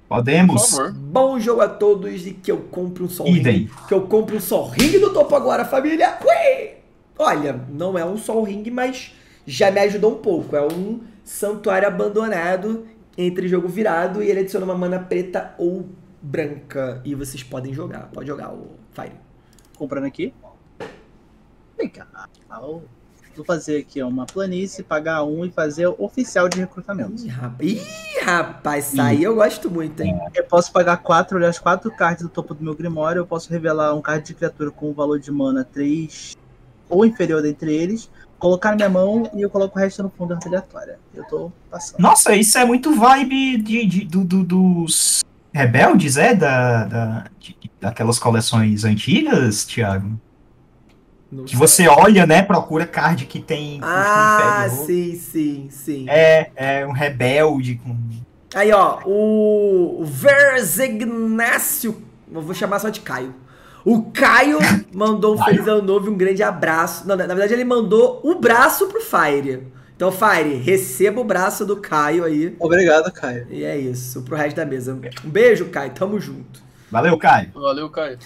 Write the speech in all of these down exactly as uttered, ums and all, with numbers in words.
Por Podemos. favor. Bom jogo a todos e que eu compre um Sol Idem. Ring. Que eu compre um Sol Ring do topo agora, família. Ui! Olha, não é um Sol Ring, mas já me ajudou um pouco. É um santuário abandonado entre jogo virado e ele adiciona uma mana preta ou branca. E vocês podem jogar. Pode jogar o Fire. Comprando aqui. Vem cá. Vou fazer aqui uma planície, pagar um e fazer oficial de recrutamento. Ih, rapaz, Ih, rapaz isso aí eu gosto muito, hein? Eu posso pagar quatro, olhar as quatro cards do topo do meu Grimório. Eu posso revelar um card de criatura com o valor de mana três ou inferior dentre eles, colocar na minha mão e eu coloco o resto no fundo da arte aleatória. Eu tô passando. Nossa, isso é muito vibe de, de- do- do- dos rebeldes, é? Da, da, de- daquelas coleções antigas, Thiago? Não Que sei. você olha, né? Procura card que tem custo Ah, inferior. sim, sim, sim. É, é um rebelde com. Aí, ó, o Verzegnácio, eu vou chamar só de Caio. O Caio mandou um Caio? feliz ano novo e um grande abraço. Não, na na verdade ele mandou o braço pro Fire. Então, Fire, receba o braço do Caio aí. Obrigado, Caio. E é isso, pro resto da mesa. Um beijo, Caio, tamo junto. Valeu, Caio. Valeu, Caio.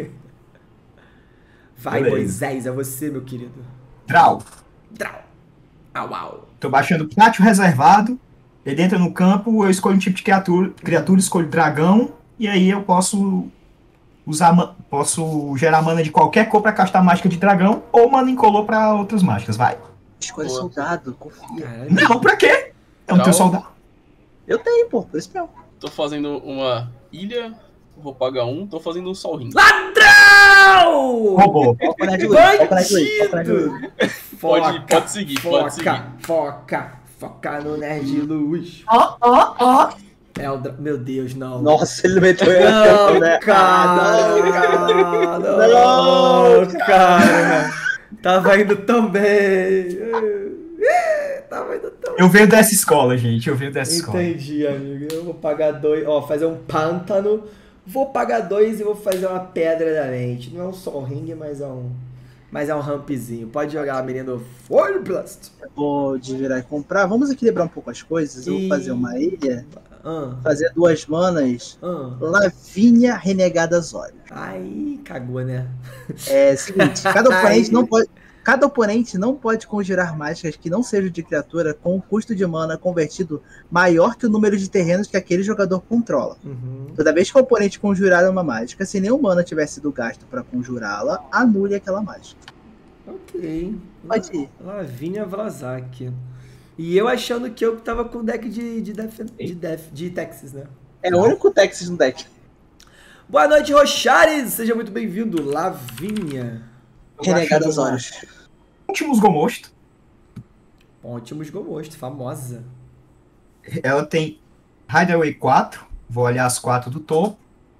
Vai, Beleza. Moisés, é você, meu querido. Draw. Drau. Au, au. Tô baixando pátio reservado. Ele entra no campo, eu escolho um tipo de criatura, criatura escolho dragão. E aí eu posso usar, ma- posso gerar mana de qualquer cor pra castar mágica de dragão. Ou mana incolor pra outras mágicas, vai. Escolha Boa. soldado, confia. Caralho. Não, pra quê? Eu não tenho Draw. soldado. Eu tenho, pô, por isso mesmo. Tô fazendo uma ilha, vou pagar um, tô fazendo um sol ring. Ladrão! Roubou. Ó, o Conrad Luz, ó, o Conrad Luz, ó, o Conrad Luz. Bandido! Pode- pode seguir, foca, pode seguir. Foca, foca no Nerd Luz. Ó, ó, ó. É o dra... Meu Deus, não. Nossa, ele meteu Não, né? cara! Não. Não, Não, cara! Tava indo tão bem! Tava indo tão bem. Eu venho dessa escola, gente. Eu venho dessa escola. Entendi, amigo. Eu vou pagar dois. Ó, fazer um pântano. Vou pagar dois e vou fazer uma pedra da mente. Não é um sol ring, mas é um. Mas é um rampzinho. Pode jogar, menino. Fire Blast. Vou desvirar e comprar. Vamos equilibrar um pouco as coisas. Eu vou E- fazer uma ilha, Ah, fazer duas manas. ah. Lavínia Renegada Zóio. Aí, cagou, né? É seguinte, cada oponente Ai. não pode. Cada oponente não pode conjurar mágicas que não sejam de criatura com um custo de mana convertido maior que o número de terrenos que aquele jogador controla. Uhum. Toda vez que o oponente conjurar uma mágica, se nenhum mana tiver sido gasto para conjurá-la, anule aquela mágica. Ok. Pode ir. Lavínia Vlasak. E eu achando que eu tava com deck de, de, def, de, def, de Texas, né? É o único Texas no deck. Boa noite, Rochares! Seja muito bem-vindo, Lavínia. Renegada Baixando Zóio. Últimos Gomosto. Ótimos gomosto, famosa. Ela tem Hideaway quatro. Vou olhar as quatro do topo.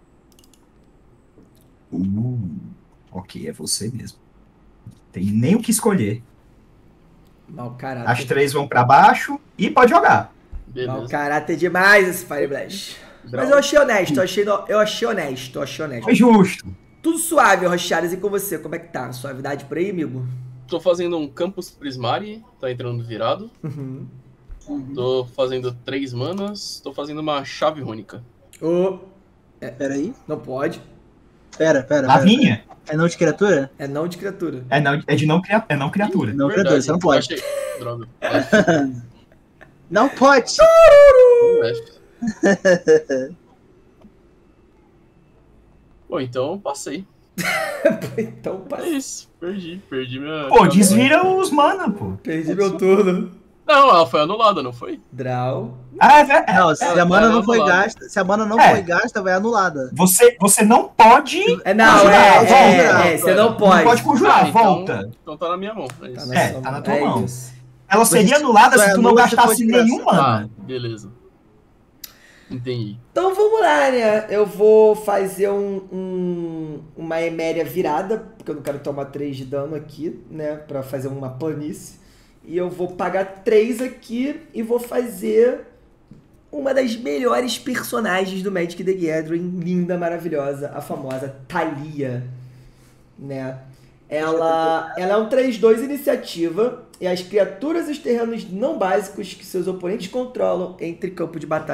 Uh, ok, é você mesmo. Tem nem o que escolher. Mau caráter. As três vão pra baixo e pode jogar. Mau Beleza. caráter demais esse Fire Blast. Mas eu achei honesto, eu achei, no- eu achei honesto, eu achei honesto. Foi justo. Tudo suave, Rochares, e com você, como é que tá? Suavidade por aí, amigo? Tô fazendo um Campus Prismari, tá entrando virado. Uhum. Tô fazendo três manas, tô fazendo uma chave única. Ô, Pera aí. não pode. Pera, pera, pera. Lavinha É não de criatura? É não de criatura. é, não, é de não, cria- é não criatura. Não criatura, você não pode. Achei. Droga. Não pode! Bom, então passei. Então, É passa. isso, perdi, perdi minha... Pô, desvira os mana, pô. Perdi meu turno. Não, ela foi anulada, não foi? Draw. Ah, é, ver- é, Não, se Ela a mana vai não foi anulada. gasta, se a mana não É. foi gasta, vai anulada. você, você não pode. É, não, conjurar, é, volta. é, é, você não Não pode. pode conjurar, Ah, então- volta. Então tá na minha mão, é Tá isso. na É, sua tá na mão. tua É mão. isso. Ela seria Você anulada só se tu não anula se gastasse for de nenhum graça. Ah, mana. beleza. Entendi. Então vamos lá, né? Eu vou fazer um, um- uma Eméria virada, porque eu não quero tomar três de dano aqui, né? Pra fazer uma planície. E eu vou pagar três aqui e vou fazer uma das melhores personagens do Magic the Gathering, linda, maravilhosa, a famosa Thalia, né? Ela, ela é um três dois iniciativa e as criaturas e os terrenos não básicos que seus oponentes controlam entre campo de batalha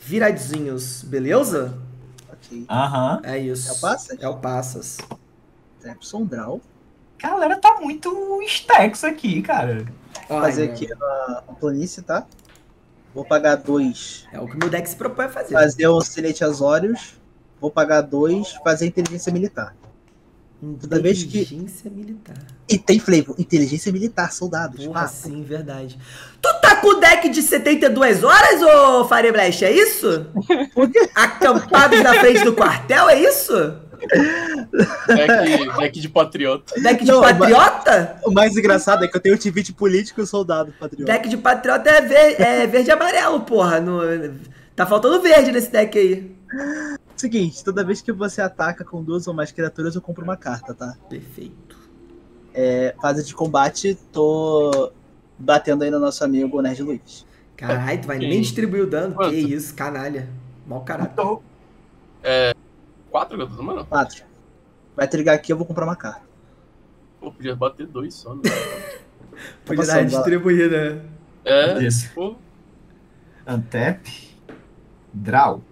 viradinhos, beleza? Ok. Aham. É isso. É o Passas? É o Passas. Epson Draw. Galera, tá muito stacks aqui, cara. Vou Ai, fazer meu. aqui a, a planície, tá? Vou pagar dois. É o que o meu deck se propõe a fazer. Fazer o Sinete Azorius. Vou pagar dois. Fazer inteligência militar. Toda vez que- Inteligência militar. E tem flavor. Inteligência militar, soldados. Porra, pá. sim, verdade. Tu tá com o deck de setenta e duas horas, ô Fire Blast, é isso? Acampados na frente do quartel, é isso? Deck, deck de patriota. Deck de Não, patriota? O mais engraçado é que eu tenho o T vinte político e o soldado patriota. Deck de patriota é, ver- é verde e amarelo, porra. No- Tá faltando verde nesse deck aí. Seguinte, toda vez que você ataca com duas ou mais criaturas, eu compro uma carta, tá? Perfeito. É, fase de combate, tô batendo aí no nosso amigo Nerd Luiz. Caralho, tu vai Sim. nem distribuir o dano. Quanto? Que isso, canalha. Mal caralho. Tô. Quatro que eu tô tomando? Quatro. Vai trigar aqui, eu vou comprar uma carta. Pô, podia bater dois só, né? Podia dar passando, distribuída. É, Isso. pô. Antep. Draw.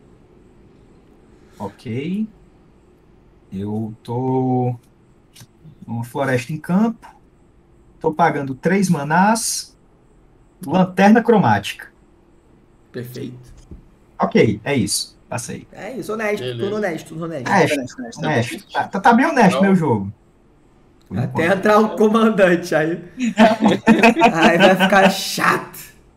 Ok. Eu tô numa floresta em campo. Tô pagando três manás. Lanterna cromática. Perfeito. Ok, é isso. Passei. É isso, honesto. Beleza. Tudo honesto, tudo honesto. Honesto, Honesto, honesto. honesto. Tá, tá bem honesto Não. meu jogo. Por Até enquanto. entrar o comandante aí. Aí vai ficar chato.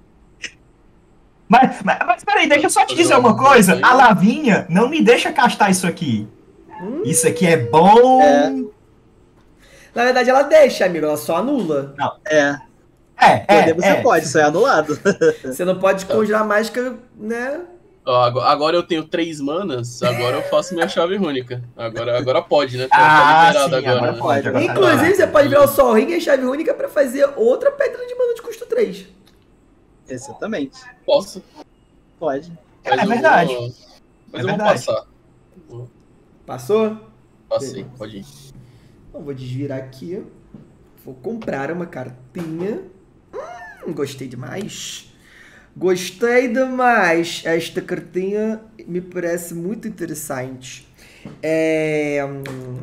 Mas, mas, mas peraí, deixa eu só te dizer uma coisa. A Lavinha não me deixa castar isso aqui. Hum. Isso aqui é bom. É. Na verdade, ela deixa, amigo. Ela só anula. É, É, é, poder você é. pode, isso é anulado. Você não pode conjurar mágica, né? Ó, agora- agora eu tenho três manas, agora eu faço minha chave única. Agora, agora pode, né? Tá Ah, liberado sim, agora né? pode, agora tá Inclusive, liberado. você pode virar o Sol Ring e a chave única pra fazer outra pedra de mana de custo três. Exatamente. Posso. Pode. Mas É eu verdade. Vou, mas É eu vou verdade. passar. Vou- Passou? Passei, pode ir. Então, vou desvirar aqui. Vou comprar uma cartinha. Hum, gostei demais. Gostei demais. Esta cartinha me parece muito interessante. É... hum,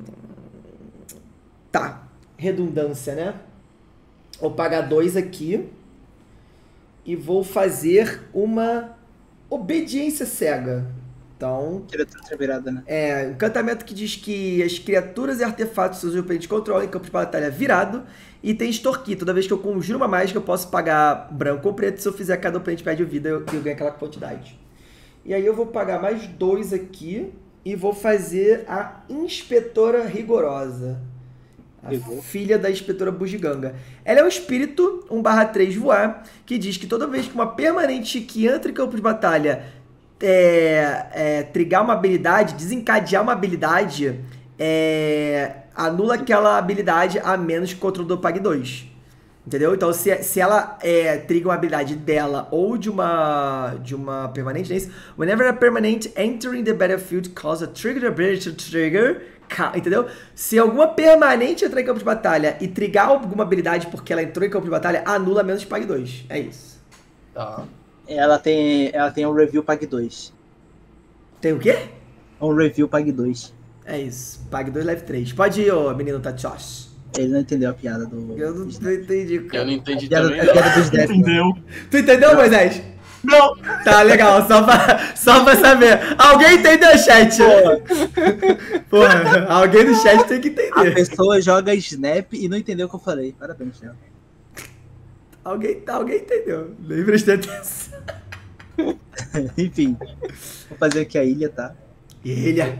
Tá. Redundância, né? Vou pagar dois aqui. E vou fazer uma obediência cega. Então, Criatura virada, né? é, encantamento que diz que as criaturas e artefatos que seus oponentes controlam em campo de batalha virado e tem extorquir. Toda vez que eu conjuro uma mágica, eu posso pagar branco ou preto. Se eu fizer, cada oponente perde vida e eu, eu ganho aquela quantidade. E aí eu vou pagar mais dois aqui e vou fazer a Inspetora Rigorosa. A Pegou. filha da Inspetora Bugiganga. Ela é um espírito, um barra três voar, que diz que toda vez que uma permanente que entra em campo de batalha é, é, trigar uma habilidade, desencadear uma habilidade, é, anula aquela habilidade a menos que o controlador pague dois. Entendeu? Então, se, se ela é, triga uma habilidade dela ou de uma, de uma permanente, né? Whenever a permanent entering the battlefield causes a trigger ability to trigger, ca- entendeu? Se alguma permanente entrar em campo de batalha e trigar alguma habilidade porque ela entrou em campo de batalha, anula menos que pague dois. É isso. Tá. Ela tem, ela tem um review Pag dois. Tem o quê? Um review Pag dois. É isso. Pague dois, leve três. Pode ir, ô menino Tachos. Ele não entendeu a piada do. Eu não, não entendi, Eu cara. não entendi A piada, também, a não. piada dos dez. Entendeu? Tu entendeu, Moisés? Não. Tá, legal. Só pra, só pra saber. Alguém entendeu, chat? Porra, alguém do chat tem que A entender. pessoa joga Snap e não entendeu o que eu falei. Parabéns, Thiago. Alguém, alguém entendeu. Nem prestei atenção. Enfim. Vou fazer aqui a ilha, tá? Ilha.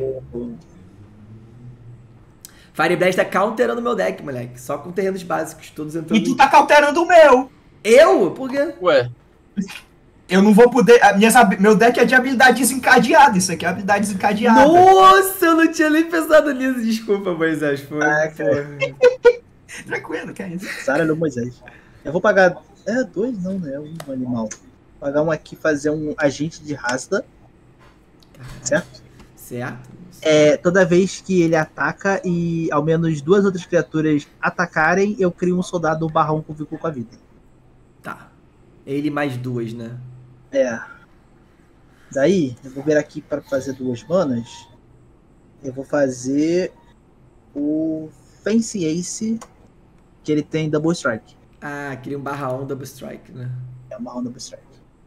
Fireblast tá counterando meu deck, moleque. Só com terrenos básicos, todos entrando. E tu tá cauterando o meu. Eu? Por quê? Ué, Eu não vou poder. a Minhas, habi- meu deck é de habilidade desencadeada. Isso aqui é habilidade desencadeada. Nossa, eu não tinha nem pensado nisso. Desculpa, Moisés. Foi, Ah, porra. Tranquilo, que é isso. Sara no Moisés. Eu vou pagar. É, dois não, né? Um animal. Vou pagar um aqui, fazer um agente de Rasta. Certo? Certo? É, toda vez que ele ataca e ao menos duas outras criaturas atacarem, eu crio um soldado barra um com vínculo com a vida. Tá. Ele mais duas, né? É. Daí, eu vou vir aqui para fazer duas manas. Eu vou fazer o Fancy Ace, que ele tem Double Strike. Ah, queria um barra um double strike, né? É uma Double Strike.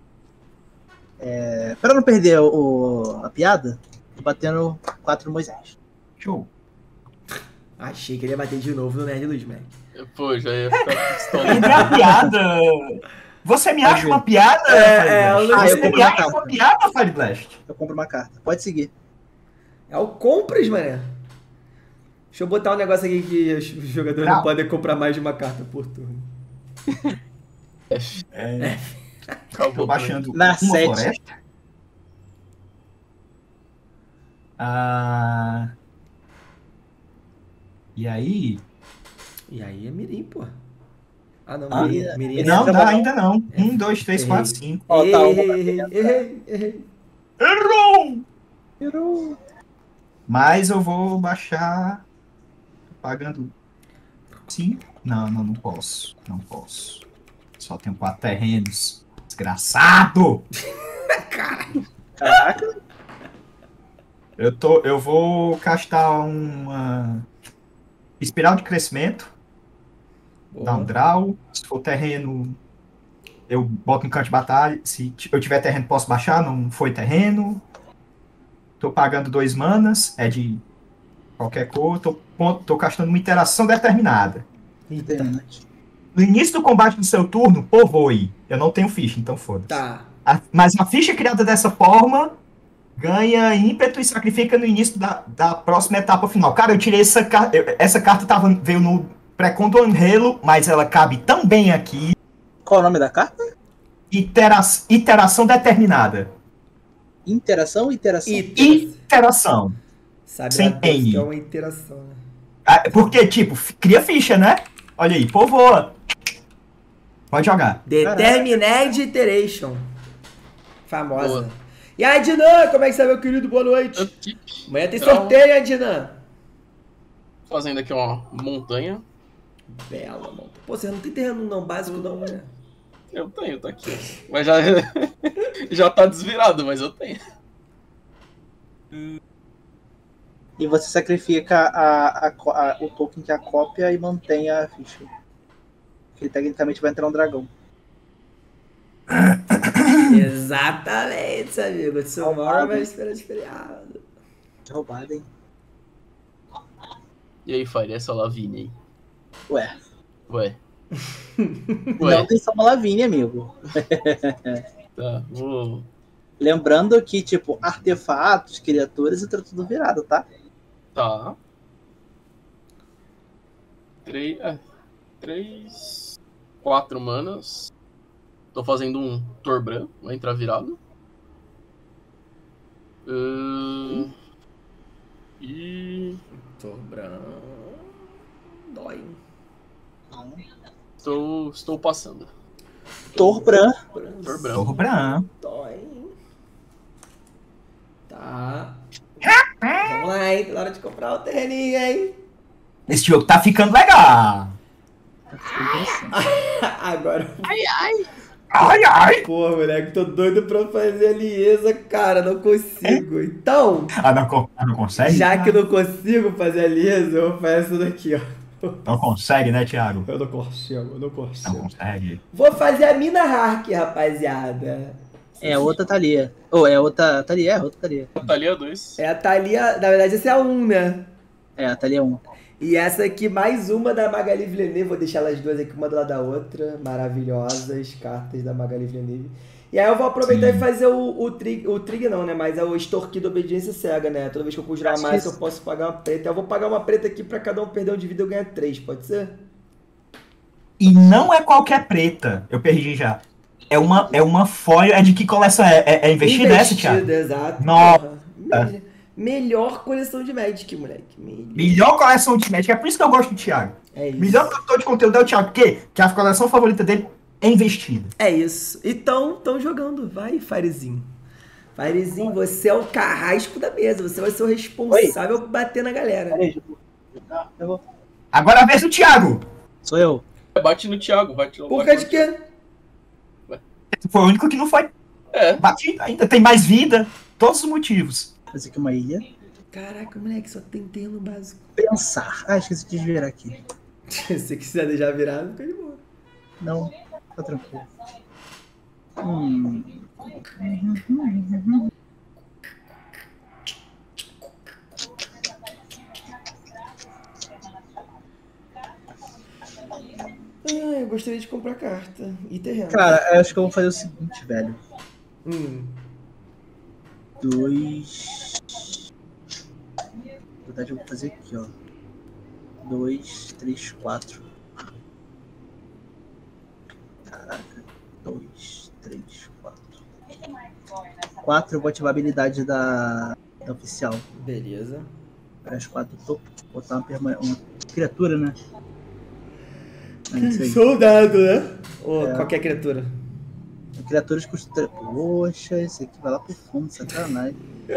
É, para não perder o, a piada, tô batendo quatro Moisés. Show. Achei que ele ia bater de novo no Nerd Luiz, Mac. Pô, já ia ficar pistola. Lembrei a piada. Você me acha uma piada? É, é, Fire eu Blast? Ah, eu Você compro me uma acha carta. uma piada, Fire Blast? Eu compro uma carta. Pode seguir. É o compras, mané. Deixa eu botar um negócio aqui que os jogadores Não. não podem comprar mais de uma carta por turno. É, Acabou. tô baixando Na uma sete. floresta. Ah, e aí? E aí é mirim, pô. Ah, não, Ah, mirim, mirim é Não, entra dá, pra- ainda não. É. Um, dois, três, Errei. quatro, cinco. Ó, tá, eu vou Errei, errei, errei. Errou! Mas eu vou baixar. Pagando cinco. Não, não, não posso. Não posso. Só tenho quatro terrenos. Desgraçado! Caraca. Eu, tô, eu vou castar uma espiral de crescimento. Dar um draw. Se for terreno, eu boto no canto de batalha. Se t- eu tiver terreno, posso baixar. Não foi terreno. Tô pagando dois manas. É de qualquer cor. Tô, pon- tô gastando uma interação determinada. Interessante. No início do combate do seu turno, povoe. Eu não tenho ficha, então foda-se. Tá. A- Mas a ficha criada dessa forma ganha ímpeto e sacrifica no início da, da próxima etapa final. Cara, eu tirei essa carta. Essa carta tava, veio no pré-con do Anhelo, mas ela cabe tão bem aqui. Qual o nome da carta? Itera, iteração determinada. Interação ou interação? Iteração. Sabe Sem lá Deus N. que é uma interação, né? Ah, Porque, tipo, f- cria ficha, né? Olha aí, povoa. Pode jogar. Determined Iteration. Famosa. Boa. E aí, Dinan, como é que está, meu querido? Boa noite. Upkeep. Amanhã tem Então- sorteio, hein, Dinan? Fazendo aqui uma montanha. Bela, mano. Pô, você não tem terreno não básico, não, né? Eu tenho, tá aqui. Mas já, já tá desvirado, mas eu tenho. E você sacrifica a, a co- a- o token que é a cópia e mantém a ficha. Que tecnicamente vai entrar um dragão. Exatamente, amigo. Seu maior vai esperar de feriado. Que roubada, hein? E aí, Fire, essa Lavigne aí? Ué. Ué. Não Ué, tem só uma Lavínia, amigo. tá. Vou... Lembrando que, tipo, artefatos, criaturas, entra tudo virado, tá? Tá. Três. É, três. Quatro manas. Tô fazendo um Torbran, vai entrar virado. Ahn, E. Tô branco. Dói. Estou, estou passando. Torbran. Torbran. Torro Bran. Dói. Tá. Vamos lá, hein? Tá na hora de comprar o terreninho, hein? Esse jogo tá ficando legal. Agora. Ai, ai. Pô, moleque, tô doido pra fazer a liesa, cara. Não consigo. Então, Ah, não, con- ah, não consegue? já que eu não consigo fazer a liesa, eu vou fazer essa daqui, ó. Não consegue, né, Thiago? Eu não consigo, eu não Não consigo. consegue. Vou fazer a Mina Hark, rapaziada. É outra Thalia. Ou é outra Thalia, é outra Thalia. Natalia dois. É a Thalia, na verdade essa é a um, né? É, a Thalia um. E essa aqui, mais uma da Magali Villeneuve. Vou deixar elas duas aqui, uma do lado da outra. Maravilhosas cartas da Magali Villeneuve. E aí eu vou aproveitar Sim. e fazer o, o, trig, o trig não, né? Mas é o extorquir da obediência cega, né? Toda vez que eu conjurar Acho mais, isso. eu posso pagar uma preta. Eu vou pagar uma preta aqui pra cada um perder um de vida e eu ganhar três, pode ser? E não é qualquer preta. Eu perdi já. É uma, é uma foil. É de que coleção é? É, é investida essa, Thiago? Exato. Nossa. porra. Me- Melhor coleção de Magic, moleque. Melhor. Melhor coleção de Magic. É por isso que eu gosto do Thiago. É isso. Melhor produtor de conteúdo é o Thiago. Por quê? Porque a coleção favorita dele é investida. É isso. Então, estão jogando. Vai, Firezinho. Firezinho, você é o carrasco da mesa. Você vai ser o responsável por bater na galera. Peraí, Ju. Ah, eu vou. Agora a vez do Thiago. Sou eu. Bate no Thiago, bate no Por causa de quê? Esse foi o único que não foi. É. Bati, ainda tem mais vida. Todos os motivos. Fazer aqui uma ilha. Caraca, moleque, só tem terreno básico. Pensar. Ah, esqueci de virar aqui. Se você quiser deixar virado, fica de boa. Não, tá tranquilo. Hum. Ah, eu gostaria de comprar carta e terreno. Cara, eu acho que eu vou fazer o seguinte, velho. Hum. Dois. Na verdade, eu vou fazer aqui, ó. Dois, três, quatro. Caraca. Dois, três, quatro. Quatro, eu vou ativar a habilidade da, da oficial. Beleza. As quatro, tô, vou botar uma, perma... uma criatura, né? É isso aí. Soldado, né? Ou É. qualquer criatura. Criaturas custam. Poxa, esse aqui vai lá pro fundo, sacanagem.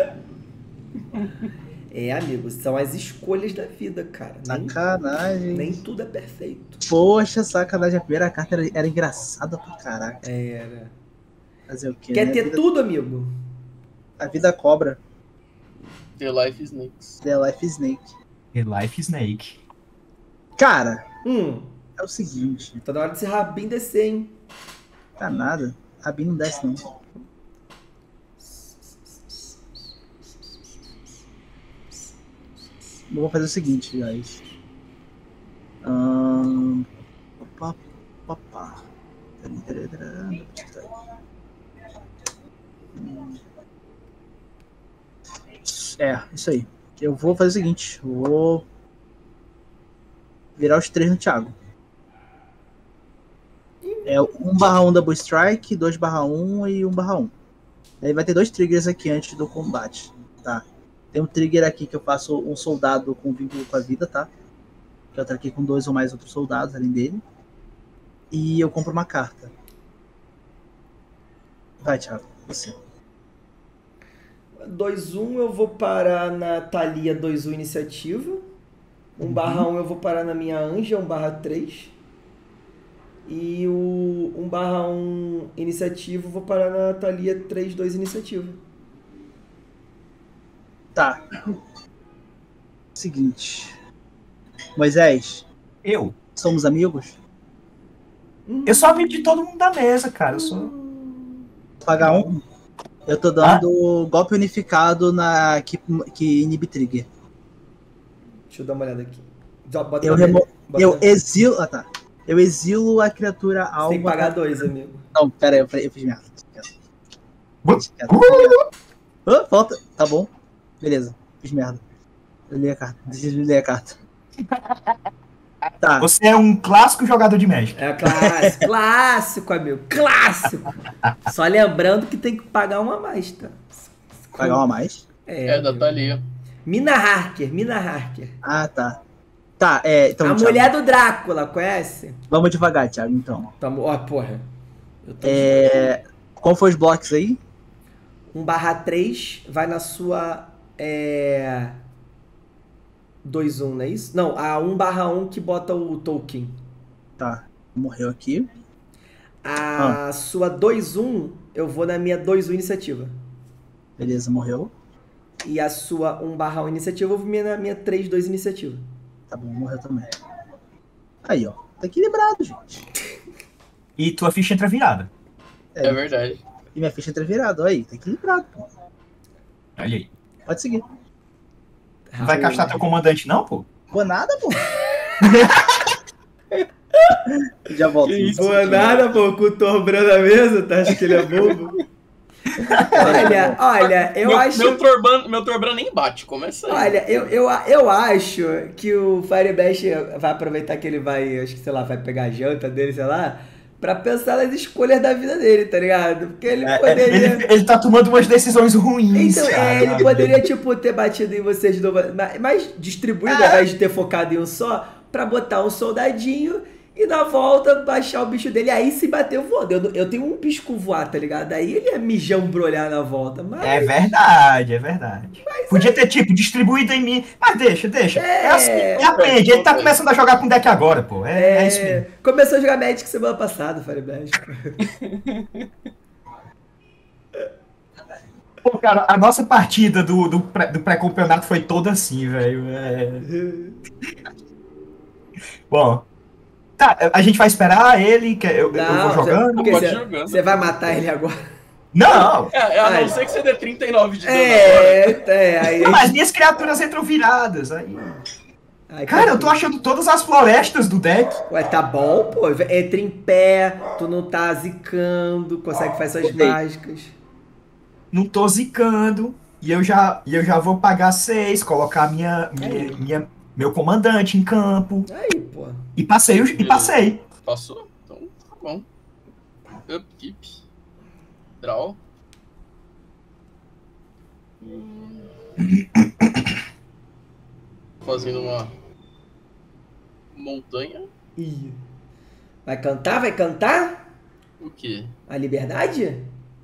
É, amigo, são as escolhas da vida, cara. Nem, Sacanagem. nem tudo é perfeito. Poxa, sacanagem. A primeira carta era, era engraçada pra caraca. Era. Fazer o quê? Quer né? ter a vida, tudo, amigo? A vida cobra. The Life Snakes. The Life Snake. The Life Snake. Cara, Hum, é o seguinte. tá na hora desse rabinho descer, hein? Tá nada. Rabinho não desce, não. Vou fazer o seguinte, guys. Ahn... Opa, opa. É, isso aí. Eu vou fazer o seguinte. Eu vou virar os três no Thiago. É um barra um Double Strike, dois barra um e um barra um. Aí vai ter dois triggers aqui antes do combate, tá? Tem um trigger aqui que eu faço um soldado com vínculo com a vida, tá? Que eu traquei com dois ou mais outros soldados além dele. E eu compro uma carta. Vai, Thiago, você. dois um eu vou parar na Thalia dois um iniciativa. um barra um eu vou parar na minha Anja um barra três. E o um barra um iniciativa eu vou parar na Thalia três dois iniciativa. Tá. Seguinte. Moisés, Eu? somos amigos? Eu sou amigo de todo mundo da mesa, cara. Eu sou. Pagar um? Eu tô dando golpe unificado na que, que inibe trigger. Deixa eu dar uma olhada aqui. Bota Eu, na- remo... bota eu na- exilo. Ah, tá. Eu exilo a criatura Você alva. tem que pagar dois, amigo. Não, pera aí, eu, falei- eu fiz merda. Uh, Ah, volta. Tá bom. Beleza, fiz merda. Eu li a carta. Deixa eu ler a carta. Tá. Você é um clássico jogador de Magic. É clássico, clássico, amigo. Clássico. Só lembrando que tem que pagar uma a mais, tá? Pagar uma a mais. É, É, da amigo. Thalia. Mina Harker, Mina Harker. Ah, tá. Tá, é. Então, a Thiago, mulher do Drácula, conhece? vamos devagar, Thiago, então. Tamo... Ó, porra. Eu tô É. Qual foi os blocos aí? um barra três vai na sua. É. dois um, não é isso? Não, a um barra um que bota o token. Tá. Morreu aqui. A sua dois um, eu vou na minha dois um iniciativa. Beleza, morreu. E a sua um barra um iniciativa, eu vou na minha três dois iniciativa. Tá bom, morreu também. Aí, ó. Tá equilibrado, gente. E tua ficha entra virada. É. É verdade. E minha ficha entra virada, aí. Tá equilibrado, pô. Olha aí. Pode seguir. Não vai castar teu comandante, não, pô? Boa nada, pô. Já volto. Que isso? Boa nada, pô, com o Torbrando na mesa, tá? Acha que ele é bobo? olha, olha, eu meu, acho. Meu Torban, meu Torban nem bate, começa aí. Olha, eu, eu, eu acho que o Firebash vai aproveitar que ele vai, acho que, sei lá, vai pegar a janta dele, sei lá, pra pensar nas escolhas da vida dele, tá ligado? Porque ele É, poderia. ele, ele tá tomando umas decisões ruins, Então, cara. é, ele poderia, tipo, ter batido em vocês de novo, mas, mas distribuído, ao invés de ter focado em um só, pra botar um soldadinho e na volta baixar o bicho dele. Aí se bater, eu vou. Eu, eu tenho um pisco voar, tá ligado? Aí ele ia me jambrolhar na volta, mas... É verdade, é verdade. Podia ter, tipo, distribuído em mim. Mas deixa, deixa. É, É. assim, é aprende. Ele tá começando a jogar com deck agora, pô. É, é isso mesmo. Começou a jogar Magic semana passada, Firebash. Pô, cara, a nossa partida do, do, pré, do pré-campeonato foi toda assim, velho. É... Bom. Tá, a gente vai esperar ele, que eu, eu vou jogando. Porque Pode você, jogando. você vai matar ele agora. Não! É, a não Ai. ser que você dê trinta e nove de dano agora. É, é, aí. Não, mas minhas criaturas entram viradas. Aí... Ai, Cara, eu tô achando todas as florestas do deck. Ué, tá bom, pô. Entra em pé, tu não tá zicando, consegue fazer suas Ok. mágicas. Não tô zicando. E eu já, e eu já vou pagar seis, colocar minha, minha, minha- meu comandante em campo. Aí, pô. E passei, o- e passei. Passou? Então, tá bom. Upkeep. Draw. Hum. Fazendo uma montanha. Ih. Vai cantar? Vai cantar? O quê? A liberdade?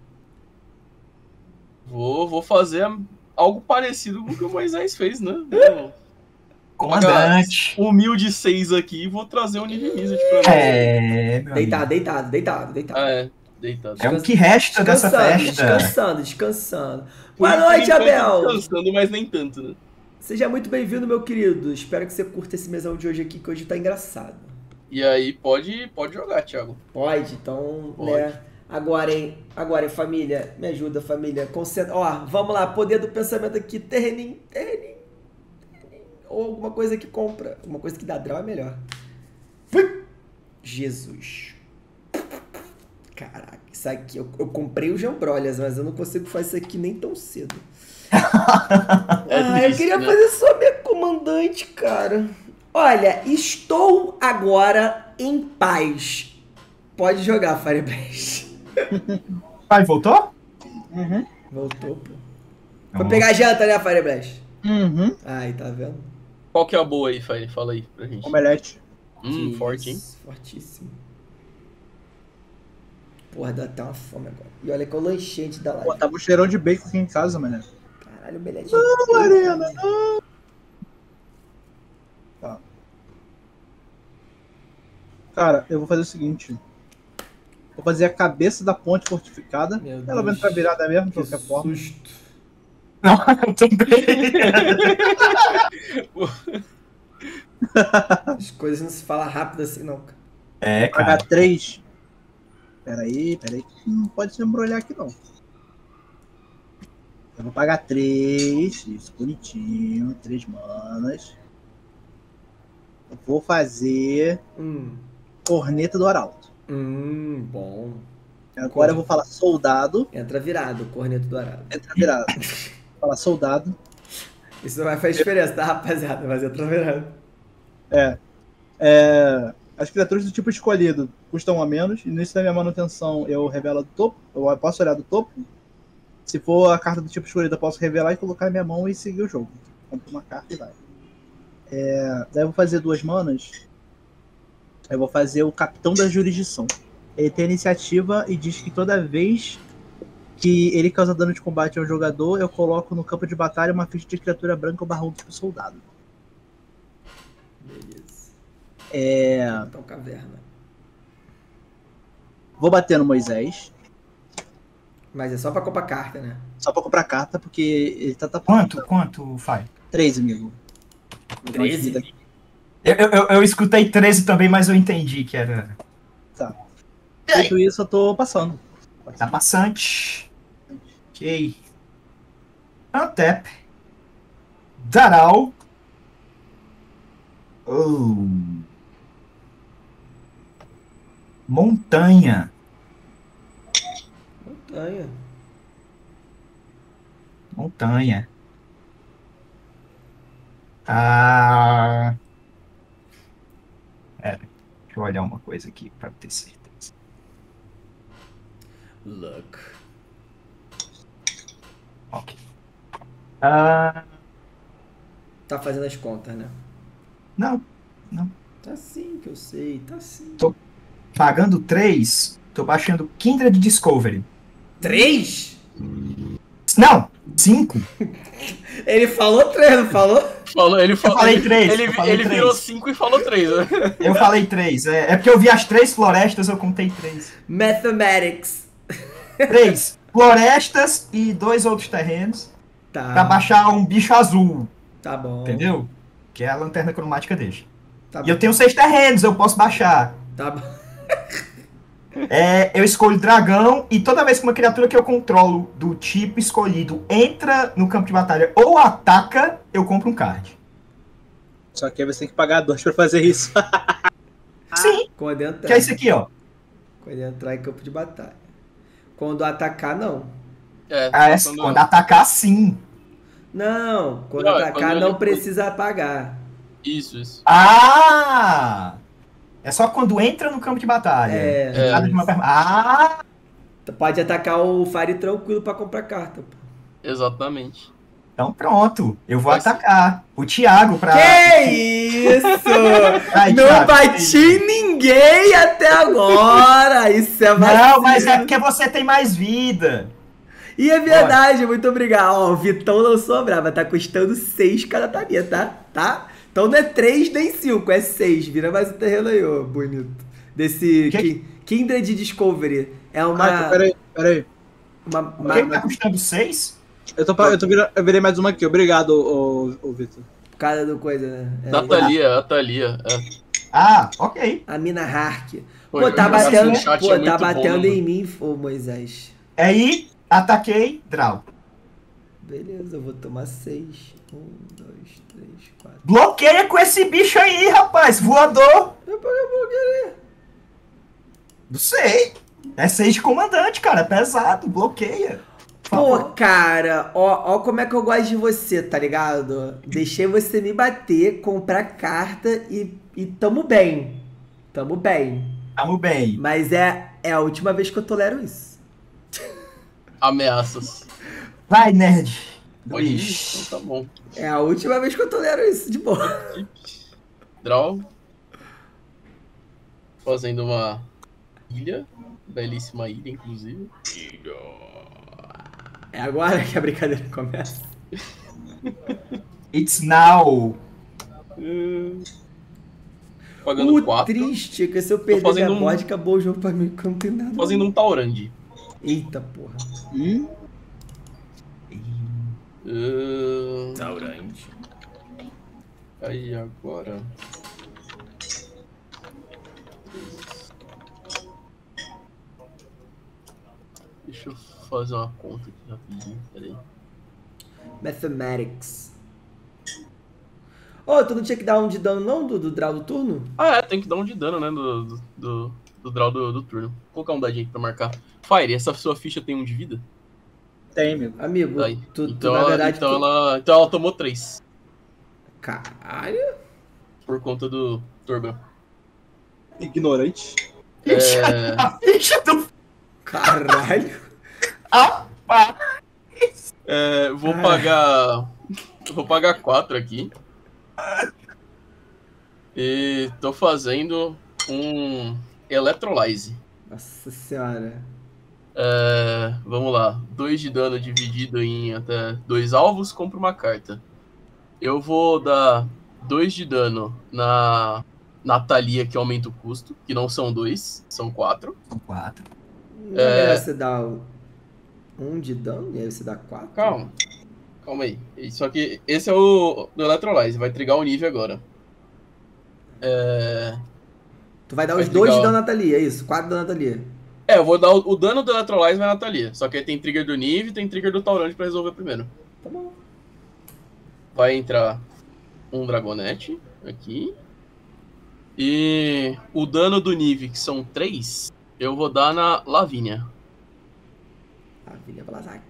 Vou, vou fazer algo parecido com o que o Moisés fez, né? Vou Comandante. humilde seis aqui e vou trazer o nível Wizard pra nós. É, meu Deitado, amigo. deitado, deitado, deitado. Ah, é. Deitado. É o que resta dessa Descansando, festa. descansando, descansando. Por- Boa por noite, enquanto, Abel. Descansando, mas nem tanto, né? Seja muito bem-vindo, meu querido. Espero que você curta esse mesão de hoje aqui, que hoje tá engraçado. E aí, pode, pode jogar, Thiago. Pode, então, Pode. né? Agora, hein? Agora, hein, família? Me ajuda, família. Concentra. Ó, vamos lá. Poder do pensamento aqui. Terreninho, terreninho, terreninho. Ou alguma coisa que compra. Alguma coisa que dá draw é melhor. Fui! Jesus. Caraca, isso aqui. Eu, eu comprei o Jambrolhas, mas eu não consigo fazer isso aqui nem tão cedo. É ah, eu triste, queria né? fazer só minha comandante, cara. Olha, estou agora em paz. Pode jogar, Fireblast. Pai, voltou? Uhum. Voltou, pô. Foi pegar janta, né, Fireblast? Uhum. Ai, tá vendo? Qual que é a boa aí, Fire? Fala aí pra gente. Omelete. Hum, Isso, forte, hein? Fortíssimo. Porra, dá até uma fome agora. E olha que eu lanchei antes da Pô, live. tava um cheirão de bacon aqui em casa, mano. Caralho, o Belete. Não, Arena, não. Tá. Cara, eu vou fazer o seguinte. Vou fazer a cabeça da ponte fortificada. Meu Ela vai Deus. entrar virada mesmo, de Que qualquer forma. susto. Não, eu também. As coisas não se falam rápido assim, não, cara. É, Pagar cara. três. Peraí, peraí. que Não pode se embrulhar aqui, não. Eu vou pagar três. Isso, bonitinho. Três manas. Eu vou fazer Hum. corneta do arauto. Hum, bom. Agora eu vou falar soldado. Entra virado, o corneto dourado. Entra virado. Vou falar soldado. Isso não vai fazer diferença, tá, rapaziada? Mas entra virado. É. É. As criaturas do tipo escolhido custam um a menos. E no início da minha manutenção eu revelo do topo. Eu posso olhar do topo. Se for a carta do tipo escolhido, eu posso revelar e colocar na minha mão e seguir o jogo. Compro uma carta e vai. É, daí eu vou fazer duas manas. Eu vou fazer o Capitão da Jurisdição. Ele tem a iniciativa e diz que toda vez que ele causa dano de combate ao jogador, eu coloco no campo de batalha uma ficha de criatura branca ou barrão tipo soldado. Beleza. É, Então, caverna. vou bater no Moisés. Mas é só pra comprar carta, né? Só pra comprar carta, porque ele tá tapando. Quanto? Quanto, Fai? Três, amigo. treze? Eu, eu, eu- eu escutei treze também, mas eu entendi que era. Feito isso, eu tô passando. Tá passante. Ok. Untap. Daral. Oh. Montanha. Montanha. Montanha. Ah. Pera, deixa eu olhar uma coisa aqui pra ter certeza. Look. Ok. Ah. Tá fazendo as contas, né? Não. Tá sim, que eu sei. Tá sim. Pagando três, tô baixando Kindred Discovery. Três? Não, cinco. Ele falou três, não falou? Falou, ele falou, falei ele, três, Ele, eu falei ele três. virou cinco e falou três, né? Eu falei três. É, é porque eu vi as três florestas, eu contei três. Mathematics. Três. florestas e dois outros terrenos Tá. pra baixar um bicho azul, Tá bom. entendeu? Que é a lanterna cromática dele. Tá E bom. eu tenho seis terrenos, eu posso baixar. Tá bom. É, eu escolho dragão e toda vez que uma criatura que eu controlo do tipo escolhido entra no campo de batalha ou ataca, eu compro um card. Só que aí você tem que pagar dois pra fazer isso. Sim, Quando entrar. que é isso aqui, ó. Quando entrar em campo de batalha. Quando atacar, não. É, Ah, é, quando- quando atacar, sim. Não, quando Não, atacar quando não ele- precisa pagar. Isso, isso. Ah! É só quando entra no campo de batalha. É. Entrada de uma perma- Ah! Pode atacar o Fire tranquilo pra comprar carta. Pô. Exatamente. Então pronto, eu vou Vai ser. atacar. O Thiago pra. Que isso! Ai, Não Thiago, bati em ninguém até agora! Isso é vacilo. Não, mas é porque você tem mais vida. E é verdade, muito obrigado. Ó, o Vitão não sobrava, tá custando seis cada talinha, tá? Tá? Então não é três nem cinco, é seis. Vira mais um terreno aí, ó, bonito. Desse Que- Ki- Kindred Discovery. É uma... Ah, peraí, peraí. uma, O uma- que tá custando seis? Eu, tô, pa- eu, tô virando, eu virei mais uma aqui. Obrigado, ô, ô, ô Vitor. por causa do coisa, né? É, Natalia, a Thalia. É. Ah, ok. a Mina Hark. Pô, Pô, tá a jogação batendo, no chat pô, é tá muito batendo boa, em mim, ô Moisés. Aí, ataquei, draw. Beleza, eu vou tomar seis. Um, dois, três, quatro. Bloqueia com esse bicho aí, rapaz, voador. Eu paguei um pouquinho. Não sei. É seis de comandante, cara, é pesado, bloqueia. Por Pô, favor. cara, ó, ó como é que eu gosto de você, tá ligado? Deixei você me bater, comprar carta e, e tamo bem. Tamo bem. Tamo bem. Mas é, é a última vez que eu tolero isso. Ameaças. Vai, nerd. Pode ir? Ixi. Então tá bom. É a última vez que eu tolero isso, de boa. Draw. Fazendo uma ilha. Belíssima ilha, inclusive. É agora que a brincadeira começa. It's now. Pagando O quatro. triste é que se eu perder fazendo minha um- mod, acabou o jogo pra mim, que eu não tenho nada. Fazendo um Taurandi. Eita porra. Hum? Uh, Taurante. aí agora. Deixa eu fazer uma conta aqui rapidinho. Peraí. Mathematics. Ô, tu não tinha que dar um de dano não do, do draw do turno? Ah, é, tem que dar um de dano, né? Do, do, do, do draw do, do turno. Vou colocar um dadinho aqui pra marcar. Fire, essa sua ficha tem um de vida? Tem, amigo. Amigo, Aí. tu, tu, então, na ela, verdade... então, tu... ela, então ela tomou três. Caralho. Por conta do Turban. Ignorante. É, A ficha do. Caralho. Ah, pá. é, vou Ah. pagar. Vou pagar quatro aqui. E tô fazendo um Electrolyze. Nossa senhora. É, vamos lá. dois de dano dividido em até dois alvos, compro uma carta. Eu vou dar dois de dano na Natalia, que aumenta o custo, que não são dois, são quatro. São quatro. Não é melhor você dar um de dano e aí você dá quatro? Calma. Calma aí. Só que esse é o do Electrolyze, vai trigar o nível agora. É, Tu vai dar Vai os dois de ligar, ó. dano na Natalia, é isso? Quatro da Natalia. é eu vou dar o, o dano do Electrolyze vai na Natalia. Só que aí tem trigger do Nive e tem trigger do Taurante pra resolver primeiro. Tá bom. Vai entrar um Dragonete aqui. E o dano do Nive, que são três, eu vou dar na Lavínia. Maravilha, Blazak.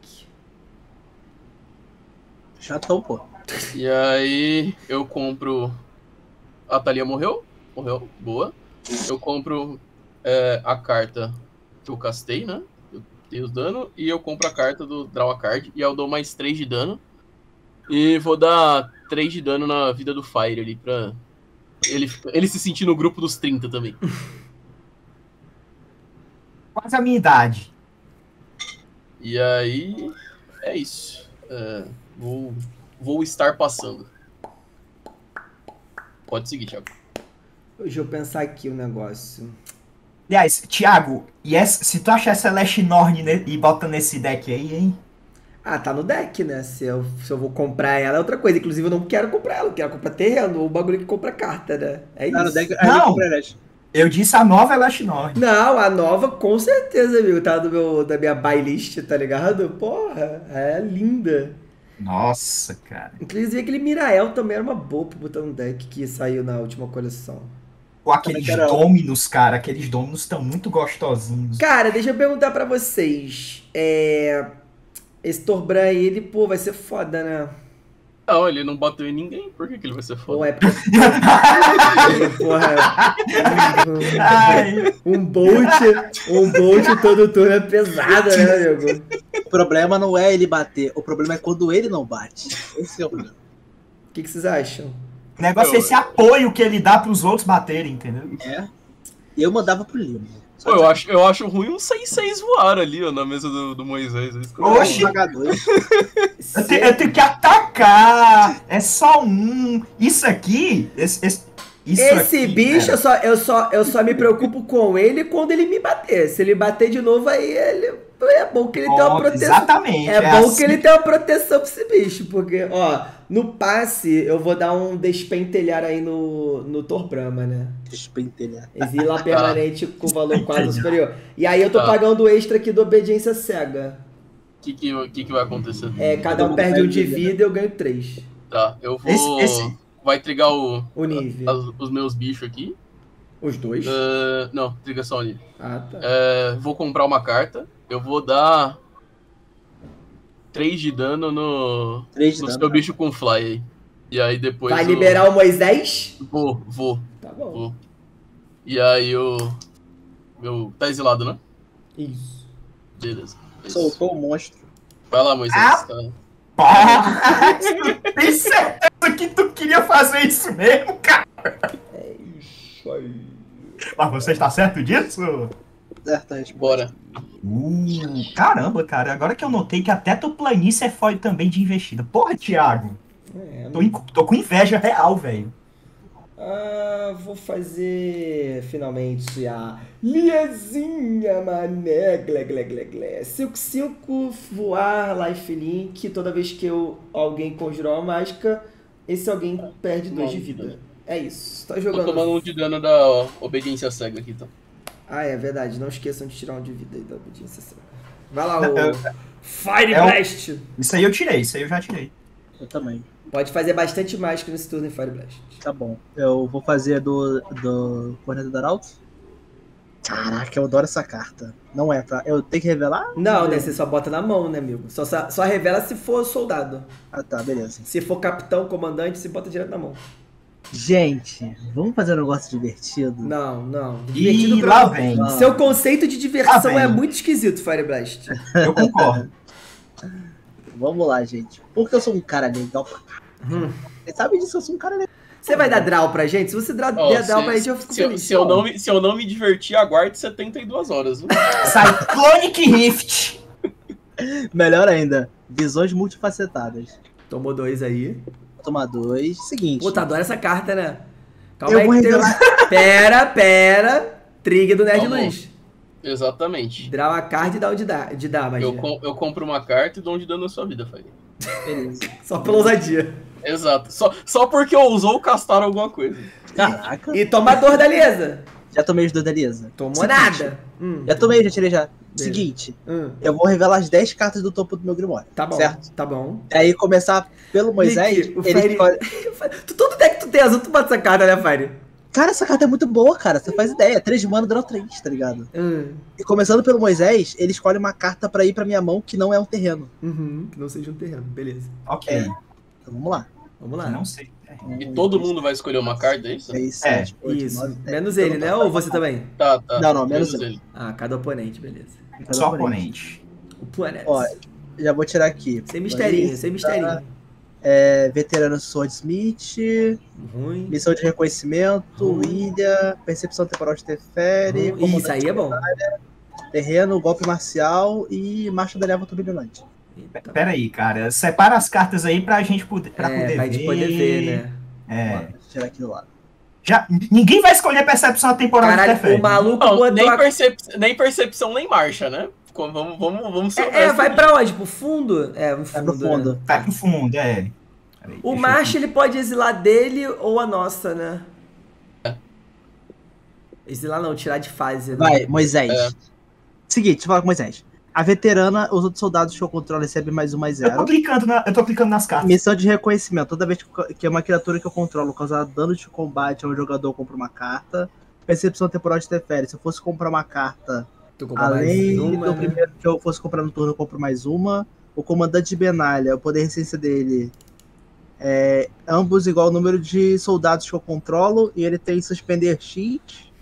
Chatão, pô. E aí eu compro. A Thalia morreu? Morreu, boa. Eu compro é, a carta que eu castei, né? Eu tenho os danos. E eu compro a carta do Draw a Card. E eu dou mais três de dano. E vou dar três de dano na vida do Fire ali pra ele, ele se sentir no grupo dos trinta também. Quase a minha idade. E aí é isso. É, vou, vou estar passando. Pode seguir, Thiago. Deixa eu pensar aqui um negócio. Aliás, Thiago, e essa, se tu achar essa Lash Norn ne- e bota nesse deck aí, hein? Ah, tá no deck, né? Se eu, se eu vou comprar ela é outra coisa. Inclusive, eu não quero comprar ela, eu quero comprar terreno, ou o bagulho que compra carta, né? É Tá no isso. deck. Não. Não! Eu disse a nova Lash Norn. Não, a nova com certeza, amigo. Tá do meu, da minha buy list, tá ligado? Porra, é linda. Nossa, cara. Inclusive, aquele Mirael também era uma boa pra botar no deck que saiu na última coleção. Pô, aqueles Também quero- Dominus, cara, aqueles Dominus estão muito gostosinhos. Cara, deixa eu perguntar pra vocês. É... Esse Torbran aí, ele, pô, vai ser foda, né? Não, ele não bateu em ninguém. Por que, que ele vai ser Pô, foda? é porque... Porra, Ai, um Bolt, um Bolt todo turno é pesado, né, amigo? O problema não é ele bater, o problema é quando ele não bate. Esse é o problema. O que, que vocês acham? o negócio é esse apoio que ele dá pros outros baterem, entendeu? É. Eu mandava pro Lima. Pô, eu acho, eu acho ruim um seis seis voar ali, ó, na mesa do, do Moisés. É isso que eu acho. Oxi. Jogador. Eu, te- eu tenho que atacar! É só um. Isso aqui. Esse, esse, isso Esse aqui, bicho, cara, eu só, eu, só, eu só me preocupo com ele quando ele me bater. Se ele bater de novo, aí ele. É bom que ele tenha uma pronto, proteção. exatamente. É bom assim. que ele tenha uma proteção pra esse bicho, porque, ó, no passe eu vou dar um despentelhar aí no, no Torbrama, né? Despentelhar. Exila permanente com valor quatro Despentelhar. superior. E aí eu tô Tá. pagando o extra aqui do Obediência Cega. O que, que, que, que vai acontecer? É, cada um mundo perde um perde, de né? vida e eu ganho três. Tá, eu vou. Esse- esse- Vai trigar o, O nível. as- os meus bichos aqui. Os dois? Ah, não, triga só o nível. Ah, tá. É, vou comprar uma carta. Eu vou dar três de dano no, Três de no dano. seu bicho com fly aí. E aí depois. Vai eu- liberar o Moisés? Vou, vou, Tá bom. vou. E aí eu. Meu. Tá exilado, né? Isso. Beleza. É isso. Soltou o monstro. Vai lá, Moisés. Ah. Tá. Pá, tem certeza que tu queria fazer isso mesmo, cara? É isso aí. Mas você está certo disso? Certa resposta. Bora. Uh, caramba, cara. Agora que eu notei que até tua planície é foda também de investida. Porra, Thiago. É, Tô, em- tô com inveja real, velho. Ah, vou fazer finalmente a Liazinha, mané, glé, glé, glé, glé. cinco cinco, voar, lifelink. Toda vez que eu, alguém conjurou uma mágica, esse alguém perde dois de vida. É isso. Tá Tô jogando. tomando um de dano da obediência cega aqui, então. Ah, é verdade. Não esqueçam de tirar um de vida aí da obediência cega. Vai lá, Não, o eu- Fire é o- Blast. Isso aí eu tirei, isso aí eu já tirei. Eu também. Pode fazer bastante mágica nesse turno em Fire Blast. Tá bom. Eu vou fazer do, do Corneta da Arauto. Caraca, eu adoro essa carta. Não é, tá? Eu tenho que revelar? Não, né? Você só bota na mão, né, amigo? Só, só, só revela se for soldado. Ah, tá, beleza. Se for capitão, comandante, você bota direto na mão. Gente, vamos fazer um negócio divertido? Não, não. E pra- lá vem. Não. Seu conceito de Lá diversão vem. é muito esquisito, Fire Blast. Eu concordo. Vamos lá, gente. Porque eu sou um cara legal pra caralho. Hum. Você sabe disso, eu sou um cara legal. Você vai dar draw pra gente? Se você dra- Ó, der draw se- pra gente, eu fico se, eu- feliz. se eu não me, se eu não me divertir, aguarde setenta e duas horas. Viu? Cyclonic Rift. Melhor ainda, visões multifacetadas. Tomou dois aí. Vou tomar dois. Seguinte. Pô, tá adora essa carta, né? Calma Eu aí vou que tem... revelar- Pera, pera. Trigger do Nerd Vamos. Luz. Exatamente. Draw a card e dá onde dá, de dar, magia. Eu, com- eu compro uma carta e dou um de dano na sua vida, Fagner. Beleza. Só pela ousadia. Exato. Só, só porque ousou castar alguma coisa. Caraca. E toma dor da Liesa. Já tomei os dois da Liesa. Tomou Seguinte. nada. Hum, Já tomei, já tirei já. Beleza. Seguinte, hum. eu vou revelar as dez cartas do topo do meu Grimório. Tá bom, Certo? tá bom. Aí começar pelo Moisés, Nick, o ele Fire- escolhe... Tu, todo deck que tu tem azul, tu bota essa carta, né, Fire? Cara, essa carta é muito boa, cara. Você faz ideia. três de mana, draw três, tá ligado? Hum, E começando pelo Moisés, ele escolhe uma carta pra ir pra minha mão que não é um terreno. uhum, que não seja um terreno, beleza. Ok. É. Então vamos lá. Vamos lá. Eu não sei. E todo mundo vai escolher uma carta, é isso? seis, É, sete, oito, Isso. nove, dez. Menos ele, né? Ou você também? Tá, tá. Não, não, menos ele. Ah, cada oponente, beleza. Só oponente. O Planet. Ó, já vou tirar aqui. Sem misterinho, sem misterinho. É, veterano Swordsmith, Ruim. missão de reconhecimento, Hum. ilha, percepção temporal de Teferi, Ruim. Isso aí é bom. terreno, golpe marcial e marcha da leva turbilhante. Eita. Pera aí, cara. Separa as cartas aí pra gente poder, pra é, poder pra ver. gente poder ver, né? É. Ó, deixa eu tirar aqui do lado. Já, ninguém vai escolher percepção temporal de Caralho, interfere. o maluco Não, botou nem, a... percep... nem percepção, nem marcha, né? Vamos, vamos, vamos ser É, é, honestos vai aqui. pra onde? Pro fundo? É, no Vai fundo. pro fundo. Né? Vai pro fundo, é. Peraí, O deixa eu- macho, ele pode exilar dele ou a nossa, né? Exilar não, tirar de fase, né? Vai, Moisés. É. Seguinte, deixa eu falar com Moisés. A veterana, os outros soldados que eu controlo recebem mais um, mais Eu tô zero. clicando, na, eu tô clicando nas cartas. Missão de reconhecimento. Toda vez que que é uma criatura que eu controlo causar dano de combate a um jogador, eu compro uma carta. Percepção temporal de interfere. Se eu fosse comprar uma carta, Tu compra mais além uma, do né? primeiro que eu fosse comprar no turno, eu compro mais uma. O comandante de Benalha, o poder de resistência dele é ambos igual ao número de soldados que eu controlo. E ele tem suspender X.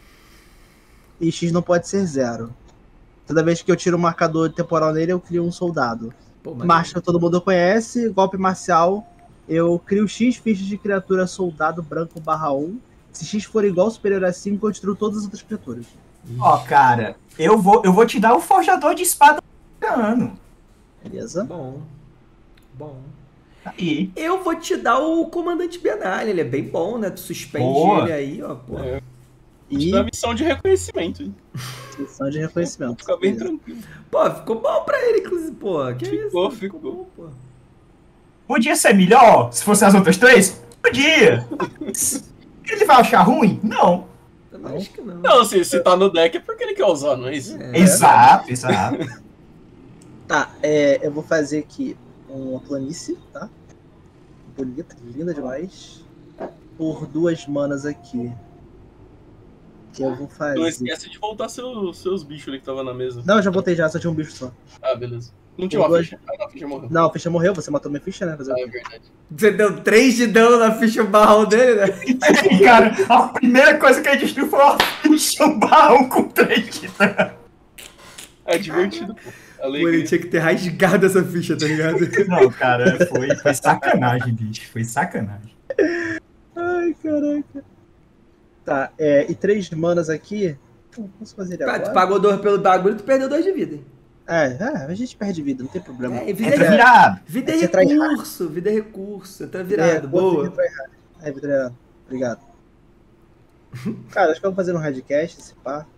E X não pode ser zero. Toda vez que eu tiro um marcador temporal nele, eu crio um soldado. Pô, mas- Marcha todo mundo conhece. Golpe marcial. Eu crio X fichas de criatura soldado branco barra um. Se X for igual ou superior a cinco, eu destruo todas as outras criaturas. Ó, cara, eu vou, eu vou te dar o forjador de espada ano. Beleza? Bom. Bom. Aí. Eu vou te dar o comandante Benalha, ele é bem bom, né? Tu suspende Boa. ele aí, ó, pô. É. E Da missão de reconhecimento. hein? missão de reconhecimento. Fica bem Beleza. tranquilo. Pô, ficou bom pra ele, inclusive, pô. Que Ficou, isso? ficou. bom, pô. Podia ser melhor se fossem as outras três? Podia. Ele vai achar ruim? Não. Eu acho que não. Não, se, se tá no deck é porque ele quer usar, não é isso? É. Exato, exato. Tá, é, eu vou fazer aqui uma planície, tá? Bonita, linda demais. Por duas manas aqui. Que eu vou fazer. Não esquece de voltar seu, seus bichos ali que tava na mesa. Não, eu já botei já, só tinha um bicho só. Ah, beleza. Não tinha uma Duas- ficha? Ah, não, a ficha morreu. Não, a ficha morreu, você matou minha ficha, né? Fazer o Ah, é quê? verdade. Você deu três de dano na ficha barrel dele, né? Cara, a primeira coisa que ele destruiu foi uma ficha um barrão com três de dano. É divertido, pô. Pô, ele Alegria. tinha que ter rasgado essa ficha, tá ligado? Não, cara, foi, foi sacanagem, bicho. Foi sacanagem. Ai, caraca. Tá, é, e três manas aqui. Pô, posso fazer ele Cara, tu agora? pagou dois pelo bagulho, tu perdeu dois de vida, hein? É, é, a gente perde vida, não tem problema. É, vida Entra é, virado. vida Você é traz recurso, vida é recurso. Entra virado, É, boa. É, Vitor, obrigado. Cara, acho que eu vou fazer um radcast, esse pá.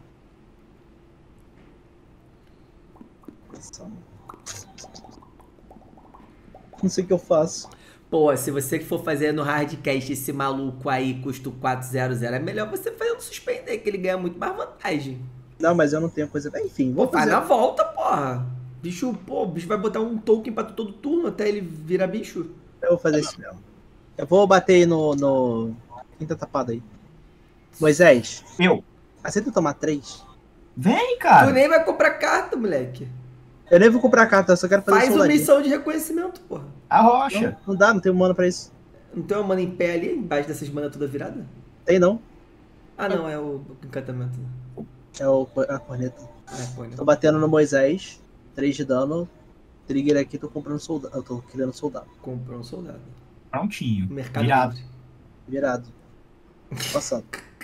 Não sei o que eu faço. Pô, se você que for fazer no hardcast esse maluco aí custa quatrocentos, é melhor você fazer no suspender, que ele ganha muito mais vantagem. Não, mas eu não tenho coisa. Enfim, Pô, vou faz fazer. na volta, porra. Bicho, pô, o bicho vai botar um token pra tu todo turno até ele virar bicho. Eu vou fazer isso mesmo. Eu vou bater aí no. no... Quem tá tapado aí? Moisés, Eu. aceita tomar três? Vem, Tu cara. nem vai comprar carta, moleque. Eu nem vou comprar carta, eu só quero fazer Faz uma soldadinho. missão de reconhecimento, porra. A rocha. Não, não dá, não tenho mana pra isso. Não tem uma mana em pé ali, embaixo dessas manas toda virada? Tem não. Ah, não, é o encantamento. É o, a corneta. É, pô, né? Tô batendo no Moisés. três de dano. Trigger aqui, tô comprando soldado. Eu tô criando soldado. Comprou um soldado. Prontinho. Mercado Virado. Livre. Virado. Passando.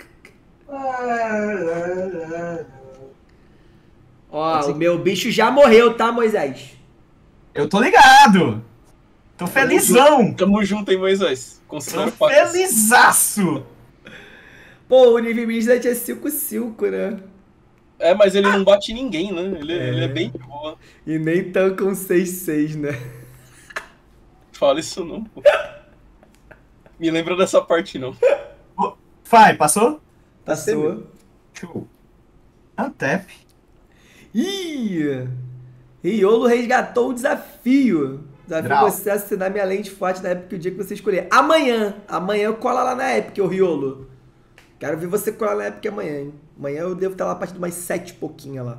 Ó, o meu bicho já morreu, tá, Moisés? Eu tô ligado. Tô felizão. Tamo junto, hein, Moisés? Tô Considero facas. felizaço. Pô, o nível Midnight é cinco cinco, né? É, mas ele não bate ninguém, né? Ele é, É. ele é bem de boa. E nem tanca um seis seis, né? Fala isso não, pô. Me lembra dessa parte, não. Vai, passou? Passou. Show. Untap. Ih! Riolo resgatou o desafio. Desafio Drau. você assinar minha lente forte na Epic o dia que você escolher. Amanhã! Amanhã cola lá na Epic, ô Riolo. Quero ver você colar na Epic amanhã, hein? Amanhã eu devo estar lá a partir de umas sete e pouquinho lá.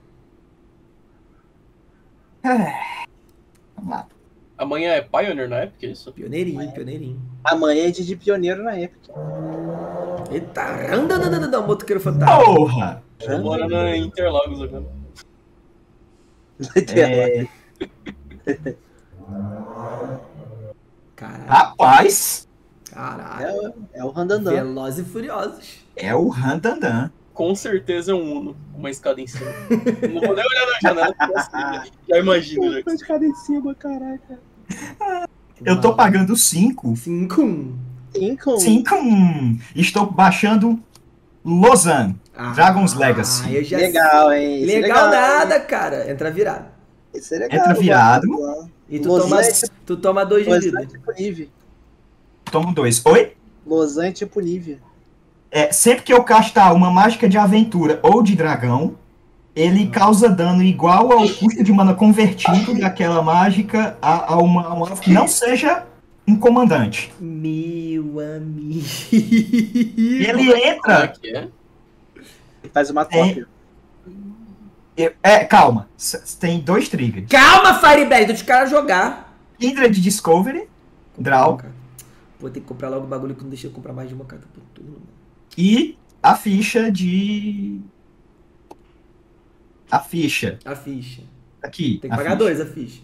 Vamos lá. Amanhã é Pioneer na época, é isso? Pioneirinho, pioneirinho. Amanhã é dia de pioneiro na Epic. Eita, anda, anda, anda, anda, motoqueiro fantasma. Porra. Tô morando em Interlagos agora. É, Caralho, rapaz, caralho. É, é o Randandan. Velozes e Furiosos. é o Randandan. Com certeza é um Uno, uma escada em cima. Não vou nem olhar na janela, porque assim, já, já imagino. Já. Escada em cima, caraca. Eu tô pagando cinco. cinco um. Sim, Cinco. Cinco. Estou baixando Lausanne. Ah, Dragon's Legacy. Ah, eu já Legal, hein? Isso é Legal, legal, nada, hein? cara. Entra virado. Isso é legal. Entra virado. E tu Lausanne toma, é tipo- tu toma dois de Lausanne é vida. tipo Nive. Tomo dois. Oi? Lausanne é tipo Nive. É, sempre que eu castar uma mágica de aventura ou de dragão, ele causa dano igual ao custo de mana convertido daquela mágica a, a uma, a um alvo que não seja um comandante. Meu amigo. E ele Como é entra. que é? Ele faz uma cópia. É, calma. S- Tem dois triggers: Calma, Firebag, deixa o cara jogar. Kindred Discovery, Draw, Pô, tem que comprar logo o bagulho que não deixa eu comprar mais de uma carta por turno. e a ficha de. A ficha. A ficha. Aqui. Tem que a pagar ficha. dois a ficha.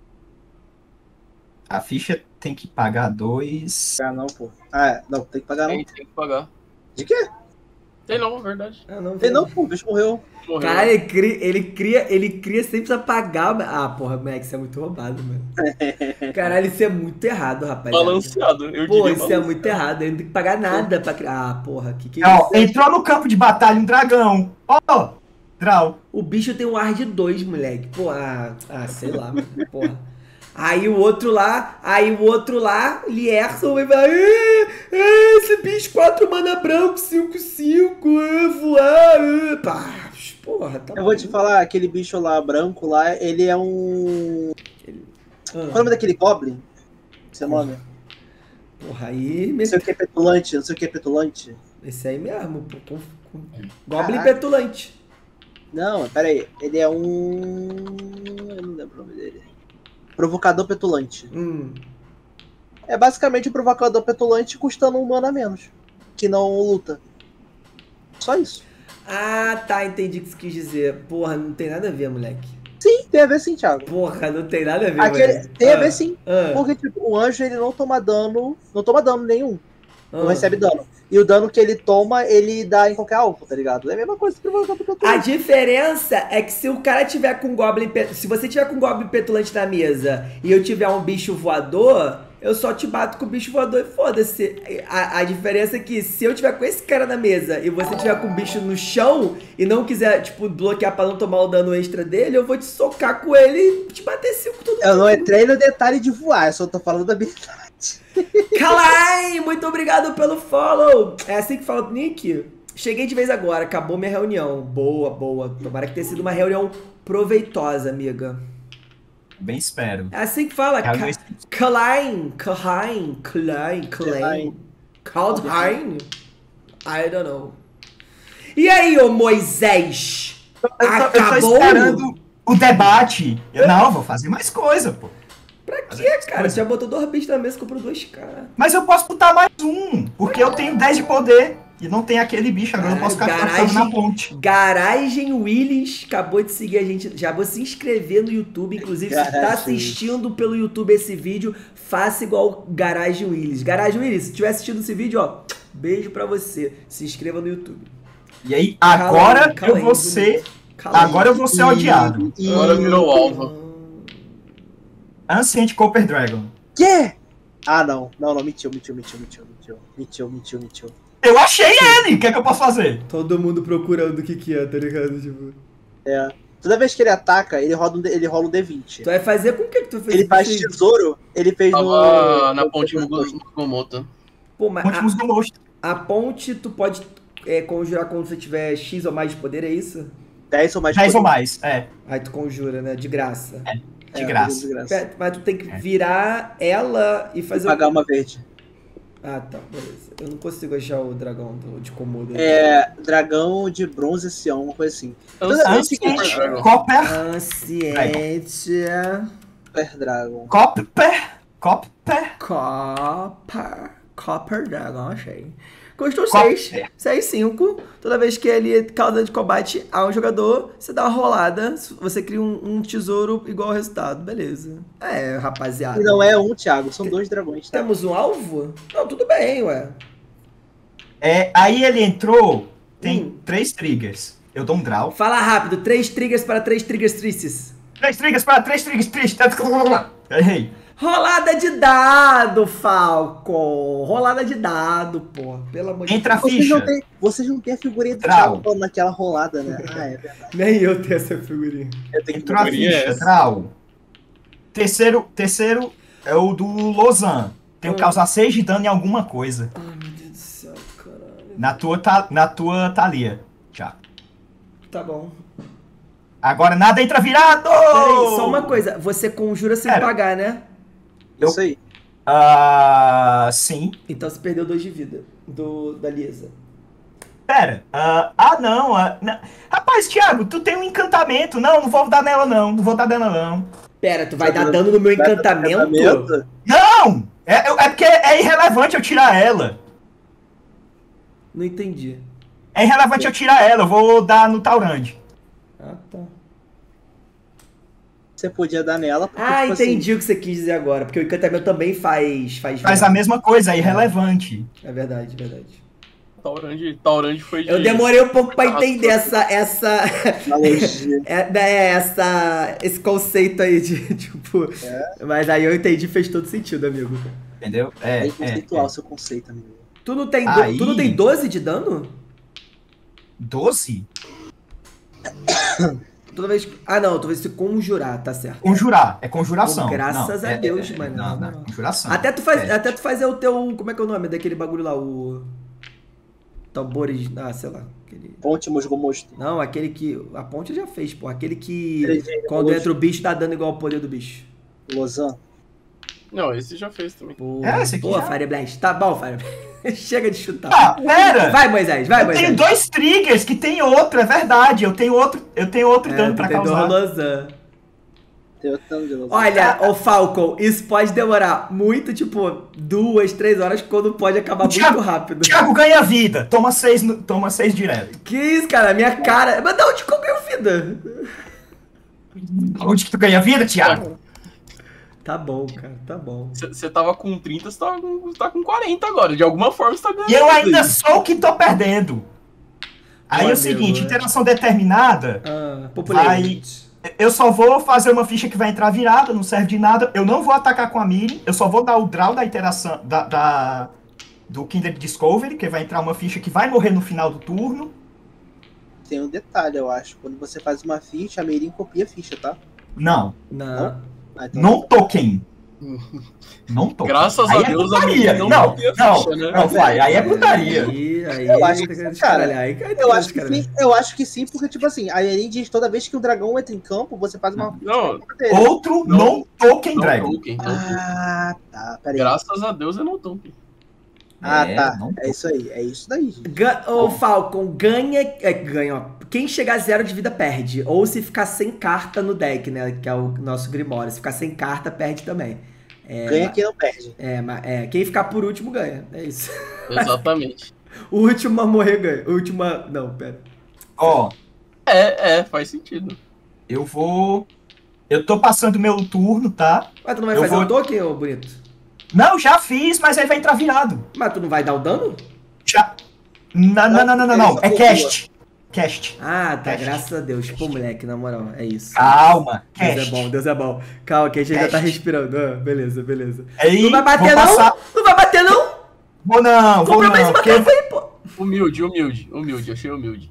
A ficha tem que pagar dois. Ah, não, pô. Ah, é. Não, tem que pagar não. Tem, tem que pagar. De quê? Tem não, é verdade. Ah, não, Tem não, pô. O bicho morreu. Morreu. Cara, ele cria, ele cria, ele cria sem precisar pagar. Ah, porra, Max, isso é muito roubado, mano. Caralho, isso é muito errado, rapaziada. Balanceado, eu Pô, diria isso é balanceado. muito errado. Ele não tem que pagar nada pra criar. Ah, porra, que que é Ó, isso? entrou no campo de batalha um dragão. Ó, Draw. O bicho tem um ar de dois, moleque. Pô, ah, ah, sei lá, mano. Porra. Aí o outro lá, aí o outro lá, Lierson, vai falar: "É, é, esse bicho quatro mana branco, cinco cinco, é, voar, é, pá." Porra, tá Eu vou bom. te falar, aquele bicho lá, branco lá, ele é um... Qual é o nome daquele Goblin? Seu nome? Porra, aí. Não sei o que é petulante, não sei o que é petulante. Esse aí mesmo, pô. Com, com... Goblin Caraca. petulante. Não, pera aí. Ele é um... Eu não lembro o nome dele. Provocador petulante. Hum. É basicamente um provocador petulante custando um mana a menos. Que não luta. Só isso. Ah, tá, entendi o que você quis dizer. Porra, não tem nada a ver, moleque. Sim, tem a ver sim, Thiago. Porra, não tem nada a ver, Aquele, moleque. tem a Ah, ver sim. ah, Porque, tipo, o anjo ele não toma dano. Não toma dano nenhum. ah. Não recebe dano. E o dano que ele toma, ele dá em qualquer alvo, tá ligado? É a mesma coisa que o provocador A petulante. diferença é que se o cara tiver com Goblin. pe- Se você tiver com Goblin petulante na mesa e eu tiver um bicho voador, eu só te bato com o bicho voador e foda-se. A, a diferença é que se eu tiver com esse cara na mesa e você tiver com o bicho no chão e não quiser, tipo, bloquear pra não tomar o dano extra dele, eu vou te socar com ele e te bater cinco tudo. Eu não entrei no detalhe de voar, eu só tô falando da habilidade. Kalai, muito obrigado pelo follow. É assim que fala o Nick? Cheguei de vez agora, acabou minha reunião. Boa, boa. Tomara que tenha sido uma reunião proveitosa, amiga. Bem espero. É assim que fala. Quero Ka- ver se- Kalain, Kalain, Kalain, Kalain. Kaldheim? I don't know. E aí, ô Moisés? Eu tô, eu tô Acabou? esperando o debate. Eu, não, vou fazer mais coisa, pô. Pra Fazer quê, mais cara? coisa. Você já botou dois bichos na mesa e comprou dois caras. Mas eu posso botar mais um, porque eu tenho dez de poder. E não tem aquele bicho, agora eu posso ficar Caralho, passando na garagem- ponte. Garagem Willis acabou de seguir a gente. Já vou se inscrever no YouTube. Inclusive, se Garagem tá assistindo pelo YouTube esse vídeo, faça igual Garagem Willis. Garagem Willis, se estiver assistindo esse vídeo, ó, beijo pra você. Se inscreva no YouTube. E aí, agora Cala aí, eu vou ser. Cala aí. Agora eu vou ser odiado. E... Agora virou o alvo. Ancient Copper Dragon. Quê? Ah, não. Não, não, mentiu, mentiu, mentiu, mentiu, mentiu. Mentiu, mentiu, mentiu. Eu achei ele! O que é que eu posso fazer? Todo mundo procurando o que que é, tá ligado? Tipo, É. Toda vez que ele ataca, ele rola um, D- ele rola um D vinte. tu vai fazer com o que que tu fez? Ele faz isso aí? tesouro, ele fez Tava no... na no- ponte no- Mugomoto. Pô, mas Últimos do monstro. a, a ponte tu pode é, conjurar quando você tiver X ou mais de poder, é isso? dez ou mais dez ou poder. mais, é. Aí tu conjura, né? De graça. De É, graça. de graça. Pera, mas tu tem que virar ela e fazer Pagar o... uma verde. Ah, tá, beleza. Eu não consigo achar o dragão do, de Komodo. É, dragão de bronze Sião, uma coisa assim. Ancient Copper Ancient Dragon. Copper. Anciente... Super Dragon. Copper. Copper. Copper... Copper Dragon, achei. Custou Copper. seis. seis, cinco. Toda vez que ele causa de combate a um jogador, você dá uma rolada, você cria um, um tesouro igual ao resultado. Beleza. É, rapaziada. E não é um, Thiago, são dois dragões, tá? Temos um alvo? Não, tudo bem, ué. É, aí ele entrou, tem Hum. três triggers. Eu dou um draw. Fala rápido. Três triggers para três triggers tristes. Três triggers para três triggers tristes. Errei. Rolada de dado, Falcon. Rolada de dado, pô. Pelo amor de Entra a Deus. Vocês não ficha. tem, vocês não tem a figurinha do Trau. Thiago naquela rolada, né? Ah, é verdade. Nem eu tenho essa figurinha. Eu tenho que Entrou a figurinha é ficha, essa? Trau. Terceiro, terceiro é o do Lozan. Tem que Ah. causar seis de dano em alguma coisa. Ai, meu Deus do céu, caralho. Na tua, ta- na tua Thalia. Já. Tá bom. Agora nada entra virado! Peraí, só uma coisa. Você conjura sem Pera. pagar, né? Eu- Isso aí. Ah, sim. Então você perdeu dois de vida do, da Lisa. Pera. ah, ah, não, ah, não. Rapaz, Thiago, tu tem um encantamento. Não, não vou dar nela, não. Não vou dar nela, não. Pera, tu vai Tá dar dando- dano no meu Vai dar encantamento? encantamento? Não! É, é porque é irrelevante eu tirar ela. Não entendi. É irrelevante eu tirar ela. Eu vou dar no Taurand. Ah, tá. Você podia dar nela. Porque, Ah, tipo entendi o que você quis dizer agora. Porque o encantamento também faz. Faz, Faz a mesma coisa, é irrelevante. É verdade, é verdade. Taurand, Taurand foi de... Eu demorei um pouco pra entender essa. essa. Assim, analogia. é, né, essa esse conceito aí de, tipo. Mas aí eu entendi, fez todo sentido, amigo. Entendeu? É, É, é, conceitual é. seu conceito, amigo. Tu não tem, do- Aí- tu não tem doze de dano? doze? Toda vez. que- Ah, não, toda vez que você conjurar, tá certo. Conjurar. É conjuração. Pô, graças Não, a é- Deus, é- mano. Não, Não, não, não. conjuração. Até tu, faz, É. até tu fazer o teu. Como é que é o nome daquele bagulho lá? O. Tambores. Ah, sei lá. Aquele... Ponte musgo mosto. Não, aquele que. A ponte já fez, pô. Aquele que. Trejeito, Quando hoje. entra o bicho, dá dano igual ao poder do bicho. Lozan. Não, esse já fez também. Pô, É, esse aqui pô já- Fire Blast. Tá bom, Fire Blast. Chega de chutar. Ah, pera! Vai, Moisés, vai, Eu Moisés. tenho dois triggers que tem outro, é verdade. Eu tenho outro, eu tenho outro É, dano tu pra tem causar. Lozan. Tem outro dano de Lozan. Olha, ô Falcon, isso pode demorar muito, tipo, duas, três horas, quando pode acabar Thiago- muito rápido. Thiago ganha vida. Toma seis, no- toma seis direto. Que isso, cara? Minha cara. Mas da onde que eu ganho vida? Onde que tu ganha vida, Thiago? Tá bom, cara, tá bom. Você tava com trinta, você tá com, tá com quarenta agora. De alguma forma você tá ganhando. E eu ainda aí. sou o que tô perdendo. Aí Meu é o seguinte, amigo, interação determinada, Ah, populei. vai... Eu só vou fazer uma ficha que vai entrar virada, não serve de nada. Eu não vou atacar com a Miri, eu só vou dar o draw da interação da, da- do Kindred Discovery, que vai entrar uma ficha que vai morrer no final do turno. Tem um detalhe, eu acho. Quando você faz uma ficha, a Meirin copia a ficha, tá? Não, Não. Ah, então não token. Não token. Graças Aí a é Deus, a putaria. Miri não Não, copia a não, ficha, né? não, vai, aí é putaria. Aí, aí, Eu acho que tá querendo sim, cara. descaralhar, aí, cara, tá Eu querendo acho que descaralhar. sim, eu acho que sim, porque, tipo assim, a Meirin diz toda vez que o dragão entra em campo, você faz uma Não, dele. Outro Não, não token não dragon. token, não token. Ah, tá, peraí. Graças a Deus é não token. Ah, É, tá. não- É isso aí, é isso daí, gente. Ga- Ô, Falcon, ganha. É, ganha, ó. Quem chegar a zero de vida perde. Ou se ficar sem carta no deck, né? Que é o nosso Grimório. Se ficar sem carta, perde também. É, Ganha quem não perde. É, mas é, quem ficar por último ganha. É isso. Exatamente. O último a morrer ganha. O último a... Não, pera. Ó, É, é, faz sentido. eu vou... Eu tô passando meu turno, tá? Mas tu não vai Eu fazer vou- o token, ô bonito? Não, já fiz, mas aí vai entrar virado. Mas tu não vai dar o dano? Já... Não, não, não, não, não, não. É Essa cast. Cast. Ah, tá. Cast. Graças a Deus. Pô, moleque, na moral. É isso. Calma, Deus é cast. bom, Deus é bom. Calma, que a gente ainda tá Cast. respirando. Ah, beleza, beleza. Aí, Não vai bater, vou não? passar... Não vai bater, não? Vou não, vou Compra mais não, uma porque carta aí, pô. Humilde, humilde, humilde, achei humilde.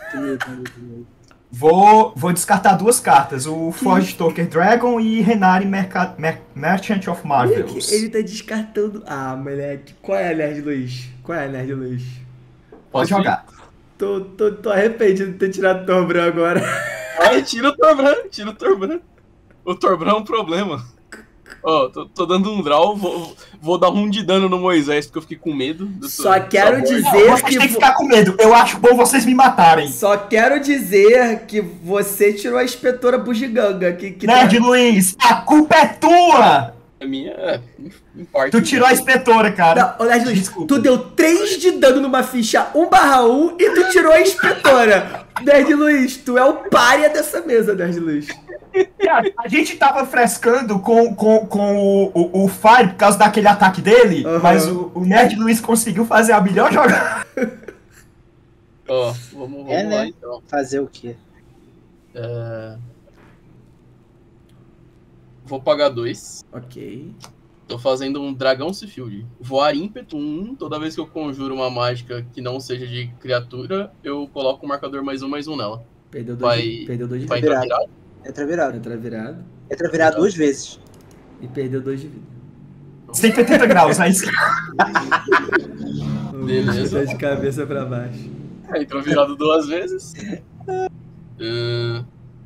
vou, vou descartar duas cartas, o Forge Talker Dragon e Renari Merca... Mer... Merchant of Marvels. Ele tá descartando. Ah, moleque. Qual é a Nerd Luiz? Qual é a Nerd Luiz? Pode Posso ir? jogar. Tô, tô, tô arrependido de ter tirado o Torbran agora. Ai, tira o Torbran, tira o Torbran. O Torbran é um problema. Ó, tô, tô dando um draw, vou, vou dar um de dano no Moisés, porque eu fiquei com medo. do Só seu quero sabor. dizer- Não, vocês que têm que vo- ficar com medo. Eu acho bom vocês me matarem. Só quero dizer que você tirou a inspetora bugiganga. Que, que Nerd Luiz, a culpa é tua! A minha, é, em parte. Tu tirou a inspetora, cara. Não, ô, Nerd Luiz, Desculpa. tu deu três de dano numa ficha um barra um e tu tirou a inspetora. Nerd Luiz, tu é o pária dessa mesa, Nerd Luiz. Cara, a gente tava frescando com, com, com o, o, o Fire por causa daquele ataque dele, Aham. mas o, o Nerd Luiz conseguiu fazer a melhor jogada. Ó, vamos, vamos É, lá né? então. Fazer o quê? É... vou pagar dois. Ok. Tô fazendo um Dragão Seafield. Voar ímpeto um. Toda vez que eu conjuro uma mágica que não seja de criatura, eu coloco um marcador mais um, mais um nela. Perdeu dois, Vai, de, perdeu dois de vai vida. entrar virado? Entra virado. Entra virado. Entra virado duas vezes. E perdeu dois de vida. cento e oitenta graus, aí. Beleza. Tá de cabeça pra baixo. É, entrou virado duas vezes. Uh...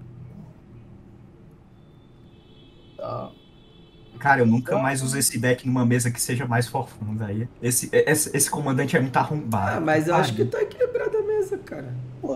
Tá. Cara, eu nunca mais usei esse deck numa mesa que seja mais profunda aí. Esse, esse, esse comandante é muito arrombado. Ah, mas eu Ai, acho que tá equilibrada a mesa, cara.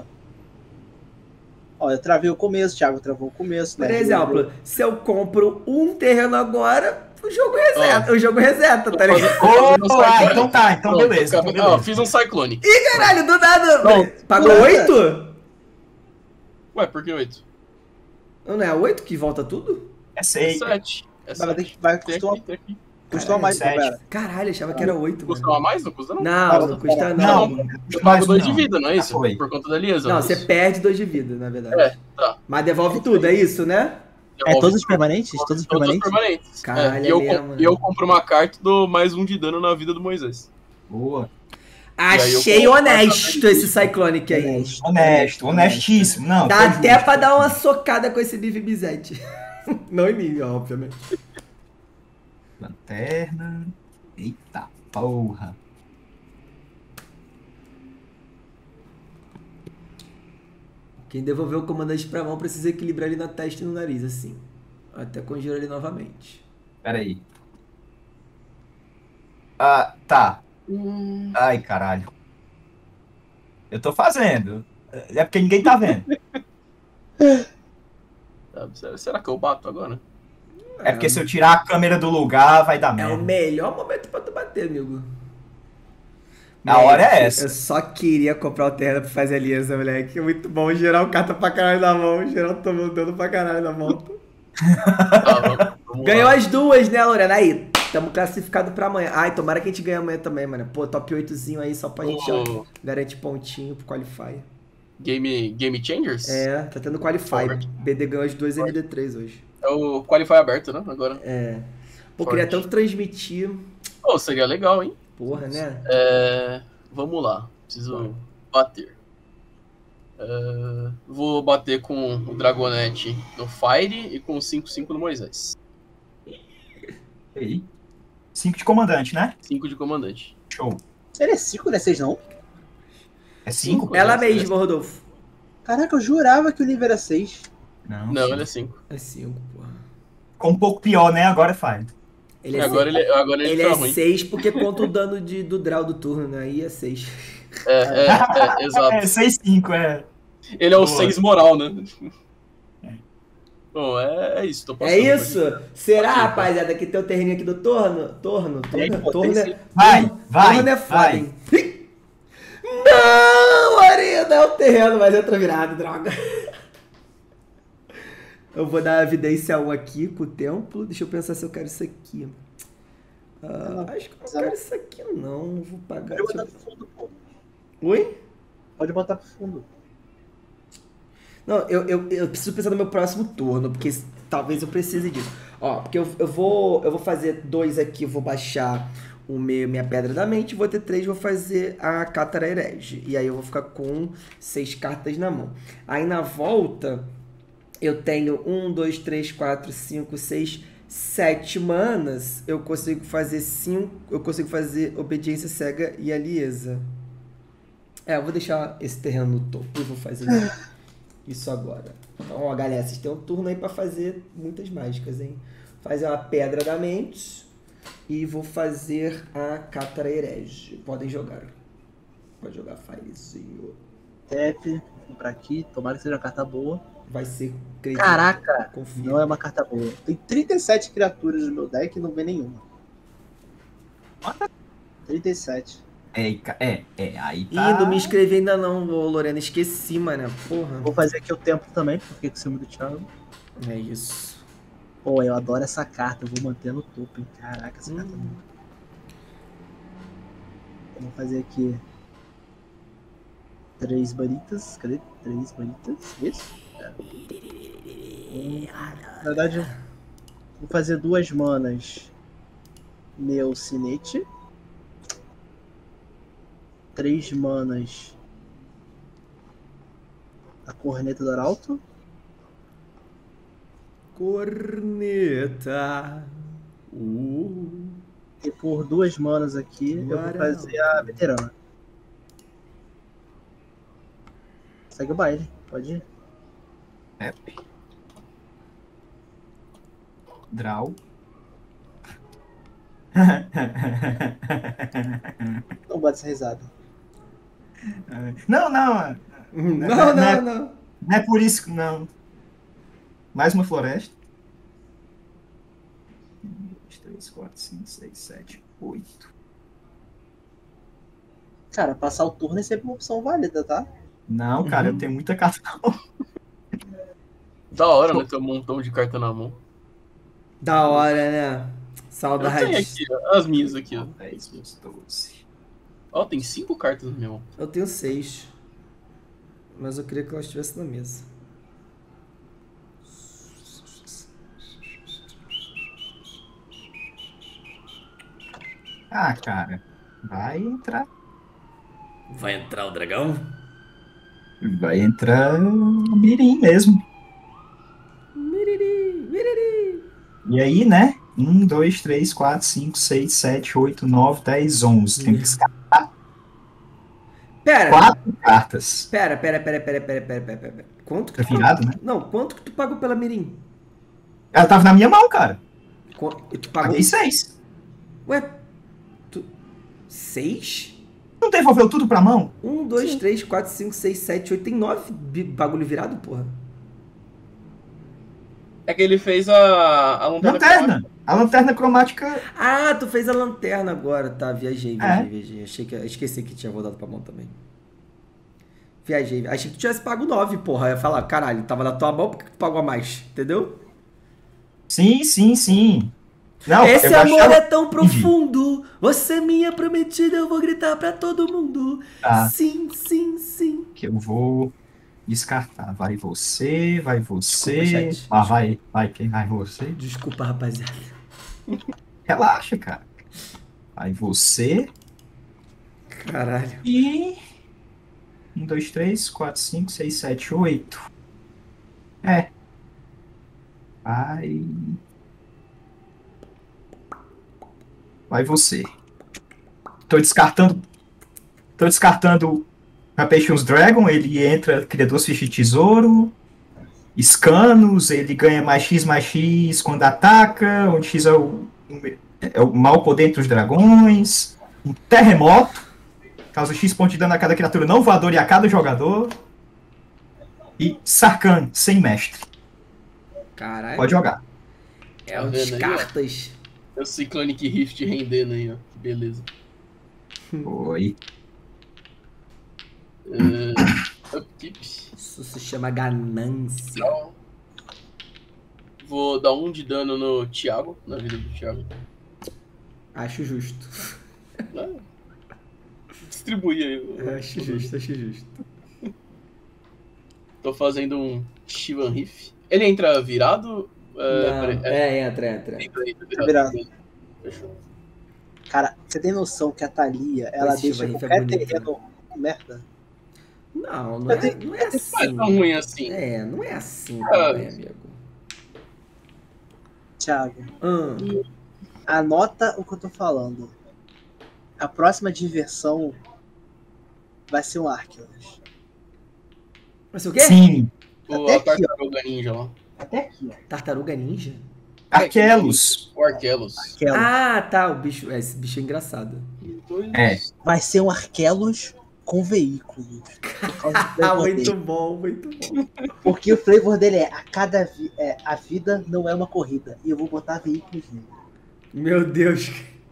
Ó, eu travei o começo, o Thiago travou o começo, né? Por exemplo, se eu compro um terreno agora, o jogo reseta. O jogo reseta, tá ligado? Oh, ah, então tá, então Pronto, beleza. Então Ó, beleza. fiz um Cyclone. Ih, caralho, do nada. Não, Pagou nada. oito? Ué, por que oito? Não é oito que volta tudo? É É seis. sete. É Vai, ter sete. que- vai Tem custar, aqui, tem aqui. custou mais, sete. galera. Caralho, achava que era oito, Custa mano. uma mais? Não custa não? Não, não custa Não, não. não. Eu pago mais dois não. de vida, não é Já isso? foi. Por conta da liaison. Não, é você isso? perde dois de vida, na verdade. É, tá. Mas devolve tudo, é isso, né? É todos os permanentes? Todos os Todos os permanentes? permanentes. Caralho, É, e eu, é com- mesmo, e eu né? compro uma carta e dou mais um de dano na vida do Moisés. Boa. aí eu Achei compro honesto uma esse Cyclonic aí. Honesto. Honesto, honestíssimo. Não, Dá foi até justo. pra dar uma socada com esse Biv Bizete. Não em mim, obviamente. Lanterna. Eita porra. Quem devolveu o comandante pra mão precisa equilibrar ele na testa e no nariz, assim. Até conjurar ele novamente. Pera aí. Ah, tá. Ai, caralho. Eu tô fazendo. É porque ninguém tá vendo. Tá, será- Será que eu bato agora? É porque se eu tirar a câmera do lugar, vai dar É o merda. melhor momento pra tu bater, amigo. A hora é Moleque, essa. Eu só queria comprar o terreno pra fazer aliança, moleque. Muito bom. Geral carta pra caralho na mão. Geral tomando dano pra caralho na mão. Tá, vamos, vamos Ganhou lá. as duas, né, Lorena? Aí, tamo classificado pra amanhã. Ai, tomara que a gente ganhe amanhã também, mano. Pô, top oitozinho aí só pra gente ó, O garantir pontinho pro Qualify. Game, Game Changers? É, tá tendo Qualify. Forte. B D ganhou as duas M D três hoje. É o Qualify aberto, né? Agora. É. Pô, Forte. queria tanto transmitir. Pô, seria legal, hein? Porra, né? É, vamos lá. Preciso bater. É, vou bater com o Dragonete no Fire e com o cinco cinco no Moisés. Aí. Cinco de comandante, né? cinco de comandante. Show. Ele é cinco, não é seis, não? É cinco? Ela Moisés, mesma, Rodolfo. Caraca, eu jurava que o nível era seis. Não. Não, cinco. ele é cinco. É cinco, porra. Ficou um pouco pior, né? Agora faz. Ele é Agora seis. ele, agora ele, Ele tá é ruim. seis porque conta o dano de, do draw do turno, né? Aí é seis. É, é, é, exato. É, seis, cinco, é. Ele é o Boa. seis moral, né? Bom, é, é isso. Tô passando É isso? Será, Pode ir, rapaziada, que tem o terreno aqui do Torno? Torno? Tem, Torno, pô, torno, tem é... sim. Vai, vai, Torno é foda, vai. hein? Não, Arena, é o terreno, mas entra virado, droga. Eu vou dar a evidência um aqui com o templo. Deixa eu pensar se eu quero isso aqui. Ah, acho que eu não quero isso aqui, não. Não vou pagar. Pode Deixa botar eu- pro fundo, pô. Oi? Pode botar pro fundo. Não, eu, eu, eu preciso pensar no meu próximo turno, porque s- talvez eu precise disso. Ó, porque eu, eu, vou, eu vou fazer dois aqui, eu vou baixar o meu, minha Pedra da Mente, vou ter três, vou fazer a Cátara Herege. E aí eu vou ficar com seis cartas na mão. Aí na volta, eu tenho um, dois, três, quatro, cinco, seis, sete manas. Eu consigo fazer cinco. Eu consigo fazer Obediência Cega e Aliesa. É, eu vou deixar esse terreno no topo e vou fazer isso agora. Então, ó, galera, vocês têm um turno aí pra fazer muitas mágicas, hein? Fazer uma Pedra da Mente e vou fazer a Cátara Herege. Podem jogar. Pode jogar Firezinho. Tap, vou comprar aqui, tomara que seja uma carta boa. Vai ser... acredito, Caraca, confia. não é uma carta boa. Tem trinta e sete criaturas no meu deck e não vem nenhuma. trinta e sete. É, ca- é, é, aí Ih, tá. não me inscrevi ainda não, ô, Lorena. Esqueci, mano. Porra. Vou fazer aqui o tempo também, porque com o cima do Thiago. É isso. Pô, eu adoro essa carta, eu vou manter no topo, hein? Caraca, essa carta é Hum. boa. Vou fazer aqui três banitas. Cadê? Três banitas. Isso. É. Hum, na verdade, Vou fazer duas manas. Meu Sinete. Três manas. A Corneta do Arauto. Corneta. Uh. E por duas manas aqui, eu vou fazer a Veterana. Segue o baile, pode ir. É. Draw. Não bate essa risada. Não, não. Não, não, não, é- não. Não é por isso que não. Mais uma floresta. um, dois, três, quatro, cinco, seis, sete, oito. Cara, passar o turno é sempre uma opção válida, tá? Não, cara, Uhum. eu tenho muita carta na mão. Da hora, né? Ter um montão de carta na mão. Da hora, né? Eu Saudades. tenho aqui, ó, as minhas aqui, ó. dez, onze, doze. Ó, tem cinco cartas na minha mão. Eu tenho seis. Mas eu queria que elas estivessem na mesa. Ah, cara. Vai entrar. Vai entrar o dragão? Vai entrar mirim mesmo. Miriri, miriri. E aí, né? um, dois, três, quatro, cinco, seis, sete, oito, nove, dez, onze. Tem que descartar Pera, quatro cartas. pera, pera, pera, pera, pera, pera, pera, pera. Quanto que Tá tu virado, pagou? né? Não, quanto que tu pagou pela Mirim? Ela tava na minha mão, cara. Qu- E tu pagou? Paguei seis. Ué, tu... Seis? Não devolveu tudo pra mão? Um, dois, três, quatro, cinco, seis, sete, oito. Tem nove bi- bagulho virado, porra. É que ele fez a, a lanterna. Lanterna. A lanterna cromática. Ah, tu fez a lanterna agora. Tá, viajei, viajei, É. viajei. Achei que, esqueci que tinha voltado pra mão também. Viajei. Achei que tu tivesse pago nove, porra. Eu ia falar, caralho, tava na tua mão, por que tu pagou a mais? Entendeu? Sim, sim, sim. Não, Esse eu amor achava- é tão profundo. Você é minha prometida, eu vou gritar pra todo mundo. Tá. Sim, sim, sim. que eu vou descartar. Vai você, vai você. Desculpa, chat. Ah, vai, vai, quem vai você? Desculpa, rapaziada. Relaxa, cara. Vai você Caralho. e. Um, dois, três, quatro, cinco, seis, sete, oito. É. Vai. Vai você. Tô descartando. Tô descartando Rapations Dragon. Ele entra, cria duas fichas de tesouro. Escanos, ele ganha mais X mais X quando ataca. Onde X é o, é o mau poder entre os dragões. Um terremoto. Causa X ponto de dano a cada criatura não voadora e a cada jogador. E Sarkhan, sem mestre. Caralho. Pode jogar. É Tá um vendo aí, ó? descartas. É o Cyclonic Rift rendendo aí, ó. Que beleza. Oi. É, upkeep. Isso se chama ganância. Então, vou dar um de dano no Thiago, na vida do Thiago. Acho justo. É. Distribuir aí. o- Acho justo, acho justo. Tô fazendo um Shivan Riff. Ele entra virado? É, Não, peraí, é, é, entra, entra. entra, entra Tá virado. virado. Fechou. Cara, você tem noção que a Thalia, ela Esse deixa Shiva Riff é qualquer bonito, terreno merda? Não, não é, não é Não é assim. tão ruim assim. É, não é assim Ah. também, amigo. Thiago, Hum. anota o que eu tô falando. A próxima diversão vai ser um Arceus. Mas o quê? Sim. O Até a aqui, Tartaruga Ninja lá. Até aqui, ó. Tartaruga Ninja? Arquelos. O Arquelos. Arquelos. Ah, tá. O bicho. É, esse bicho é engraçado. Dois. É. Vai ser um Arquelos com veículos. Por causa do Ah, flavor muito dele. bom, muito bom. Porque o flavor dele é a cada vi é, a vida não é uma corrida. E eu vou botar veículos nele. Meu Deus.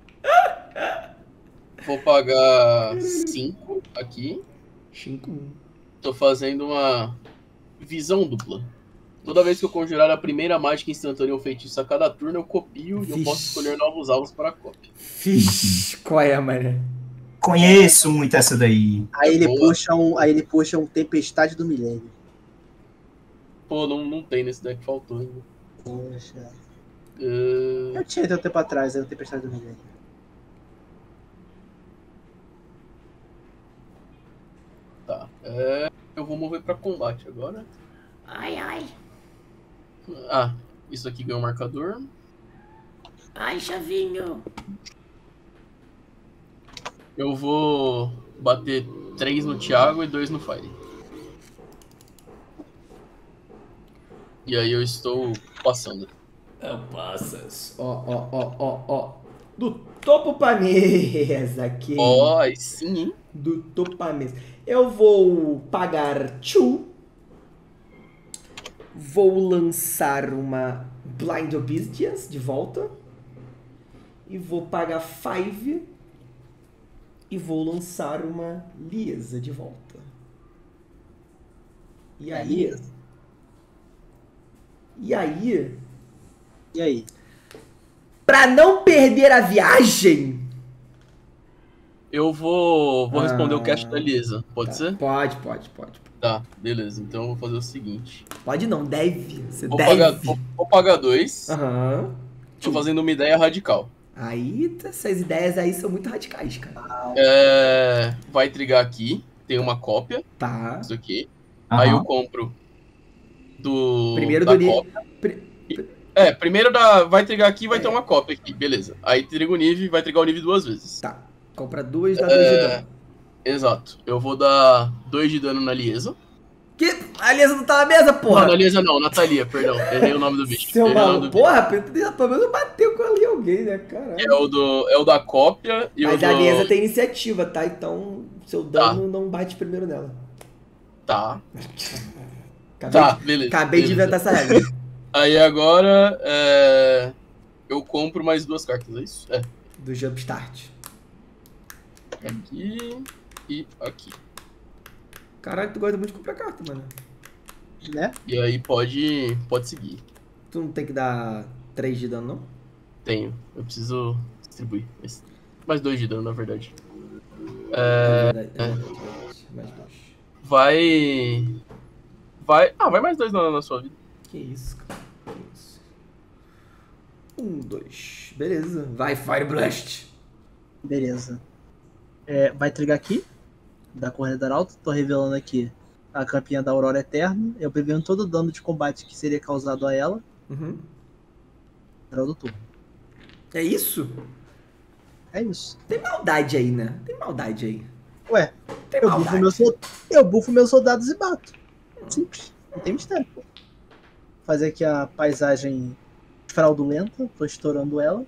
Vou pagar cinco aqui. cinco. Tô fazendo uma visão dupla. Toda vez que eu conjurar a primeira mágica instantânea ou feitiço a cada turno, eu copio e eu Vixe. posso escolher novos alvos para a cópia. Fish. Qual é, mané? Conheço muito essa daí. Aí ele Boa. puxa um, aí ele puxa um Tempestade do Milênio. Pô, não, não tem nesse deck, faltou ainda. Poxa. Uh, Eu tinha até um tempo atrás, eu tenho prestado ninguém. tá. É, eu vou mover pra combate agora. Ai, ai. Ah, isso aqui ganha um marcador. Ai, chavinho. Eu vou bater três no Thiago e dois no Fire. E aí eu estou passando. Eu passas. Ó, ó, ó, ó, ó. Do topo pra mesa aqui. Ó, aí sim, hein? Do topo pra mesa. Eu vou pagar two. Vou lançar uma Blind Obedience de volta. E vou pagar five. E vou lançar uma Liesa de volta. E aí... E aí... E aí? Pra não perder a viagem... Eu vou, vou responder Ah, o cast da Lisa. Pode tá. ser? Pode, pode, pode. Tá, beleza. Então eu vou fazer o seguinte. Pode não, deve. Você Vou deve. pagar, vou, vou pagar dois. Aham. Tô fazendo uma ideia radical. Aí, essas ideias aí são muito radicais, cara. É, vai trigar aqui. Tem uma cópia. Tá. Isso aqui. Aham. Aí eu compro do Primeiro da do... cópia. Pri- É, primeiro da, vai trigar aqui, vai É. ter uma cópia aqui, beleza. Aí triga o nível, vai trigar o nível duas vezes. Tá. Compra duas, dá dois de dano. Exato. Eu vou dar dois de dano na Liesa. Que? A Liesa não tá na mesa, Não, porra! na Liesa não, Natalia, perdão. Errei o nome do bicho. Seu Errei o nome maluco. do bicho. Porra, pelo menos bateu com ali alguém, né, caralho? É o, do, é o da cópia e Mas o a do... Liesa tem iniciativa, tá? Então, seu dano não bate primeiro nela. Tá, Acabei, tá, de, beleza. acabei de beleza. inventar essa regra. Aí agora, é... eu compro mais duas cartas, é isso? É. Do Jumpstart. Aqui e aqui. Caralho, tu gosta muito de comprar carta, mano. Né? E aí pode, pode seguir. Tu não tem que dar três de dano, não? Tenho. Eu preciso distribuir. Esse- Mais dois de dano, na verdade. É verdade, é verdade, é verdade. Mais dois. Vai... Vai... Ah, vai mais dois na, na sua vida. Que isso, cara. Que isso. Um, dois. Beleza. Vai, Fire Blast. Beleza. É, vai trigar aqui, da Corredor Alto. Tô revelando aqui a campinha da Aurora Eterna. Eu prevendo todo o dano de combate que seria causado a ela. Uhum. Final do turno. É isso? É isso. Tem maldade aí, né? Tem maldade aí. Ué, Tem eu bufo, maldade. meus, sol- eu bufo meus soldados e bato. Simples. Não tem mistério. Pô. Fazer aqui a paisagem fraudulenta. Tô estourando ela.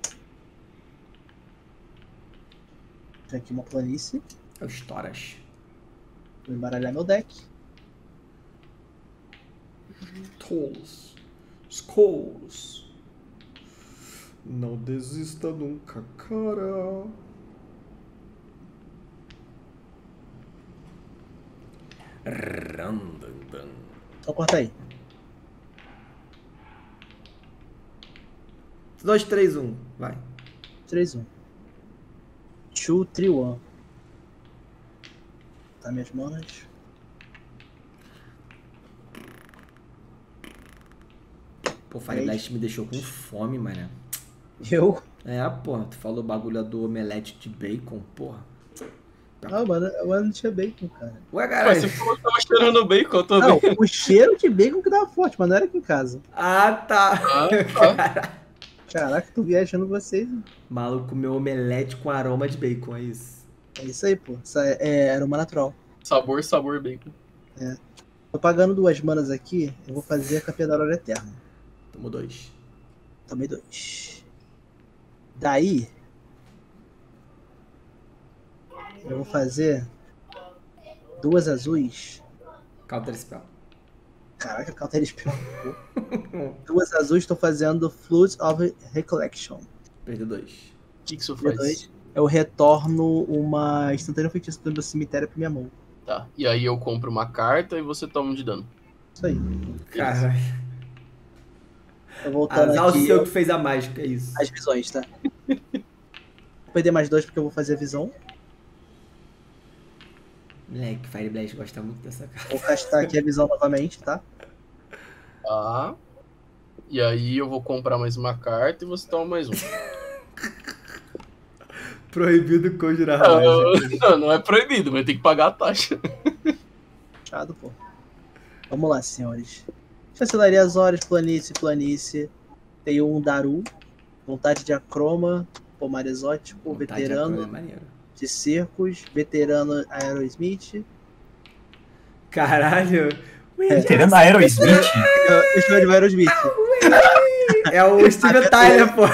Tem aqui uma planície. É o Storas. Vou embaralhar meu deck. Tolls. Skulls. Não desista nunca, cara. Randandan. Só corta aí. dois, três, um. Vai. três, um. dois, três, um. Tá minhas manas. Pô, Fire Blast me deixou com fome, mané. Eu? É, porra, tu falou o bagulho do omelete de bacon, porra. Ah, mano, eu não tinha bacon, cara. Ué, Ué, caralho. você falou que tava cheirando bacon também. Não, o cheiro de bacon que dava forte, mas não era aqui em casa. Ah, tá. Ah, tá. Caraca, tô viajando vocês. Maluco comeu omelete com aroma de bacon, é isso. É isso aí, pô. Isso é, é aroma natural. Sabor, sabor, bacon. Tô pagando duas manas aqui, eu vou fazer a Campinha da Aurora Eterna. Tomou dois. Tomei dois. Daí, eu vou fazer duas azuis. Counter spell. Caraca, Counter Spell. Duas azuis, tô fazendo Flood of Recollection. Perdeu dois. O que, que isso E faz? dois, eu retorno uma instantânea feitiço do meu cemitério pra minha mão. Tá. E aí eu compro uma carta e você toma um de dano. Isso aí. Caralho. Tô voltando Azar o aqui seu que fez a mágica, é isso. as visões, tá? Vou perder mais dois porque eu vou fazer a visão. Moleque, Fire Blast gosta muito dessa carta. Vou castar aqui a visão novamente, tá? Tá. E aí eu vou comprar mais uma carta e você toma mais um. Proibido conjurar Não, mágica. não, não é proibido, mas tem que pagar a taxa. Fechado, pô. Vamos lá, senhores. Chancelaria Azores, planície, planície. Tem um Daru. Vontade de Acroma. Pomar Exótico. Vontade de veterano Acroma é maneiro. de Cercos. Veterano Aerosmith. Caralho. Veterano Aerosmith. Eu, eu chamo de Aerosmith. É o Steven Tyler, pô.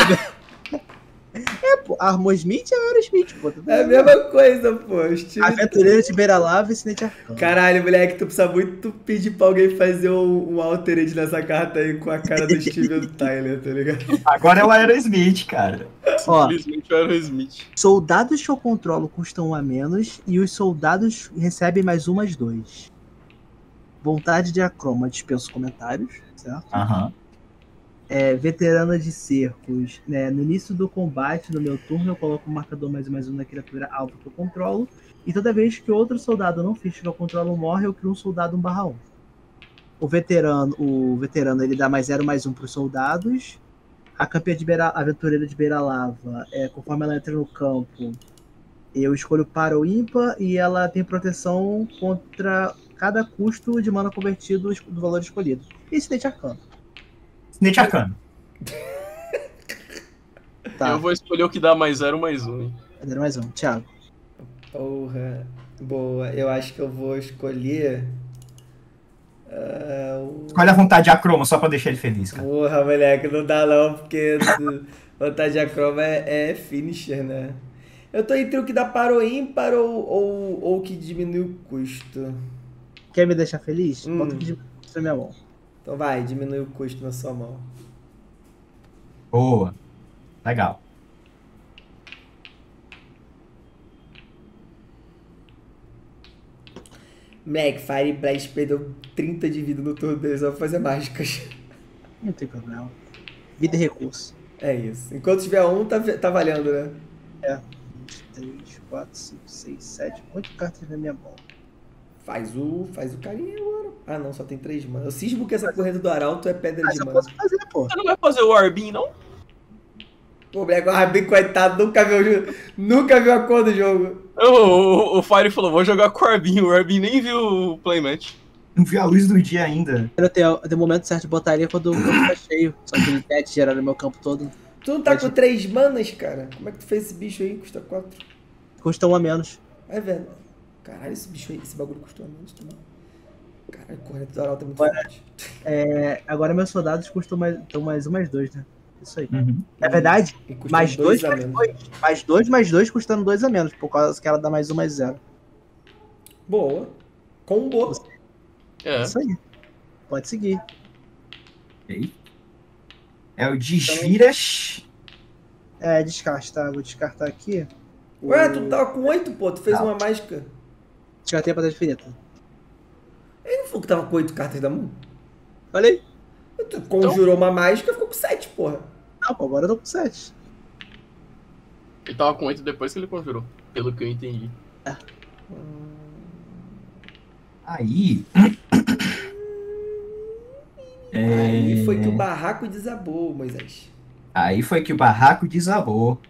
É, pô. Armosmith é Aerosmith, pô. Tá É a vendo? mesma coisa, pô. Steven... Aventureiro de Beira-Lava e Cinete Arcano. Caralho, moleque, tu precisa muito pedir pra alguém fazer um, um altered nessa carta aí com a cara do Steven Tyler, tá ligado? Agora é o Aerosmith, cara. Ó, Simplesmente o Aerosmith. soldados que eu controlo custam um a menos e os soldados recebem mais um, mais dois. Vontade de Acroma, dispenso comentários, certo? Aham. É, veterana de cercos, né? No início do combate, no meu turno, eu coloco um marcador mais um mais um na criatura alvo que eu controlo. E toda vez que outro soldado não fiz que eu controlo morre, eu crio um soldado um barra um. O veterano, o veterano ele dá mais zero mais um para os soldados. A campeã de beira, a aventureira de Beira-Lava, é, conforme ela entra no campo, eu escolho par ou ímpar e ela tem proteção contra cada custo de mana convertido do valor escolhido. E Cinete Arcano. Snitch Arcano. Tá, Eu vou escolher o que dá mais zero, mais um. Hein? zero mais um. Thiago. Porra. Boa. Eu acho que eu vou escolher... ah, o- Escolhe a vontade de Acroma, só pra deixar ele feliz, cara. Porra, moleque, não dá não, porque vontade de Acroma é, é finisher, né? Eu tô entre o que dá para o ímpar ou, ou, ou o que diminui o custo. Quer me deixar feliz? Hum. Bota o que de na minha mão. Então vai, diminui o custo na sua mão. Boa. Legal. Moleque, Fire Blast perdeu trinta de vida no turno dele, só pra fazer mágicas. Não tem problema. Vida e recurso. É isso. Enquanto tiver um, tá, tá valendo, né? três, quatro, cinco, seis, sete. Oito cartas na minha mão. Faz o, faz o carinha agora. Ah, não, só tem três mana. Eu cismo que essa corrente do Arauto é pedra Mas de eu mana. posso fazer, pô. Você não vai fazer o Arbin, não? Pô, moleque, o Rabin, coitado, nunca viu, o jogo- nunca viu a cor do jogo. O, o, o Fire falou, vou jogar com o Arbin. O Arbin nem viu o playmatch. Não vi a luz do dia ainda. Eu tenho, tem o momento certo de botaria quando o campo tá cheio. Só que ele pet gerar no meu campo todo. Tu não tá Pode- com três manas, cara? Como é que tu fez esse bicho aí? Custa quatro. Custa um a menos. É, velho. Caralho, esse bicho aí, esse bagulho custou a menos também. Caralho, corrente do Arauto é muito Ué. forte. É, agora meus soldados custam mais, estão mais um, mais dois, né? Isso aí. Uhum. Na verdade, E custa mais dois, a mais menos. dois. Mais dois, mais dois custando dois a menos. Por causa que ela dá mais um, mais zero. Boa. Combo. É. Isso aí. Pode seguir. Ok. É o Desviras. É, descarte, tá? Vou descartar aqui. Ué, O- tu tava com oito, pô. Tu fez Não. uma mágica. Descartei a patata ferida. Ele não falou que tava com oito cartas da mão? Olha aí. Tu conjurou uma mágica e ficou com sete, porra. Não, pô, agora eu tô com sete. Ele tava com oito depois que ele conjurou, pelo que eu entendi. Aí. Aí É... foi que o barraco desabou, Moisés. Aí foi que o barraco desabou.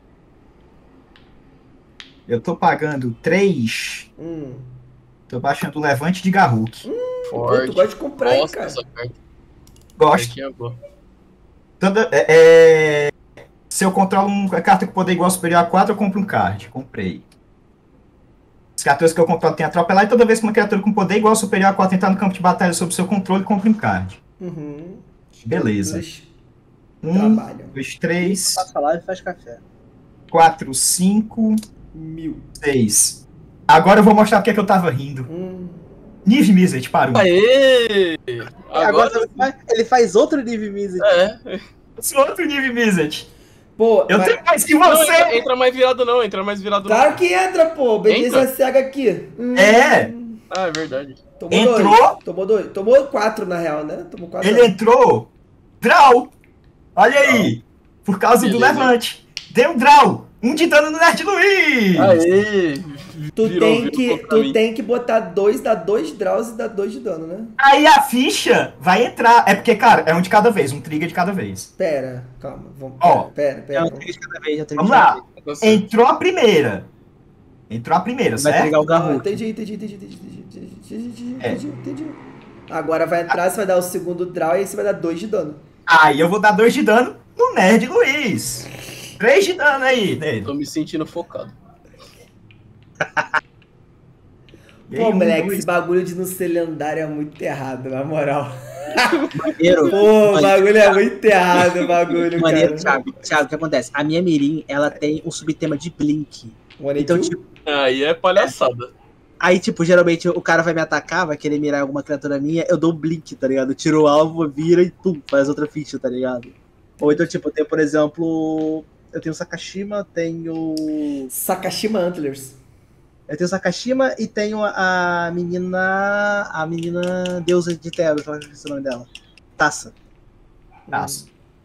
Eu tô pagando três. Hum. Tô baixando o levante de Garruk. Pô, Forte. tu gosta de comprar, hein, Gosto cara? dessa carta. Gosto. Cartinha boa. Toda, é, é, se eu controlo uma carta com poder igual ou superior a quatro, eu compro um card. Comprei. As criaturas que eu controlo tem atropelar e toda vez que uma criatura com poder igual ou superior a quatro entrar no campo de batalha sob seu controle, compre um card. Uhum. Beleza. Eles Um, trabalham. dois, três, Passa lá e faz café. quatro, cinco, Mil. seis. Agora eu vou mostrar porque é que eu tava rindo. Hum. Niv Mizzet, parou. Aê! Agora, Agora, ele, faz, ele faz outro nível Mizzet. é. Esse outro Niv Mizzet. Pô, Eu mas- tenho mais que Não, você! entra, entra mais virado não, entra mais virado Claro não. que entra, pô. Obediência Entra. cega aqui. Hum. É. Ah, é verdade. Tomou Entrou. dois. Tomou dois. Tomou quatro, na real, né? Tomou quatro. Ele entrou. Draw. Olha aí. Por causa do Beleza. levante. Deu draw. Um de dano no Nerd Luiz. Aê! Tu, Virou, tem, virou que, pra tu mim. tem que botar dois, dá dois draws e dá dois de dano, né? Aí a ficha vai entrar. É porque, cara, é um de cada vez, um trigger de cada vez. Pera, calma. Vamos, Ó. pera, pera, É pera. um três de cada vez, é um três Vamos de cada lá. vez. Tá certo. Entrou a primeira. Entrou a primeira, Vai certo? pegar o Ah, Garruk. entendi, entendi, entendi, entendi, entendi, entendi, entendi, É. entendi, entendi. Agora vai entrar, você vai dar o segundo draw e aí você vai dar dois de dano. Aí eu vou dar dois de dano no Nerd Luiz. Três de dano aí, nele. Tô me sentindo focado. E aí, Pô, um, moleque, dois, esse bagulho de não ser lendário é muito errado, na moral. Maneiro. Pô, o Mas- bagulho é muito errado, o bagulho, Maneiro, cara. Thiago. Thiago, o que acontece? A minha Mirim, ela tem um subtema de Blink. One Então, and two? tipo, Aí é palhaçada. aí, tipo, geralmente o cara vai me atacar, vai querer mirar alguma criatura minha, eu dou um Blink, tá ligado? Eu tiro o alvo, vira e pum, faz outra ficha, tá ligado? Ou então, tipo, eu tenho, por exemplo, eu tenho Sakashima, tenho. Sakashima Antlers. Eu tenho Sakashima e tenho a, a menina. A menina deusa de Tebas, qual é o nome dela? Taça. Taça.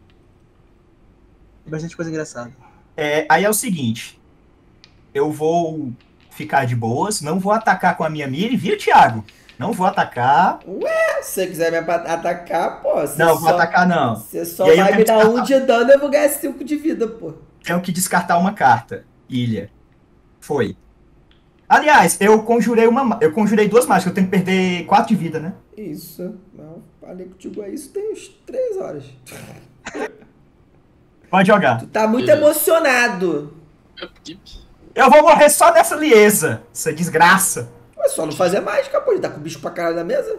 Tem bastante coisa engraçada. É, aí é o seguinte. Eu vou ficar de boas, não vou atacar com a minha mira, viu, Thiago? Não vou atacar. Se você quiser me apa- atacar, pô, você Não, só, vou atacar não. você só E aí eu vai tenho me que dar um descartar. de dano e eu vou ganhar cinco de vida, pô. Tenho que descartar uma carta. Ilha. Foi. Aliás, eu conjurei uma. Eu conjurei duas mágicas, eu tenho que perder quatro de vida, né? Isso. Não, falei contigo aí, isso tem uns três horas. Pode jogar. Tu tá muito Beleza. emocionado. Eu vou morrer só dessa lieza. Essa desgraça. É só não fazer mágica, pô. Tá com o bicho pra caralho na mesa.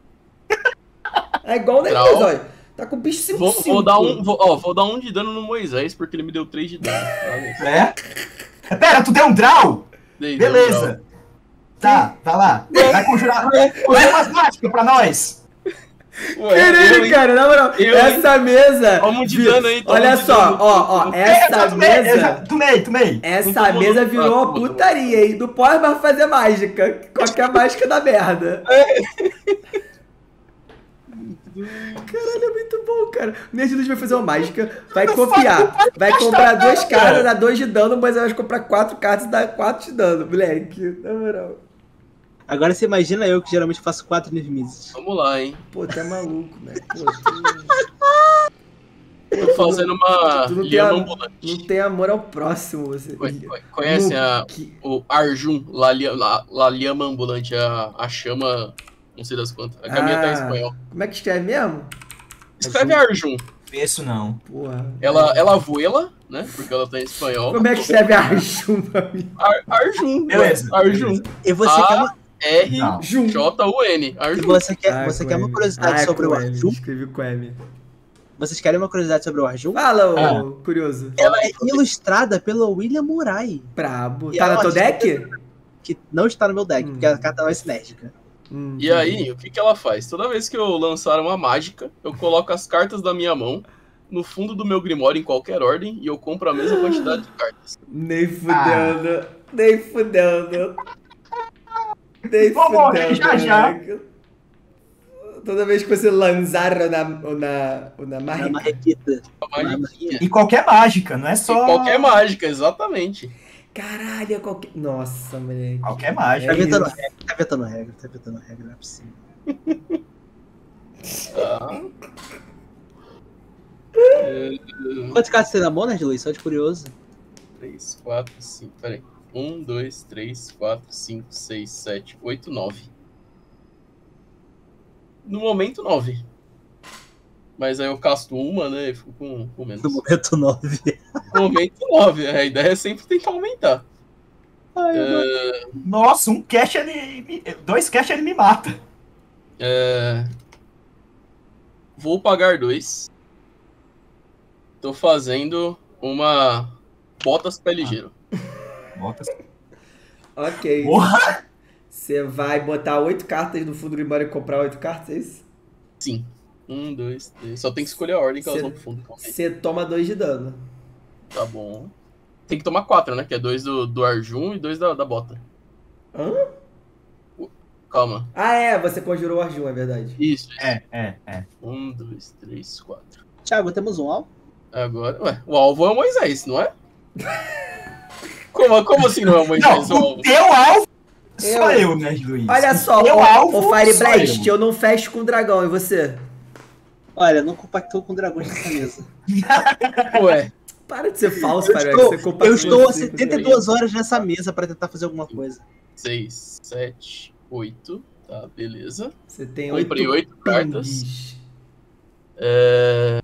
É igual o Draw. Moisés, olha. Tá com o bicho cinco Vou, cinco. vou dar um, vou, ó, vou dar um de dano no Moisés, porque ele me deu três de dano. Tá? É? Pera, tu deu um draw? Dei, dei um Beleza. Tá, vai lá. Vai conjurar. Conjura umas mágicas pra nós. draw. Ué, Caralho, eu, hein? cara, na moral, Eu, hein? essa mesa. Toma de vi- dano aí, toma Olha de só, dano. ó, ó, É, eu essa já tomei, eu já mesa. tomei, tomei. Essa Não tô mesa mandando virou pra uma tu, putaria, hein? Não pode mais fazer mágica. Qualquer mágica dá merda. Caralho, é muito bom, cara. O Nerd Luz vai fazer uma mágica, vai copiar, vai comprar duas cartas, dá dois de dano, mas vai comprar quatro cartas e dá quatro de dano, moleque. Na moral. Agora você imagina eu que geralmente faço quatro Nivimises. Vamos lá, hein? Pô, tu é maluco, né? Pô, tu... Tô fazendo uma tu não tem, liana a- ambulante. não tem amor ao próximo, você. Conhe- Conhece a, Que- o Arjun, La, Lia- La, La Liama Ambulante, a, a chama, não sei das quantas. A caminha tá em Ah, espanhol. Como é que escreve mesmo? Escreve Arjun. Isso não. Porra. Ela, ela voela, né? Porque ela tá em espanhol. Como é que escreve Arjun pra mim? Ar, Arjun. Beleza, Arjun. beleza. E você quer Ah, uma, R Não. Jun. J U N. e Arjun. você quer, Ah, você com quer uma M. curiosidade Ah, sobre o com M. Arjun? Escrevi com M. Vocês querem uma curiosidade sobre o Arjun? Fala, ô Ah. curioso. Ela é ilustrada pelo William Murray, Brabo. E Tá ela na teu acha deck? que não está no meu deck, Hum. porque a carta não é sinérgica. Hum, E aí, o que, que ela faz? Toda vez que eu lançar uma mágica, eu coloco as cartas da minha mão no fundo do meu Grimório em qualquer ordem e eu compro a mesma quantidade de cartas. Nem fudendo. Nem fudendo. Nem Vou morrer fudendo. já, já. moleque. Toda vez que você lançar na, na, na É marca. uma requita. Uma magiquinha. E qualquer mágica, não é E só. qualquer mágica, exatamente. Caralho, é qualquer. Nossa, moleque. Qualquer Tá mágica. É vetando isso. regra, tá vetando regra, tá vetando regra, não é possível. Tá. Quantas cartas tem na mão, né, Luiz? Só de curioso. três, quatro, cinco. Peraí. um, dois, três, quatro, cinco, seis, sete, oito, nove. No momento, nove. Mas aí eu casto uma, né? E fico com, com menos. No momento nove. No momento, nove. A ideia é sempre tentar aumentar. Ai, É, Nossa, um cash ele. me- Dois cash ele me mata. é, Vou pagar dois. Tô fazendo uma botas pé ligeiro. Bota. Ok. Porra! Você vai botar oito cartas no fundo do Grimório e comprar oito cartas, é isso? Sim. Um, dois, três. Só tem que escolher a ordem que elas Cê- vão pro fundo. Calma aí. Você toma dois de dano. Tá bom. Tem que tomar quatro, né? Que é dois do, do Arjun e dois da, da bota. Hã? Calma. Ah, é, você conjurou o Arjun, é verdade. Isso. isso. É, é, é. Um, dois, três, quatro. Thiago, temos um alvo? Agora, ué, o alvo é o Moisés, não é? Como, como assim não é o Moisés? Não, o teu alvo sou eu, né, Luiz? Olha só, o, o, alvo o Fire sou Blast, eu. eu não fecho com dragão, e você? Olha, não compactou com dragões nessa mesa. Ué, Para de ser falso, Eu Fire estou, Blast. Você compactua eu estou há com cinco setenta e duas horas nessa mesa pra tentar fazer alguma coisa. seis, sete, oito. Tá, beleza. Você tem Comprei oito oito cartas. pingues. É...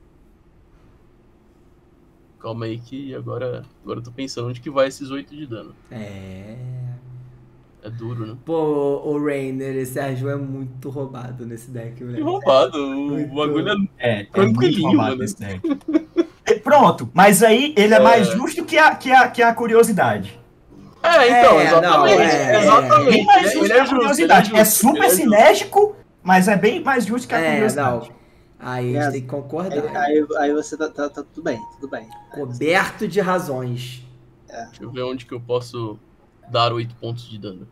Calma aí que agora, agora eu tô pensando onde que vai esses oito de dano. É... É duro, né? Pô, o Rainer, esse Arjun é muito roubado nesse deck, Que velho. roubado. O Muito. bagulho é É, é muito tranquilinho, roubado mano. esse deck. É, pronto, mas aí ele é, É. mais justo que a, que, a, que a curiosidade. É, então, É, exatamente. não, é, exatamente. Bem mais Ele, justo ele que é a justo, ele é curiosidade. justo. É super ele é justo. sinérgico, mas é bem mais justo que a É, curiosidade. não. Aí a gente É. tem que concordar. Aí, aí, aí você tá, tá, tá tudo bem, tudo bem. Coberto de razões. Deixa eu ver onde que eu posso dar oito pontos de dano.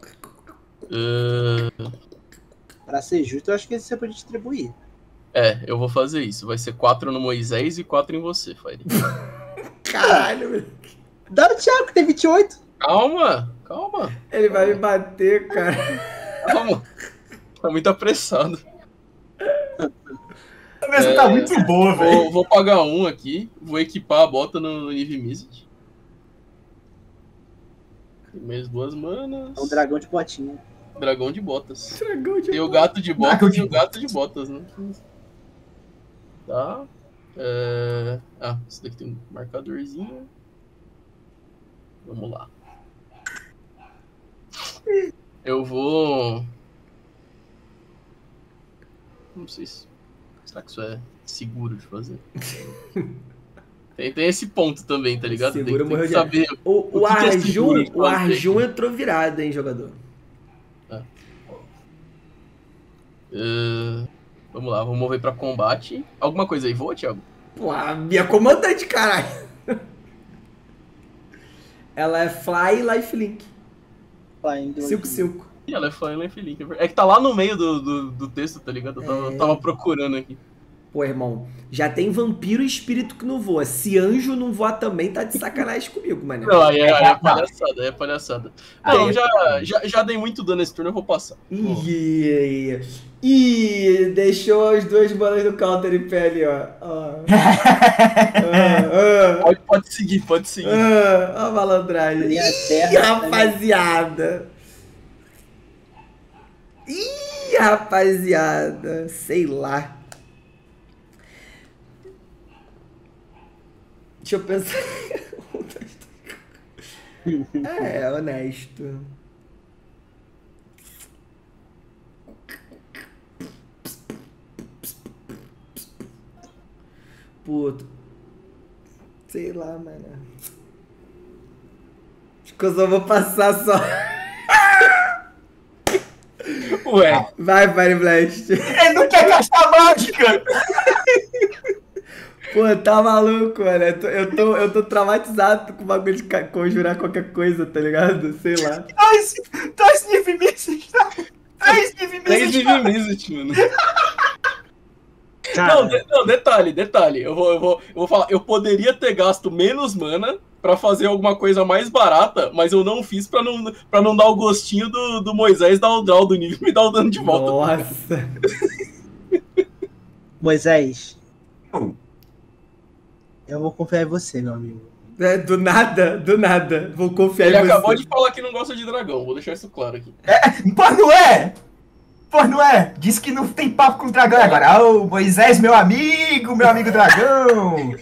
Uh, Pra ser justo, eu acho que você pode distribuir. é, eu vou fazer isso. Vai ser quatro no Moisés e quatro em você, Fire. Caralho, velho. Dá no Thiago, que tem vinte e oito. Calma, calma, Ele vai me bater, cara. calma. Tá muito apressado. A mesa tá muito boa, velho. Vou, vou pagar um aqui, vou equipar a bota no Nive Mizzet. Mais duas manas. É um dragão de botinha. Dragão de botas. Dragão de Tem o gato de botas Dragão de e o gato de botas, né? Tá. É... Ah, esse daqui tem um marcadorzinho. Vamos lá. Eu vou... Não sei se... Será que isso é seguro de fazer? Tem, tem esse ponto também, tá ligado? Seguro tem, tem morreu que de saber. O, o, O que que é Arjun, seguro de o fazer Arjun aqui? entrou virado, hein, jogador? Uh, vamos lá, vamos mover pra combate. Alguma coisa aí voa, Thiago? Pô, a minha comandante, caralho. Ela é Fly e Lifelink. Flying cinco cinco. Ih, ela é Flying Life Link. É que tá lá no meio do, do, do texto, tá ligado? Eu tava, É. tava procurando aqui. Pô, irmão, já tem vampiro e espírito que não voa. Se anjo não voar também, tá de sacanagem comigo, mano. Não, aí é, aí é palhaçada, aí é palhaçada. Não, Aí é- já, já, já dei muito dano nesse turno, eu vou passar. Ih, ih, deixou as duas bolas do counter em pé ali, ó. ó. Ah, Pode, pode seguir, pode seguir. ah, ah, a malandragem. Linha Ih, terra, rapaziada. Ih, rapaziada. Sei lá. Deixa eu pensar. É, honesto. Puto. Sei lá, mano. Acho que eu só vou passar só. Ué, Vai, Fire Blast. Ele não quer gastar mágica! Pô, tá maluco, mano. Eu tô, eu tô, eu tô traumatizado com o bagulho de ca- conjurar qualquer coisa, tá ligado? Sei lá. Dois, dois Nive Mizzet, tá? Três Nive três Mizzet, Nive Mizzet, mano. Cara, Não, de- não, detalhe, detalhe. Eu vou, eu, vou, eu vou falar, eu poderia ter gasto menos mana pra fazer alguma coisa mais barata, mas eu não fiz pra não, pra não dar o gostinho do, do Moisés dar o draw do nível e me dar o dano de volta. Nossa. Moisés, Hum. eu vou confiar em você, meu amigo. É, do nada, do nada. Vou confiar Ele em você. acabou de falar que não gosta de dragão, vou deixar isso claro aqui. Pô, não é? Pô, não é? Diz que não tem papo com o dragão agora. Ô, Moisés, meu amigo, meu amigo dragão.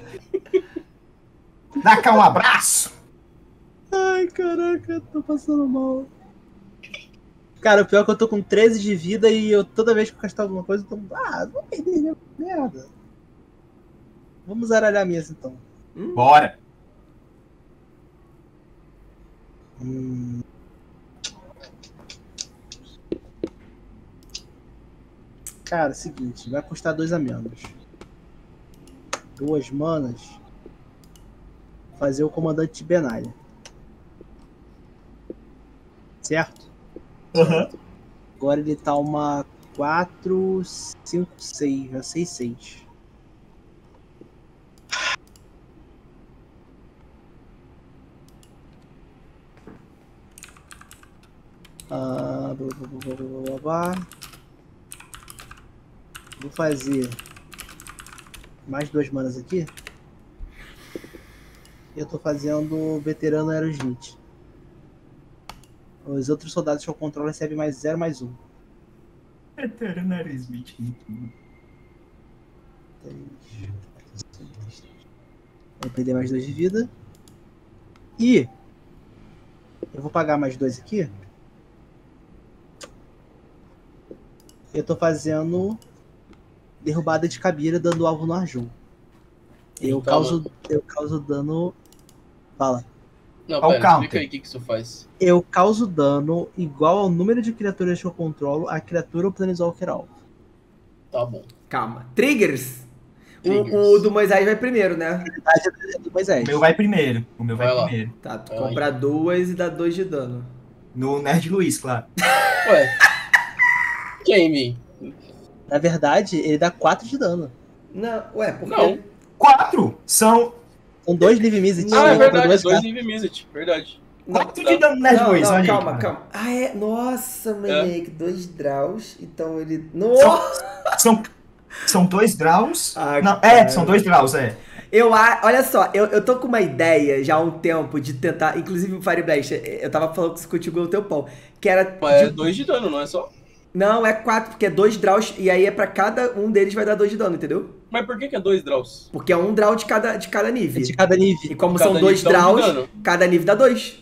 Dá cá um abraço. Ai, caraca, tô passando mal. Cara, o pior é que eu tô com treze de vida e eu toda vez que eu gastar alguma coisa, eu tô. Ah, vou perder minha merda. Vamos zaralhar a mesa então. Bora. Hum. Cara, seguinte, vai custar dois a menos. Duas manas. Fazer o comandante de Benalha. Certo? Uhum. Agora ele tá uma quatro, cinco, seis. Já seis, seis. Ah, blá, blá, blá, blá, blá, blá. Vou fazer mais duas manas aqui. Eu tô fazendo veterano Aerosmith. Os outros soldados que eu controlo recebem mais zero, mais um. Veterano Aerosmith. Vou perder mais dois de vida. E eu vou pagar mais dois aqui. Eu tô fazendo derrubada de cabira dando alvo no Arjun. Eu Então, causo, eu causo dano. Fala. Não, Ao pera, counter. explica aí o que, que isso faz. Eu causo dano igual ao número de criaturas que eu controlo a criatura ou Planeswalker alvo. Tá bom. Calma. Triggers. Triggers. O, o do Moisés vai primeiro, né? É do Moisés. O meu vai primeiro. O meu vai, Vai lá. primeiro. Tá, tu Ai. compra duas e dá dois de dano. No Nerd Luiz, claro. Ué. Game. Na verdade, ele dá quatro de dano. Não, ué, por quê? Não. Quatro são São dois Live Mizzet. Ah, é né? verdade. Duas Dois cartas. Live Mizzet. Verdade. quatro de dano no Nerd Não, Luiz, não, olha calma, aí. cara. calma. Ah, é? Nossa, moleque, dois draws. Então ele. São, Nossa! são, são dois draws. Ah, Não, cara. é, são dois draws, é. Eu, a- olha só, eu, eu tô com uma ideia já há um tempo de tentar. Inclusive o Fire Blast, eu tava falando isso contigo no teu pão. Que era. Mas é de- dois de dano, não é só? Não, é quatro, porque é dois draws e aí é pra cada um deles vai dar dois de dano, entendeu? Mas por que, que é dois draws? Porque é um draw de cada, de cada nível. De cada E nível. como Cada são dois nível dá um de draws, dano. cada nível dá dois.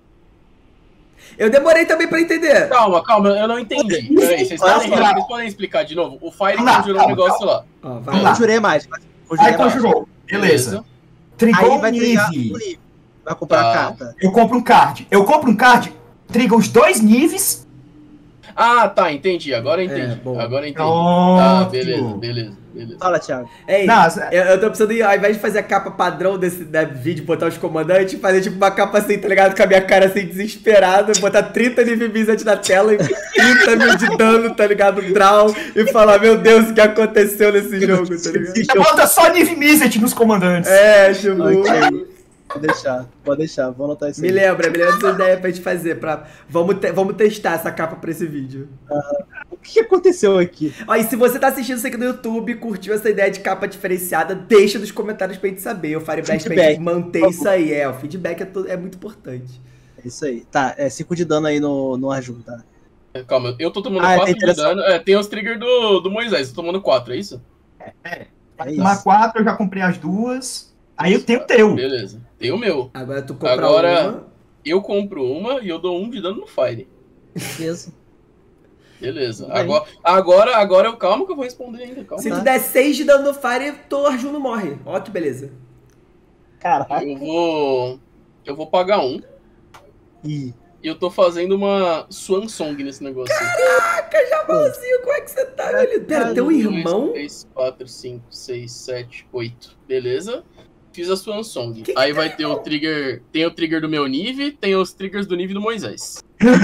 Eu demorei também pra entender. Calma, calma, eu não entendi. Peraí, vocês Olha podem, só. vocês podem explicar de novo? O Fire Calma, conjurou um calma, negócio lá. Ó, vai Vamos lá. lá. Conjurei mais. Conjurei Aí mais. conjurou. Beleza. Trigou Aí um vai trigar o nível. nível. Vai comprar Tá. a carta. Eu compro um card. Eu compro um card, triga os dois níveis. Ah, tá, entendi. Agora eu entendi. É, bom. Agora eu entendi. Pronto. Tá, beleza, beleza, beleza. Fala, Thiago. Ei, Não, eu, eu tô precisando, ir, ao invés de fazer a capa padrão desse da vídeo, botar os comandantes, fazer tipo uma capa assim, tá ligado? Com a minha cara assim, desesperada, botar trinta nível Mizzet na tela e trinta mil de dano, tá ligado? Draw, e falar, meu Deus, o que aconteceu nesse jogo, tá ligado? Você bota só nível Mizzet nos comandantes. É, tipo... Ok. Pode deixar, pode deixar. Vou anotar isso Me aí. lembra, me lembra dessa ideia pra gente fazer, pra... Vamos, te- vamos testar essa capa pra esse vídeo. O que aconteceu aqui? Ó, e se você tá assistindo isso aqui no YouTube, curtiu essa ideia de capa diferenciada, deixa nos comentários pra gente saber. O Fireblast pra gente Feedback, manter por isso aí. É, o feedback é, to- é muito importante. É isso aí. Tá, é cinco de dano aí no, no Arjun, tá? Calma, eu tô tomando Ah, quatro tem de interação. dano. É, tem os triggers do, do Moisés, tô tomando quatro, é isso? É Uma isso. quatro, eu já comprei as duas. Aí eu tenho o teu. Beleza. Tem o meu. Agora tu compra Agora- uma. Eu compro uma e eu dou um de dano no Fire. Beleza. Beleza. Bem. Agora, agora, agora eu calma que eu vou responder ainda. Calma. Se Tá. tu der seis de dano no Fire, teu Arjun não morre. Ó que beleza. Caraca. Eu vou. Eu vou pagar um. Ih. E eu tô fazendo uma Swan Song nesse negócio. Caraca, Jabalzinho, como é que você tá, velho? Pera, teu Um, irmão? dois, três, quatro, cinco, seis, sete, oito. Beleza? Fiz a Swan Song. Que Aí vai ter o trigger. Tem o trigger do meu Nive, tem os triggers do Nive do Moisés.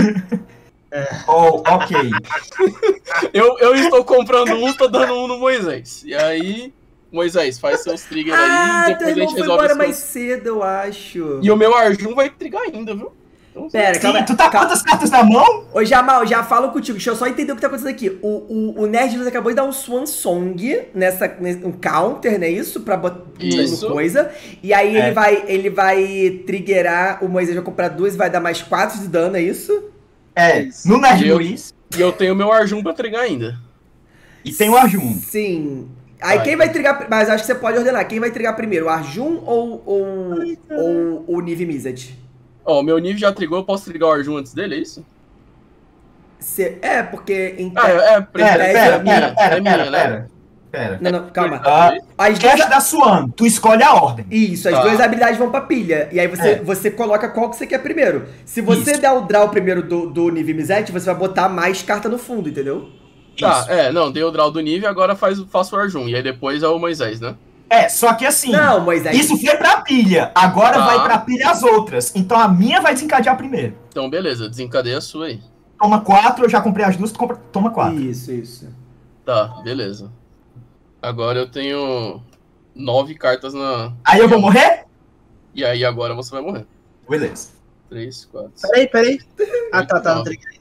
Oh, ok. Eu, eu estou comprando um, tô dando um no Moisés. E aí, Moisés, faz seus triggers Ah, aí e teu depois a irmão gente foi resolve embora esse mais cedo, eu acho. E o meu Arjun vai trigar ainda, viu? Então, Pera, Sim, calma. tu tá com calma. quantas cartas na mão? Ô, Jamal, já falo contigo. Deixa eu só entender o que tá acontecendo aqui. O, o, o Nerd News acabou de dar um Swan Song nessa, nesse, um counter, não é isso? Pra botar Isso. no coisa. E aí É. ele vai ele vai triggerar, o Moisés vai comprar duas e vai dar mais quatro de dano, é isso? É, Isso. no Nerd Eu- Luiz. E eu tenho meu Arjun pra trigar ainda. E tem o Arjun. Sim. Aí Vai. quem vai trigar... Mas acho que você pode ordenar. Quem vai trigar primeiro? O Arjun ou, ou, ou o Nive Mizzet? Ó, o meu nível já trigou, eu posso trigar o Arjun antes dele, é isso? Cê- É, porque... Em... Ah, é, é, Pera, preferência pera, é minha, pera, pera, é minha, pera, né? pera. Pera. Não, não, calma. Ah, As duas... Cast da Swan, tu escolhe a ordem. Isso, as Tá. duas habilidades vão pra pilha. E aí você, É. você coloca qual que você quer primeiro. Se você Isso. der o draw primeiro do, do Nive Mizzet, você vai botar mais carta no fundo, entendeu? Tá, Isso. é, não, dei o draw do nível, agora faz, faço o Arjun. E aí depois é o Moisés, né? É, só que assim, Não, Moisés. isso foi pra pilha. Agora Tá. vai pra pilha as outras. Então a minha vai desencadear primeiro. Então, beleza, desencadeia a sua aí. Toma quatro, eu já comprei as duas, tu compra, toma quatro. Isso, isso. Tá, beleza. Agora eu tenho nove cartas na. Aí eu vou morrer? E aí agora você vai morrer. Beleza. Três, quatro. Peraí, peraí. Ah, Oito, tá, tá. Não nove. triguei.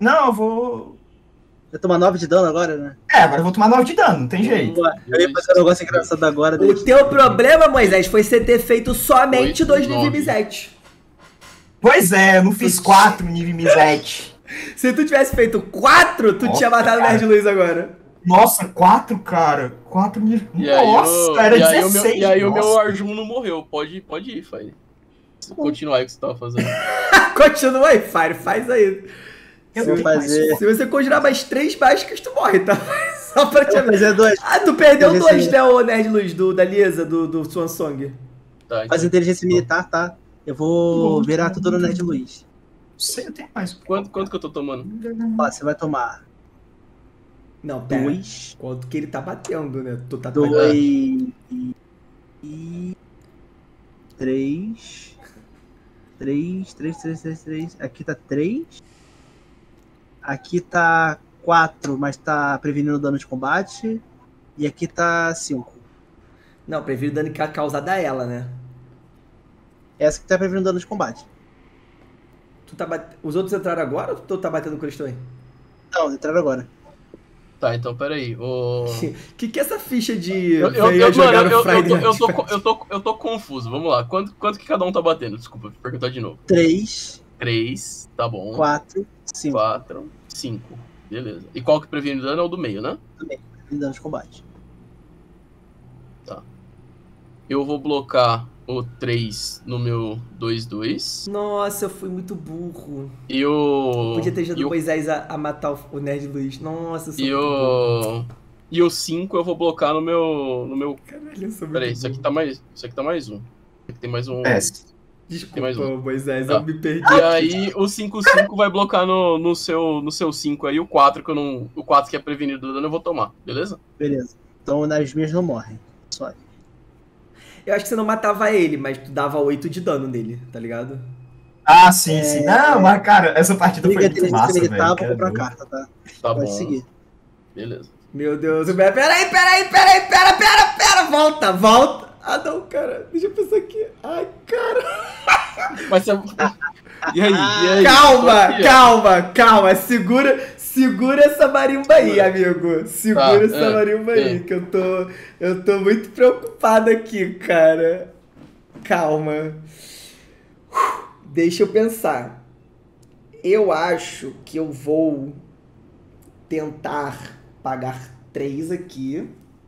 Não, eu vou. Vai tomar nove de dano agora, né? É, agora eu vou tomar nove de dano, não tem jeito. Eu ia fazer um negócio engraçado agora. O deixa- teu problema, Moisés, foi você ter feito somente Oito, dois nove. níveis sete. Pois é, eu não fiz quatro nível Mizete. Se tu tivesse feito quatro, tu Nossa, tinha matado o cara. Nerd Luiz agora. Nossa, quatro, cara. Quatro níveis. E aí, Nossa, o, era e aí, o dezesseis. meu, e aí o meu nossa. Arjun não morreu. Pode, pode ir, Fire. Continuar aí o que você tava fazendo. Continua aí, Fire, faz aí. Eu Se, vou eu- fazer- se você conjurar mais três mágicas, tu morre, tá? Só pra te Eu vou fazer dois. Ah, tu perdeu Fazer dois, esse- né, ô Nerd Luz, do, da Lisa, do, do Swan Song. Tá, então, Faz inteligência militar, tá? Eu vou virar tudo no Nerd Luiz. Não sei, eu tenho mais. quanto, quanto que eu tô tomando? Ó, você vai tomar Não, pera. dois, Quanto que ele tá batendo, né? Tu tá dois e três. Três, três, três, três, três. Aqui tá três. Aqui tá quatro, mas tá prevenindo dano de combate. E aqui tá cinco. Não, prefiro o dano que é causado a ela, né? Essa que tá prevenindo dano de combate. Tu tá bat... Os outros entraram agora ou tu tá batendo com eles também? Não, entraram agora. Tá, então peraí. O... Que que é essa ficha de Eu, eu, veio eu, jogar mano, no eu, eu, Friday tô, eu, Night tô, Fight? eu, tô, eu tô confuso. Vamos lá. Quanto, quanto que cada um tá batendo? Desculpa, vou perguntar de novo. Três, Três, tá bom. quatro, cinco. Quatro, cinco. Beleza. E qual que previne dano é o do meio, né? Prevenindo dano de combate. Eu vou blocar o três no meu dois dois. Nossa, eu fui muito burro. E o. Podia ter ajudado e o o, Moisés a, a matar o, o Nerd Luiz. Nossa, eu sou e muito burro. o. E o cinco eu vou blocar no meu. No meu. Caralho, eu sou muito Peraí, isso aqui burro. tá mais. Isso aqui tá mais um. Aqui tem mais um. É, Desculpa, tem mais um. Moisés, Tá. eu me perdi. E aí o cinco cinco vai blocar no, no seu no seu cinco aí, o quatro que eu não. O quatro que é prevenido do dano eu vou tomar, beleza? Beleza. Então as minhas não morrem. Suave. Eu acho que você não matava ele, mas tu dava oito de dano nele, tá ligado? Ah, sim, sim. Não, mas, cara, essa partida Liga foi a muito inteligência massa, militar, velho. vou comprar carta, tá? Tá Pode bom. seguir. Beleza. Meu Deus, pera- peraí, peraí, peraí, pera, pera, pera, volta, volta. Ah, não, cara, deixa eu pensar aqui. Ai, cara. Mas você. E aí? E aí? Calma, Qual que é? calma, calma, segura, segura essa marimba aí, amigo. Segura Tá, essa é, marimba aí, é. que eu tô, eu tô muito preocupado aqui, cara. Calma. Deixa eu pensar. Eu acho que eu vou tentar pagar três aqui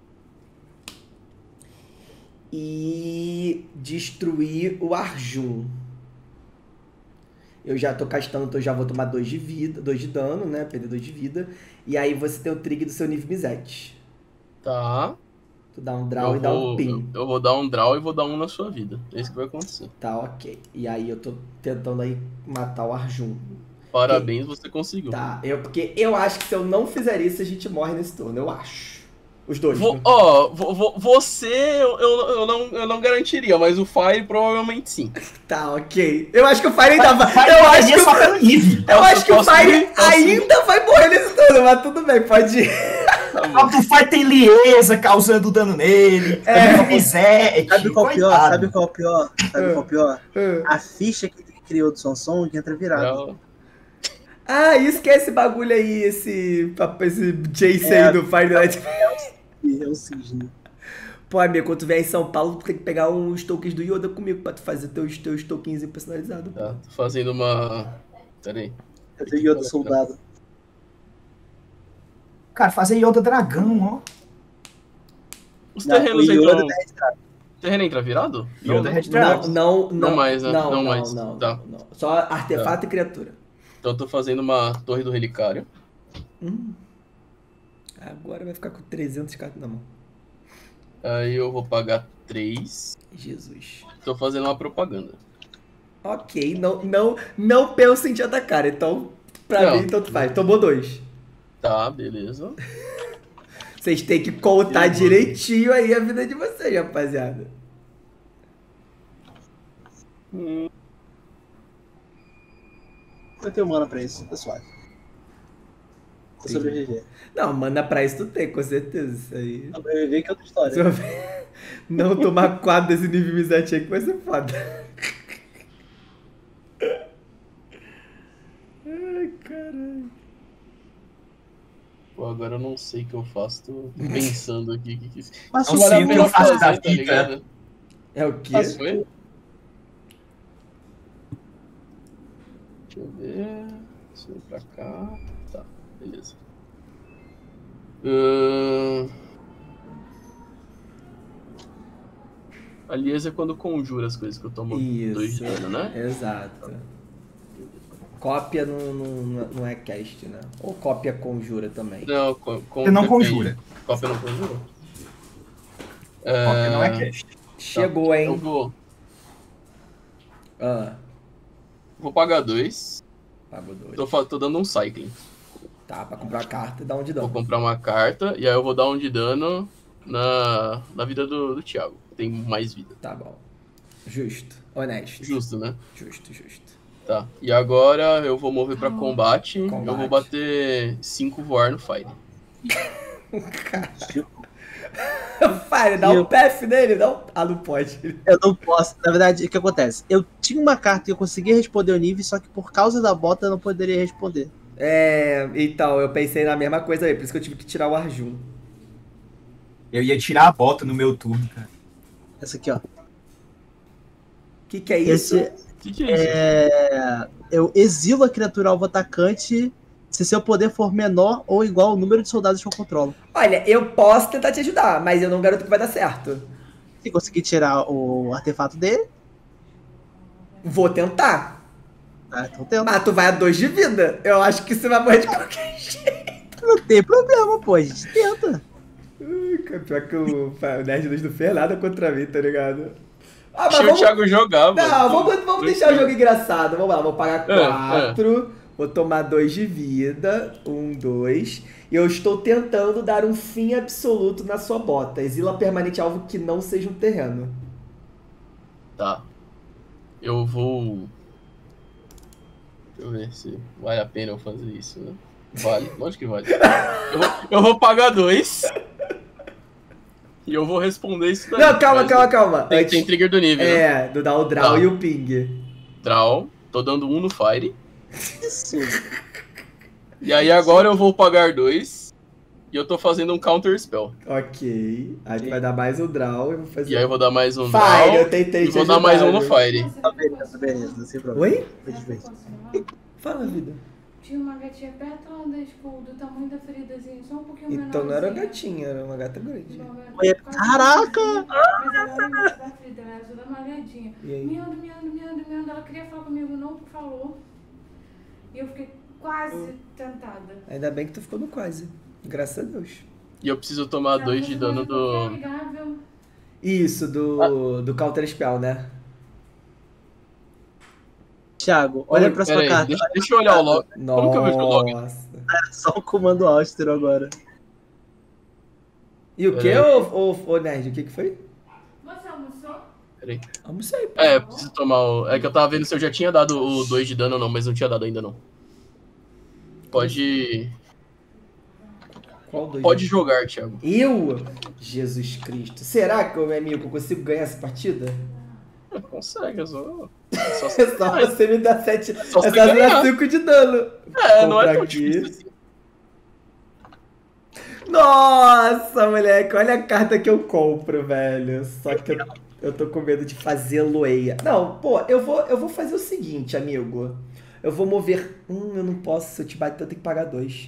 e destruir o Arjun. Eu já tô castando, então eu já vou tomar dois de vida, dois de dano, né? Perder dois de vida. E aí você tem o trig do seu nível Mizete. Tá. Tu dá um draw Eu e dá um vou, pin. eu, eu vou dar um draw e vou dar um na sua vida. É isso que vai acontecer. Tá, ok. E aí eu tô tentando aí matar o Arjun. Parabéns, você conseguiu. Tá, eu, porque eu acho que se eu não fizer isso, a gente morre nesse turno, eu acho. Os dois. Vo- né? Ó, vo- vo- você eu, eu, eu não, eu não garantiria, mas o Fire provavelmente sim. Tá, ok. Eu acho que o Fire ainda vai. Vai- Eu vai acho que, só o- pelo nível. eu acho que o Posso Fire ir? Posso ir? ainda vai morrer nesse turno, mas tudo bem, pode ir. Tá A bom. do Fight tem Liesa causando dano nele. É. É. Mizete. Sabe qual é o pior? coitado. Sabe qual é o pior? Sabe Ah. qual é o pior? Ah. A ficha que ele criou do Samsung entra virada. Não. Ah, isso que é esse bagulho aí, esse, esse Jace É. aí do Fire Night. É o cisne. Pô, amigo, quando tu vier em São Paulo, tu tem que pegar uns tokens do Yoda comigo pra tu fazer teus, teus tokens personalizados. Tá, tô fazendo uma. Pera aí. Eu tenho outro soldado. Cara, fazer Yoda dragão, ó. Os Não, o terrenos Yoda entram. tá registrado. Terreno entra virado? Não, Yoda né? é retirado. Não, não, não. Não mais, né? Não, Não não, mais. não, Tá. não. Só artefato e criatura. Então eu tô fazendo uma torre do relicário. Hum. Agora vai ficar com trezentos cartas na mão. Aí eu vou pagar três. Jesus. Tô fazendo uma propaganda. Ok, não, não, não penso em te atacar, então pra Não. mim tanto faz. Tomou dois. Tá, beleza. Vocês têm que contar Eu vou. direitinho aí a vida de vocês, rapaziada. Hum, Eu tenho mana pra isso, tá suave. Eu sobreviver. Não, manda pra isso tu tem, com certeza. Isso aí. Sobreviver que é outra história. Se eu não tomar quatro desse nível amizade aí que vai ser foda. Ai, caralho. Pô, agora eu não sei o que eu faço. Tô pensando aqui. Que que... Mas Não o sei o que eu Samu faço da fazer, tá vida. ligado? É o quê? Mas foi? Deixa eu ver. Deixa eu ir pra cá. Tá, beleza. Ahn, Aliás, é quando conjura as coisas que eu tomo dois Isso. de dano, né? Exato. Cópia não, não, não é cast, né? Ou cópia conjura também. Não, com, com, Você não depende. conjura. Cópia não conjura? Cópia não é É, cast. Chegou, eu hein? vou, Ah, vou pagar dois. pagou dois. Tô, fa- tô dando um cycling. Tá, pra comprar a carta e dar um de Vou dano. comprar uma carta e aí eu vou dar um de dano na, na vida do, do Thiago. Tem mais vida. Tá bom. Justo. Honesto. Justo, né? Justo, justo. Tá. E agora eu vou mover pra combate. Combate. Eu vou bater cinco voar no Fire. Fire, dá E um eu- P F nele, dá um... Ah, não pode. Eu não posso. Na verdade, o que acontece? Eu tinha uma carta que eu conseguia responder o nível, só que por causa da bota eu não poderia responder. É, então, eu pensei na mesma coisa aí, por isso que eu tive que tirar o Arjun. Eu ia tirar a bota no meu turno, cara. Essa aqui, ó. O que que é isso? Esse O que, que é isso? é. Eu exilo a criatura alvo atacante se seu poder for menor ou igual ao número de soldados que eu controlo. Olha, eu posso tentar te ajudar, mas eu não garanto que vai dar certo. Se conseguir tirar o artefato dele, Vou tentar. tá? Então tenta. Mas tu vai a dois de vida. Eu acho que você vai morrer de qualquer jeito. Não tem problema, pô. A gente tenta. Ai, cara, pior que o, o Nerd dois não fez nada contra mim, tá ligado? Ah, mas Deixa o vamos... Thiago jogar, mano. Não, vamos, vamos deixar o jogo engraçado. Vamos lá, vou pagar É, quatro, vou tomar dois de vida. Um, dois. E eu estou tentando dar um fim absoluto na sua bota. Exila permanente alvo que não seja um terreno. Tá. Eu vou. Deixa eu ver se vale a pena eu fazer isso, né? Vale, lógico que vale. Eu vou, eu vou pagar dois. E eu vou responder isso daí. Não, calma, Mas calma, calma. Tem, Antes- tem trigger do nível, né? É, do dar o draw Tá. e o ping. Draw, tô dando um no Fire. Isso. E aí agora eu vou pagar dois. E eu tô fazendo um counter spell. Ok. Aí tu vai dar mais um draw e eu vou fazer. E aí eu vou dar mais um Fire, draw. eu tentei E te vou dar mais um no ajudar, Fire. Tá beleza, beleza. Sem problema. Oi? Perfeito. Fala, vida. Tinha uma gatinha perto lá da tipo, do tamanho da feridazinha, só um pouquinho menor. Então não era gatinha, era uma gata grande. Oi, caraca! Mas ela era embaixo da ferida, ela era toda malhadinha. E aí? Miando, miando, miando, miando. Ela queria falar comigo, não falou. E eu fiquei quase tentada. Ainda bem que tu ficou no quase. Graças a Deus. E eu preciso tomar Ela dois de falou, dano "Mas porque é do. amigável." Isso, do, do Counter Spell, né? Thiago, olha pra sua Pera aí, carta. Deixa, deixa eu olhar o log. Como que eu vejo o log? Nossa. Só o comando austero agora. E o que, Peraí. ô, ô, ô Nerd? O que que foi? Você almoçou? Peraí. Almocei, pô. É, preciso tomar o. É que eu tava vendo se eu já tinha dado o dois de dano ou não, mas não tinha dado ainda não. Pode. Qual dois? Pode jogar, Thiago. Eu? Jesus Cristo. Será que, meu amigo, eu consigo ganhar essa partida? Consegue, é só. Só se... É só você me dar sete. É Só só se você me dar ganhar. cinco de dano. É, não é Comprar tão aqui. difícil assim. Nossa, moleque, olha a carta que eu compro, velho. Só que eu, eu tô com medo de fazer loeia. Não, pô, eu vou, eu vou fazer o seguinte, amigo. Eu vou mover. Hum, eu não posso. Se eu te bater, eu tenho que pagar dois.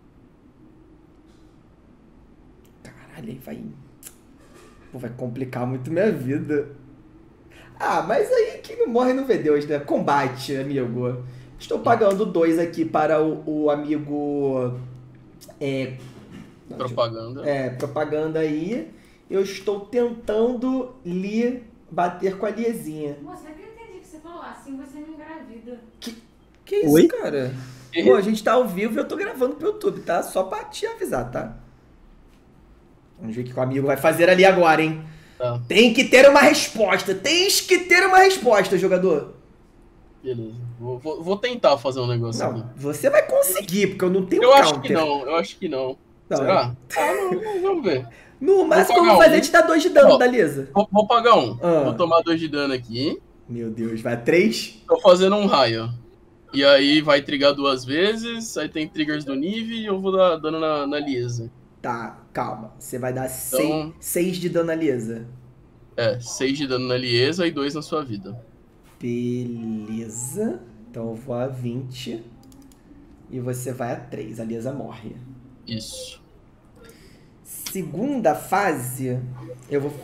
Caralho, aí vai. Pô, vai complicar muito minha vida. Ah, mas aí quem não morre não vê Deus, né? Combate, amigo. Estou pagando dois aqui para o, o amigo. É. não, deixa eu- Propaganda. é, propaganda aí. Eu estou tentando lhe bater com a Liezinha. Moça, é que eu entendi que você falou assim, você me engravida. Que isso, Oi? cara? Pô, a gente tá ao vivo e eu tô gravando pro YouTube, tá? Só pra te avisar, tá? Vamos ver o que o amigo vai fazer ali agora, hein? Tá, Tem que ter uma resposta. Tens que ter uma resposta, jogador. beleza. Vou, vou, vou tentar fazer um negócio aqui. Não, você vai conseguir, porque eu não tenho Eu acho counter. que não, eu acho que não. Não, Será? Ah, não, não, vamos ver. No máximo que eu pagar vou fazer é um. te dar dois de dano, Ó. da Lisa. Vou, vou pagar um. Ah. Vou tomar dois de dano aqui. Meu Deus, vai três? Tô fazendo um raio. E aí vai trigar duas vezes, aí tem triggers do Nive e eu vou dar dano na, na Liesa. Tá, calma. Você vai dar Então- seis de dano na Liesa. É, seis de dano na Liesa e dois na sua vida. Beleza. Então eu vou a vinte. E você vai a três. A Liesa morre. Isso. Segunda fase, eu vou...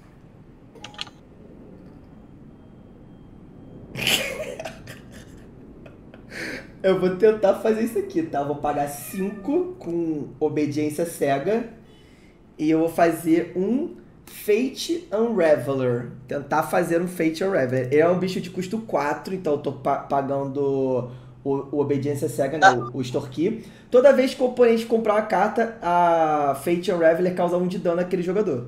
eu vou tentar fazer isso aqui, tá? Eu vou pagar cinco com obediência cega. E eu vou fazer um Fate Unraveler. Tentar fazer um Fate Unraveler. Ele é um bicho de custo quatro, então eu tô pa pagando o, o obediência cega, né? O, o extorquir. Toda vez que o oponente comprar uma carta, a Fate Unraveler causa um de dano naquele jogador.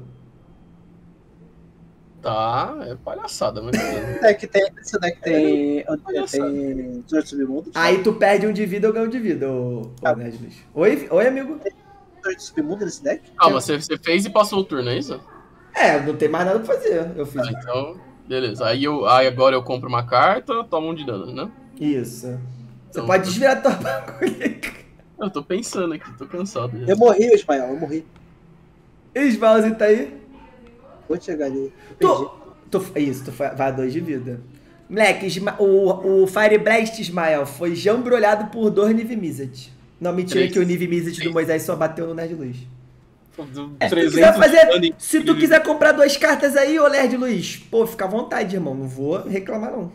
Tá, é palhaçada, mas beleza. Esse deck tem. Esse deck tem. Olha só. Tem. Tesouro de Submundo. Aí tu perde um de vida, eu ganho de vida, ô, ô Ah. Nerd Luiz. Oi, oi, amigo. Tesouro de Submundo nesse deck? Calma, você, você fez e passou o turno, é isso? É, não tem mais nada pra fazer. Eu fiz Ah, então, beleza. Aí, eu, aí agora eu compro uma carta, tomo um de dano, né? isso. Você Então, pode desvirar tua bagulho. Eu tô pensando aqui, tô cansado. já. Eu morri, Ismael, eu morri. Esvalze tá aí? Vou chegar ali. Eu perdi. Tu, tu, isso, tu fa- vai a dois de vida. Moleque, Isma- o, o Fire Blast, Ismael, foi jambrolhado por dois Niv Mizzet. Não, mentira Três. que o Niv Mizzet do Três. Moisés só bateu no Nerd Luiz. Deu É, se tu trezentos quiser de fazer, dano em- se tu quiser comprar duas cartas aí, ô Nerd Luiz, pô, fica à vontade, irmão. Não vou reclamar, não.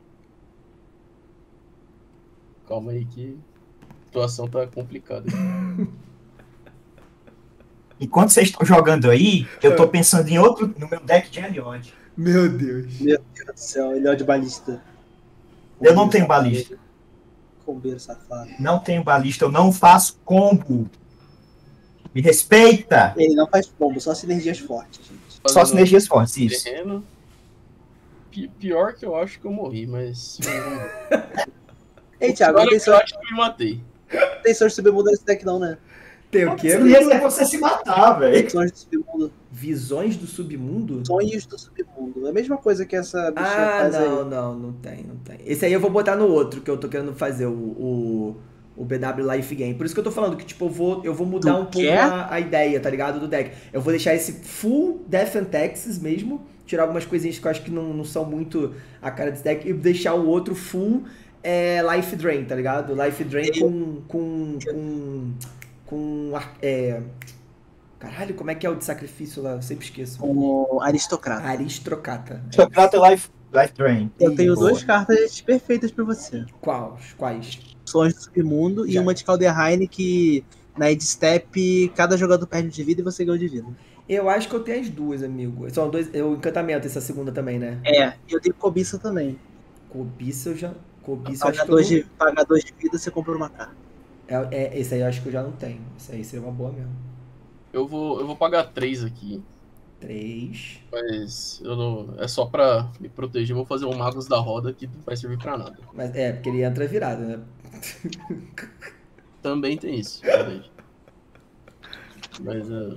Calma aí que a situação tá complicada. Enquanto vocês estão jogando aí, eu tô pensando em outro, no meu deck de Eliod. Meu Deus. Meu Deus do céu, ele é o de balista. Eu não tenho balista. Combeiro safado. Não tenho balista, eu não faço combo. Me respeita! Ele não faz combo, só sinergias fortes, gente. Só Fazendo sinergias fortes, isso. terreno. Pi- Pior que eu acho que eu morri, mas. Ei, Thiago, não Olha tem que eu sorte, acho que eu me matei. tem sorte de submundo nesse deck não, né? Tem o quê? Beleza, é você se matar, velho. Sonhos do submundo. Visões do submundo? Sonhos do submundo. É a mesma coisa que essa bicha Ah, faz não, aí. não, não tem, não tem. Esse aí eu vou botar no outro que eu tô querendo fazer, o, o, o B W Life Game. Por isso que eu tô falando que, tipo, eu vou, eu vou mudar Tu um pouco quer? a, a ideia, tá ligado? Do deck. Eu vou deixar esse full Death and Taxes mesmo, tirar algumas coisinhas que eu acho que não, não são muito a cara desse deck, e deixar o outro full é, Life Drain, tá ligado? Life Drain com. com. com. com. ar- É... Caralho, como é que é o de sacrifício lá? Eu sempre esqueço. Como aristocrata. Aristocrata. Trata Life, life Drain. Eu tenho Boa. duas cartas perfeitas pra você. Quais? Quais? Sonhos do Submundo e Já. uma de Calderheim que na Edstep cada jogador perde de vida e você ganha de vida. Eu acho que eu tenho as duas, amigo. São dois. É o encantamento, essa segunda também, né? É, eu tenho cobiça também. Cobiça eu já. Cobiça eu acho Paga que eu dois, não... de, paga dois de vida, você compra uma carta. é, é, esse aí eu acho que eu já não tenho. Esse aí seria uma boa mesmo. Eu vou, eu vou pagar três aqui. Três. Mas eu não. É só pra me proteger. Eu vou fazer um Magos da Roda que não vai servir pra nada. Mas é, porque ele entra virado, né? Também tem isso, verdade. Mas é.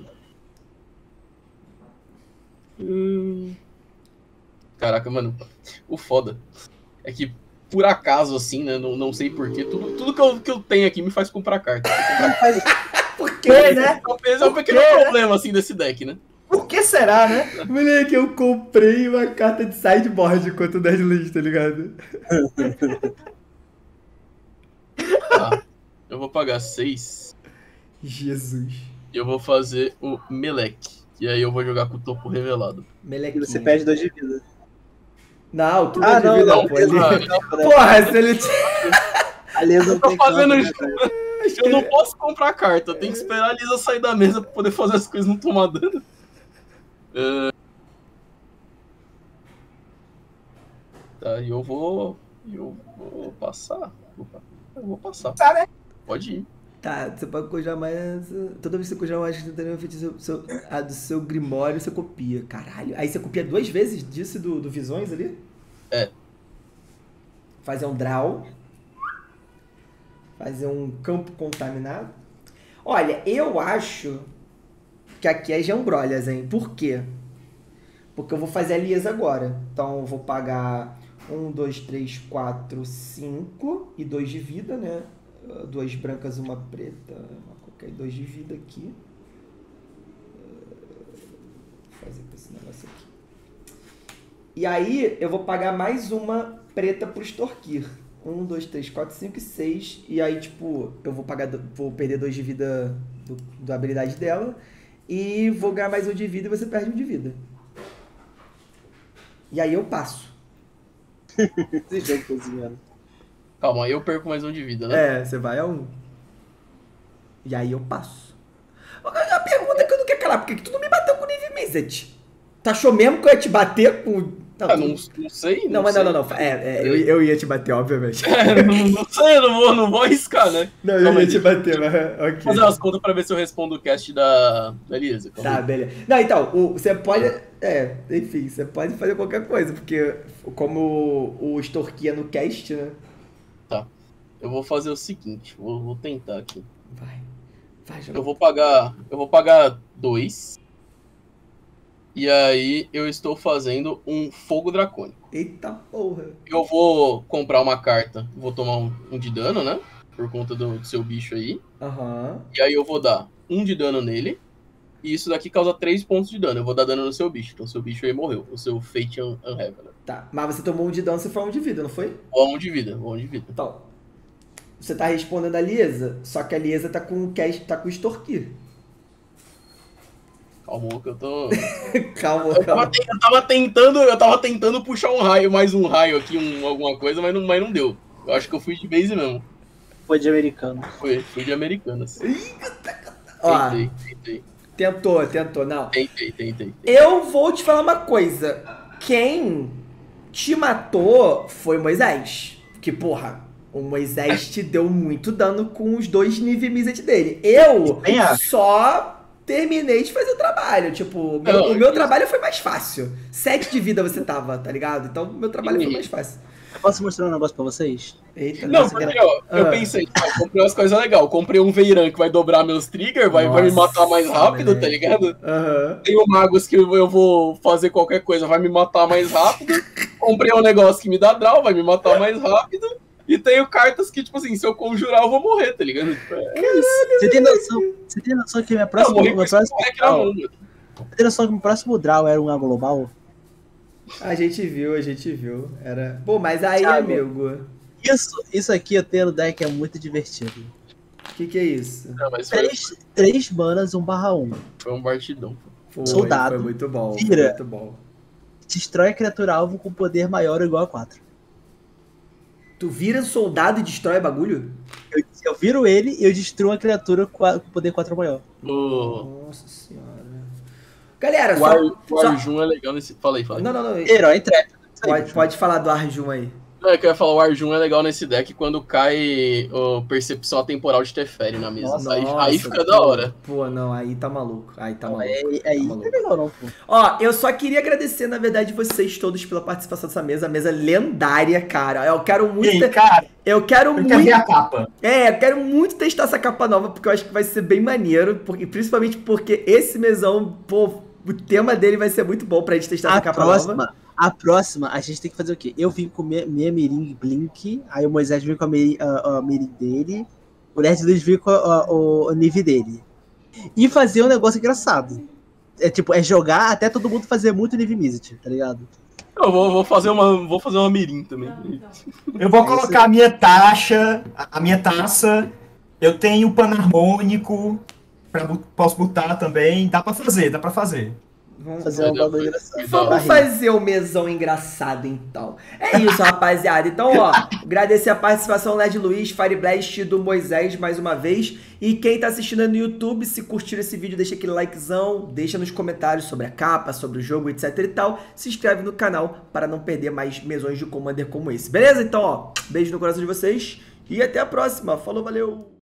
Hum... Caraca, mano. O foda é que, por acaso, assim, né? Não, não sei porquê. Tudo, tudo que, eu, que eu tenho aqui me faz comprar carta. Por quê, né? Esse é um pequeno quê, né? problema, assim, desse deck, né? Por que será, né? Moleque, eu comprei uma carta de sideboard enquanto o Nerd List, tá ligado? Tá. Eu vou pagar seis Jesus. e eu vou fazer o Meleque. E aí eu vou jogar com o topo revelado. E Melequinha. você perde dois de vida. Não, tu Ah, ah, não, vida, não, pô. Ele... Ah, Porra, se ele... A Lisa não tô tem fazendo campo, isso. né, cara? Eu não posso comprar carta, eu tenho que esperar a Lisa sair da mesa pra poder fazer as coisas não tomar dano. É... Tá, e eu vou. Eu vou passar. Opa, eu vou passar. Tá, né? Pode ir. Tá, você pode conjurar mais. Toda vez que você conjurar mais instantâneo, feitiço seu, seu, a do seu Grimório, você copia. Caralho. Aí você copia duas vezes disso do, do Visões ali? É. Fazer um draw. Fazer um campo contaminado. Olha, eu acho que aqui é jambrolhas, hein? Por quê? Porque eu vou fazer a Liesa agora. Então eu vou pagar Um, dois, três, quatro, cinco. E dois de vida, né? Duas brancas, uma preta. Uma qualquer dois de vida aqui. Vou fazer com esse negócio aqui. E aí, eu vou pagar mais uma preta pro extorquir. Um, dois, três, quatro, cinco e seis. E aí, tipo, eu vou pagar, vou perder dois de vida do, da habilidade dela. E vou ganhar mais um de vida e você perde um de vida. E aí eu passo. Esse jogo cozinhando. Calma, aí eu perco mais um de vida, né? É, você vai a um. E aí eu passo. A pergunta que eu não quero calar, por que que tu não me bateu com o Nive Mizzet? Tu achou mesmo que eu ia te bater com... Não, Ah, tu- não, não sei. Não, Não, mas sei. não, não, não. É, é, eu, eu ia te bater, obviamente. É, não, não sei, eu não vou, não vou arriscar, né? Não, Calma eu ia aí, te bater, mas ok. Fazer umas contas pra ver se eu respondo o cast da, da Elisa. calma Tá, aí. beleza. Não, então, o, você pode... É, enfim, você pode fazer qualquer coisa, porque como o, o extorquia no cast, né? Tá. Eu vou fazer o seguinte, vou, vou tentar aqui. Vai. Vai, joga. Eu vou pagar. Eu vou pagar dois. E aí eu estou fazendo um fogo dracônico. Eita porra. Eu vou comprar uma carta, vou tomar um, um de dano, né? Por conta do, do seu bicho aí. Aham. E aí eu vou dar um de dano nele. E isso daqui causa três pontos de dano. Eu vou dar dano no seu bicho. Então seu bicho aí morreu. O seu Fate Un- Unraveler. Tá, mas você tomou um de dano, você foi um de vida, não foi? Ou um de vida, ou um de vida. Então, você tá respondendo a Liesa, só que a Liesa tá com o cast, tá com o extorquir. Calma que eu tô. Calma, Eu tava, calma. te- eu tava tentando, eu tava tentando puxar um raio, mais um raio aqui, um, alguma coisa, mas não, mas não deu. Eu acho que eu fui de base mesmo. Foi de americano. Foi, fui de Americanas. Ó, Tentei, tentei, tentou, tentou, não. tentei, tentei. Eu vou te falar uma coisa. Quem te matou foi Moisés. Que, porra, o Moisés te deu muito dano com os dois Nive Mizzet dele. Eu Bem acho. só terminei de fazer o trabalho. Tipo, o meu, Não, o meu eu- trabalho foi mais fácil. Sete de vida você tava, tá ligado? Então, o meu trabalho foi mais fácil. Eu posso mostrar um negócio pra vocês? Eita, Não, nossa, porque ó, eu Ah. pensei, ah, comprei umas coisas legais. Comprei um Veiran que vai dobrar meus triggers, vai, vai me Nossa, matar mais rápido, tá moleque. ligado? Aham. Tem o Magus que eu vou fazer qualquer coisa, vai me matar mais rápido. Comprei um negócio que me dá draw, vai me matar mais rápido. E tenho cartas que, tipo assim, se eu conjurar, eu vou morrer, tá ligado? Tipo, é isso. Você tem noção, você tem noção que minha Eu próxima, morri com meu esse próximo moleque na draw, mão, mano. você tem noção que meu próximo draw era um global? A gente viu, a gente viu. Era... Pô, mas aí, Thiago. amigo, Isso, isso aqui eu tenho no deck, é muito divertido. o que que é isso? Não, mas foi, Três, três manas, um barra um. foi um partidão. Foi, Soldado. Foi muito bom, foi Vira. muito bom. Destrói a criatura alvo com poder maior ou igual a quatro. Tu vira soldado e destrói bagulho? Eu, eu viro ele e eu destruo a criatura com a- com poder quatro ou maior. O, Nossa senhora. Galera, o, Ar, só... o só- Arjun é legal nesse. Fala aí, fala aí. Não, não, não. Herói intrépido. Isso aí, Pode, bicho. pode falar do Arjun aí. Não, é que eu ia falar, o Arjun é legal nesse deck quando cai o Percepção Atemporal de Teferi na mesa. Nossa, aí, aí fica pô, da hora. Pô, não, aí tá maluco. Aí tá Não, maluco. é, aí tá não maluco. é legal não, pô. Ó, eu só queria agradecer, na verdade, vocês todos pela participação dessa mesa. Mesa lendária, cara. Eu quero E muito... aí, te- cara, Eu quero eu muito... quero ver a capa. É, eu quero muito testar essa capa nova, porque eu acho que vai ser bem maneiro, porque, principalmente porque esse mesão, pô, o tema dele vai ser muito bom pra gente testar A essa capa próxima, nova. a próxima, a gente tem que fazer o quê? Eu vim com minha, minha mirim Blink, aí o Moisés veio com a mirim, a, a mirim dele, o Nerd Luiz veio com a- a- o, o Nive dele. E fazer um negócio engraçado. É tipo, é jogar até todo mundo fazer muito Nive Mizzet, tá ligado? Eu vou, vou fazer uma. Vou fazer uma mirim também. Não, então. Eu vou É isso colocar a minha taxa, a a minha taça. Eu tenho panarmônico, pra, bu- posso botar também. Dá pra fazer, dá pra fazer. Vamos, Fazer um Entendeu? bagulho engraçado. Da vamos hora. fazer o mesão engraçado, então. É isso, rapaziada. Então, ó, agradecer a participação do Nerd Luiz, Fireblast do Moisés mais uma vez. E quem tá assistindo no YouTube, se curtir esse vídeo, deixa aquele likezão, deixa nos comentários sobre a capa, sobre o jogo, etc e tal. Se inscreve no canal para não perder mais mesões de Commander como esse. Beleza? Então, ó, beijo no coração de vocês e até a próxima. Falou, valeu!